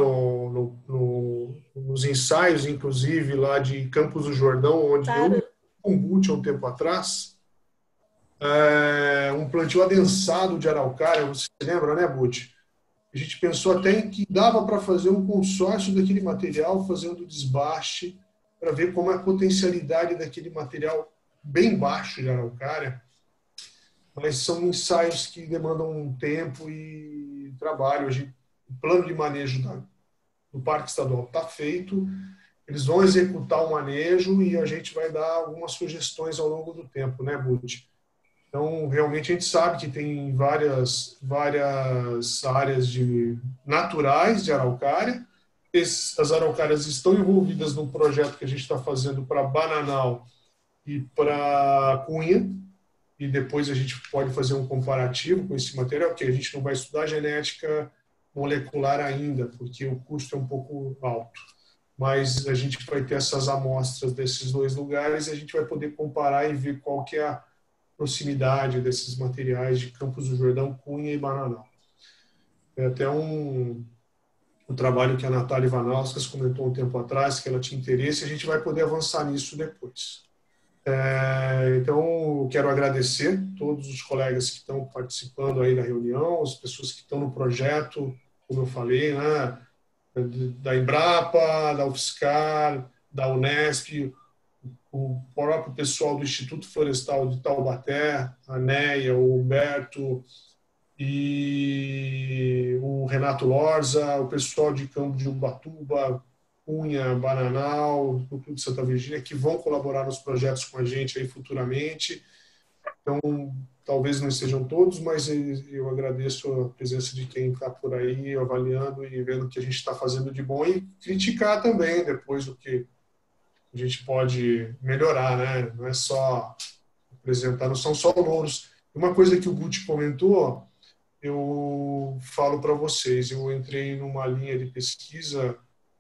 nos ensaios, inclusive, lá de Campos do Jordão, onde eu com o Butch há um tempo atrás, um plantio adensado de araucária, você lembra, né, Butch? A gente pensou até em que dava para fazer um consórcio daquele material, fazendo desbaste, para ver como é a potencialidade daquele material bem baixo de araucária. Mas são ensaios que demandam um tempo e trabalho. O plano de manejo do Parque Estadual está feito, eles vão executar o manejo e a gente vai dar algumas sugestões ao longo do tempo, né, Butch? Então, realmente, a gente sabe que tem várias áreas naturais de araucária. As araucárias estão envolvidas num projeto que a gente está fazendo para Bananal e para Cunha, e depois a gente pode fazer um comparativo com esse material, porque a gente não vai estudar genética molecular ainda, porque o custo é um pouco alto. Mas a gente vai ter essas amostras desses dois lugares e a gente vai poder comparar e ver qual que é a proximidade desses materiais de Campos do Jordão, Cunha e Bananal. É até um trabalho que a Natália Ivanauskas comentou um tempo atrás, que ela tinha interesse, e a gente vai poder avançar nisso depois. Então, quero agradecer todos os colegas que estão participando aí da reunião, as pessoas que estão no projeto, como eu falei, né, da Embrapa, da UFSCar, da Unesp, o próprio pessoal do Instituto Florestal de Taubaté, a Neia, o Humberto e o Renato Lorza, o pessoal de Campo de Ubatuba, Cunha, Bananal, Núcleo de Santa Virgínia, que vão colaborar nos projetos com a gente aí futuramente. Então, talvez não estejam todos, mas eu agradeço a presença de quem está por aí avaliando e vendo o que a gente está fazendo de bom e criticar também depois o que a gente pode melhorar, né? Não é só apresentar, não são só louros. Uma coisa que o Guti comentou, eu falo para vocês, eu entrei numa linha de pesquisa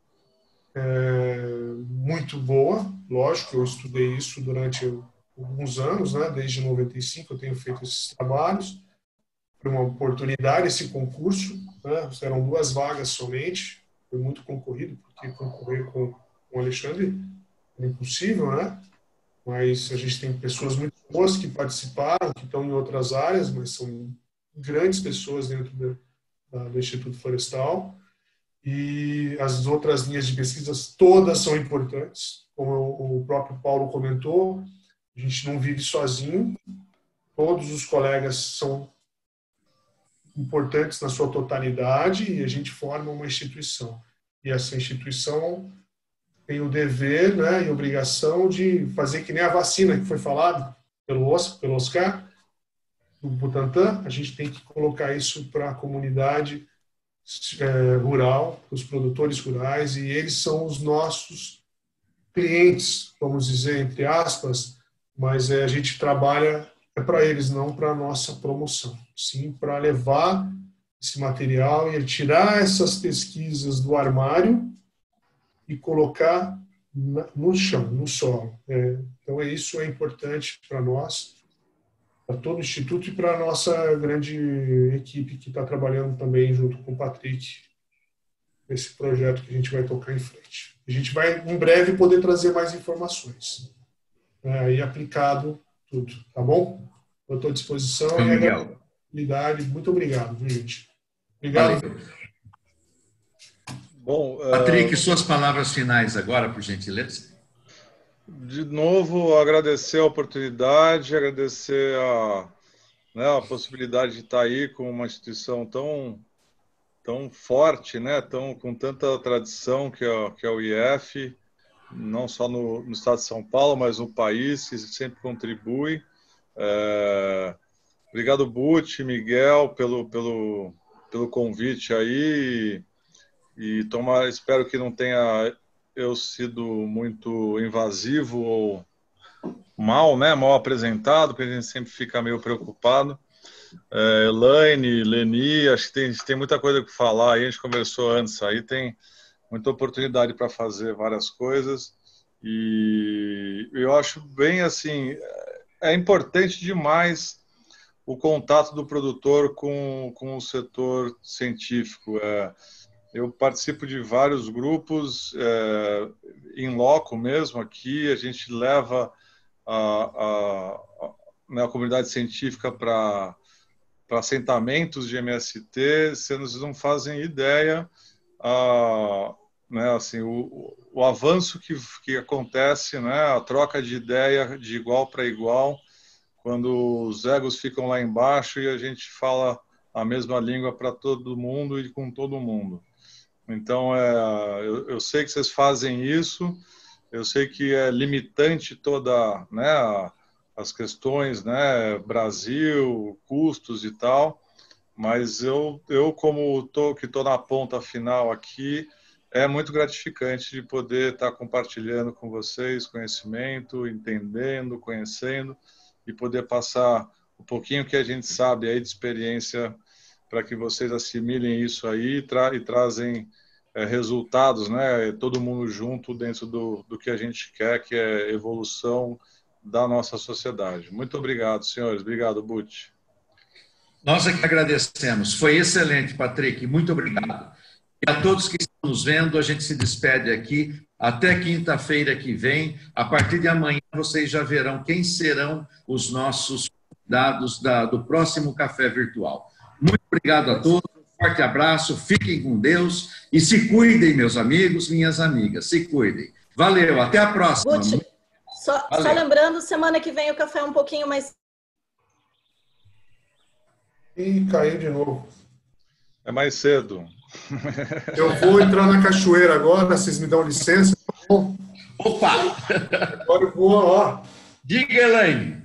muito boa, lógico, eu estudei isso durante alguns anos, né? Desde 95 eu tenho feito esses trabalhos. Foi uma oportunidade esse concurso, né? Eram 2 vagas somente, foi muito concorrido, porque concorrer com o Alexandre é impossível, né? Mas a gente tem pessoas muito boas que participaram, que estão em outras áreas, mas são grandes pessoas dentro do Instituto Florestal. E as outras linhas de pesquisas todas são importantes. Como o próprio Paulo comentou, a gente não vive sozinho, todos os colegas são importantes na sua totalidade e a gente forma uma instituição. E essa instituição tem o dever, né, e obrigação de fazer que nem a vacina que foi falado pelo Oscar, do Butantan, a gente tem que colocar isso para a comunidade rural, os produtores rurais, e eles são os nossos clientes, vamos dizer, entre aspas, mas a gente trabalha para eles, não para a nossa promoção, sim para levar esse material e tirar essas pesquisas do armário e colocar no chão, no solo. Então, isso é importante para nós, para todo o Instituto e para a nossa grande equipe que está trabalhando também junto com o Patrick nesse projeto que a gente vai tocar em frente. A gente vai, em breve, poder trazer mais informações, aí aplicado tudo, tá bom? Eu estou à disposição e a oportunidade. Muito obrigado, gente. Obrigado. Valeu. Bom, Patrick, suas palavras finais agora, por gentileza. De novo, agradecer a oportunidade, agradecer a possibilidade de estar aí com uma instituição tão forte, né, com tanta tradição que é o IF, não só no estado de São Paulo, mas no país, que sempre contribui. Obrigado, Buti, Miguel, pelo convite aí, e espero que não tenha eu sido muito invasivo ou mal apresentado, porque a gente sempre fica meio preocupado. Elaine, Leni, acho que tem muita coisa para falar aí, a gente conversou antes, aí tem muita oportunidade para fazer várias coisas, e eu acho bem assim, é importante demais o contato do produtor com o setor científico. Eu participo de vários grupos, em loco mesmo, aqui a gente leva a comunidade científica para assentamentos de MST, vocês não fazem ideia assim, o avanço que acontece, né, a troca de ideia de igual para igual, quando os egos ficam lá embaixo e a gente fala a mesma língua para todo mundo e com todo mundo. Então, eu sei que vocês fazem isso, eu sei que é limitante toda, né, as questões, né, Brasil, custos e tal, mas eu como estou na ponta final aqui, é muito gratificante de poder estar compartilhando com vocês conhecimento, entendendo, conhecendo, e poder passar um pouquinho que a gente sabe aí de experiência para que vocês assimilem isso aí e trazem resultados, né? Todo mundo junto dentro do que a gente quer, que é evolução da nossa sociedade. Muito obrigado, senhores. Obrigado, Buti. Nós é que agradecemos. Foi excelente, Patrick. Muito obrigado. E a todos que estão nos vendo, a gente se despede aqui. Até quinta-feira que vem. A partir de amanhã, vocês já verão quem serão os nossos convidados do próximo Café Virtual. Muito obrigado a todos. Forte abraço, fiquem com Deus e se cuidem, meus amigos, minhas amigas, se cuidem. Valeu, até a próxima. Guti, só lembrando, semana que vem o café é um pouquinho mais... E caiu de novo. É mais cedo. Eu vou entrar na cachoeira agora, vocês me dão licença? Opa! Agora eu vou, ó. Diga, Elaine.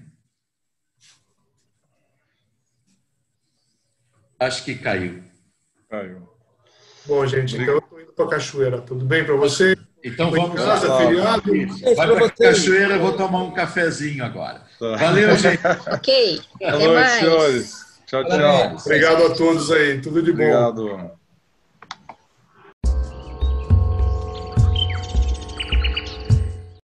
Acho que caiu. Bom, gente, então eu estou indo para a cachoeira. Tudo bem para você? Então vamos em casa, lá. feriado. Isso. Vai para a cachoeira, eu vou tomar um cafezinho agora. Tá. Valeu, gente. Ok, Boa até noite, mais. senhores. Tchau, tchau. Obrigado a todos aí. Tudo de bom. Obrigado.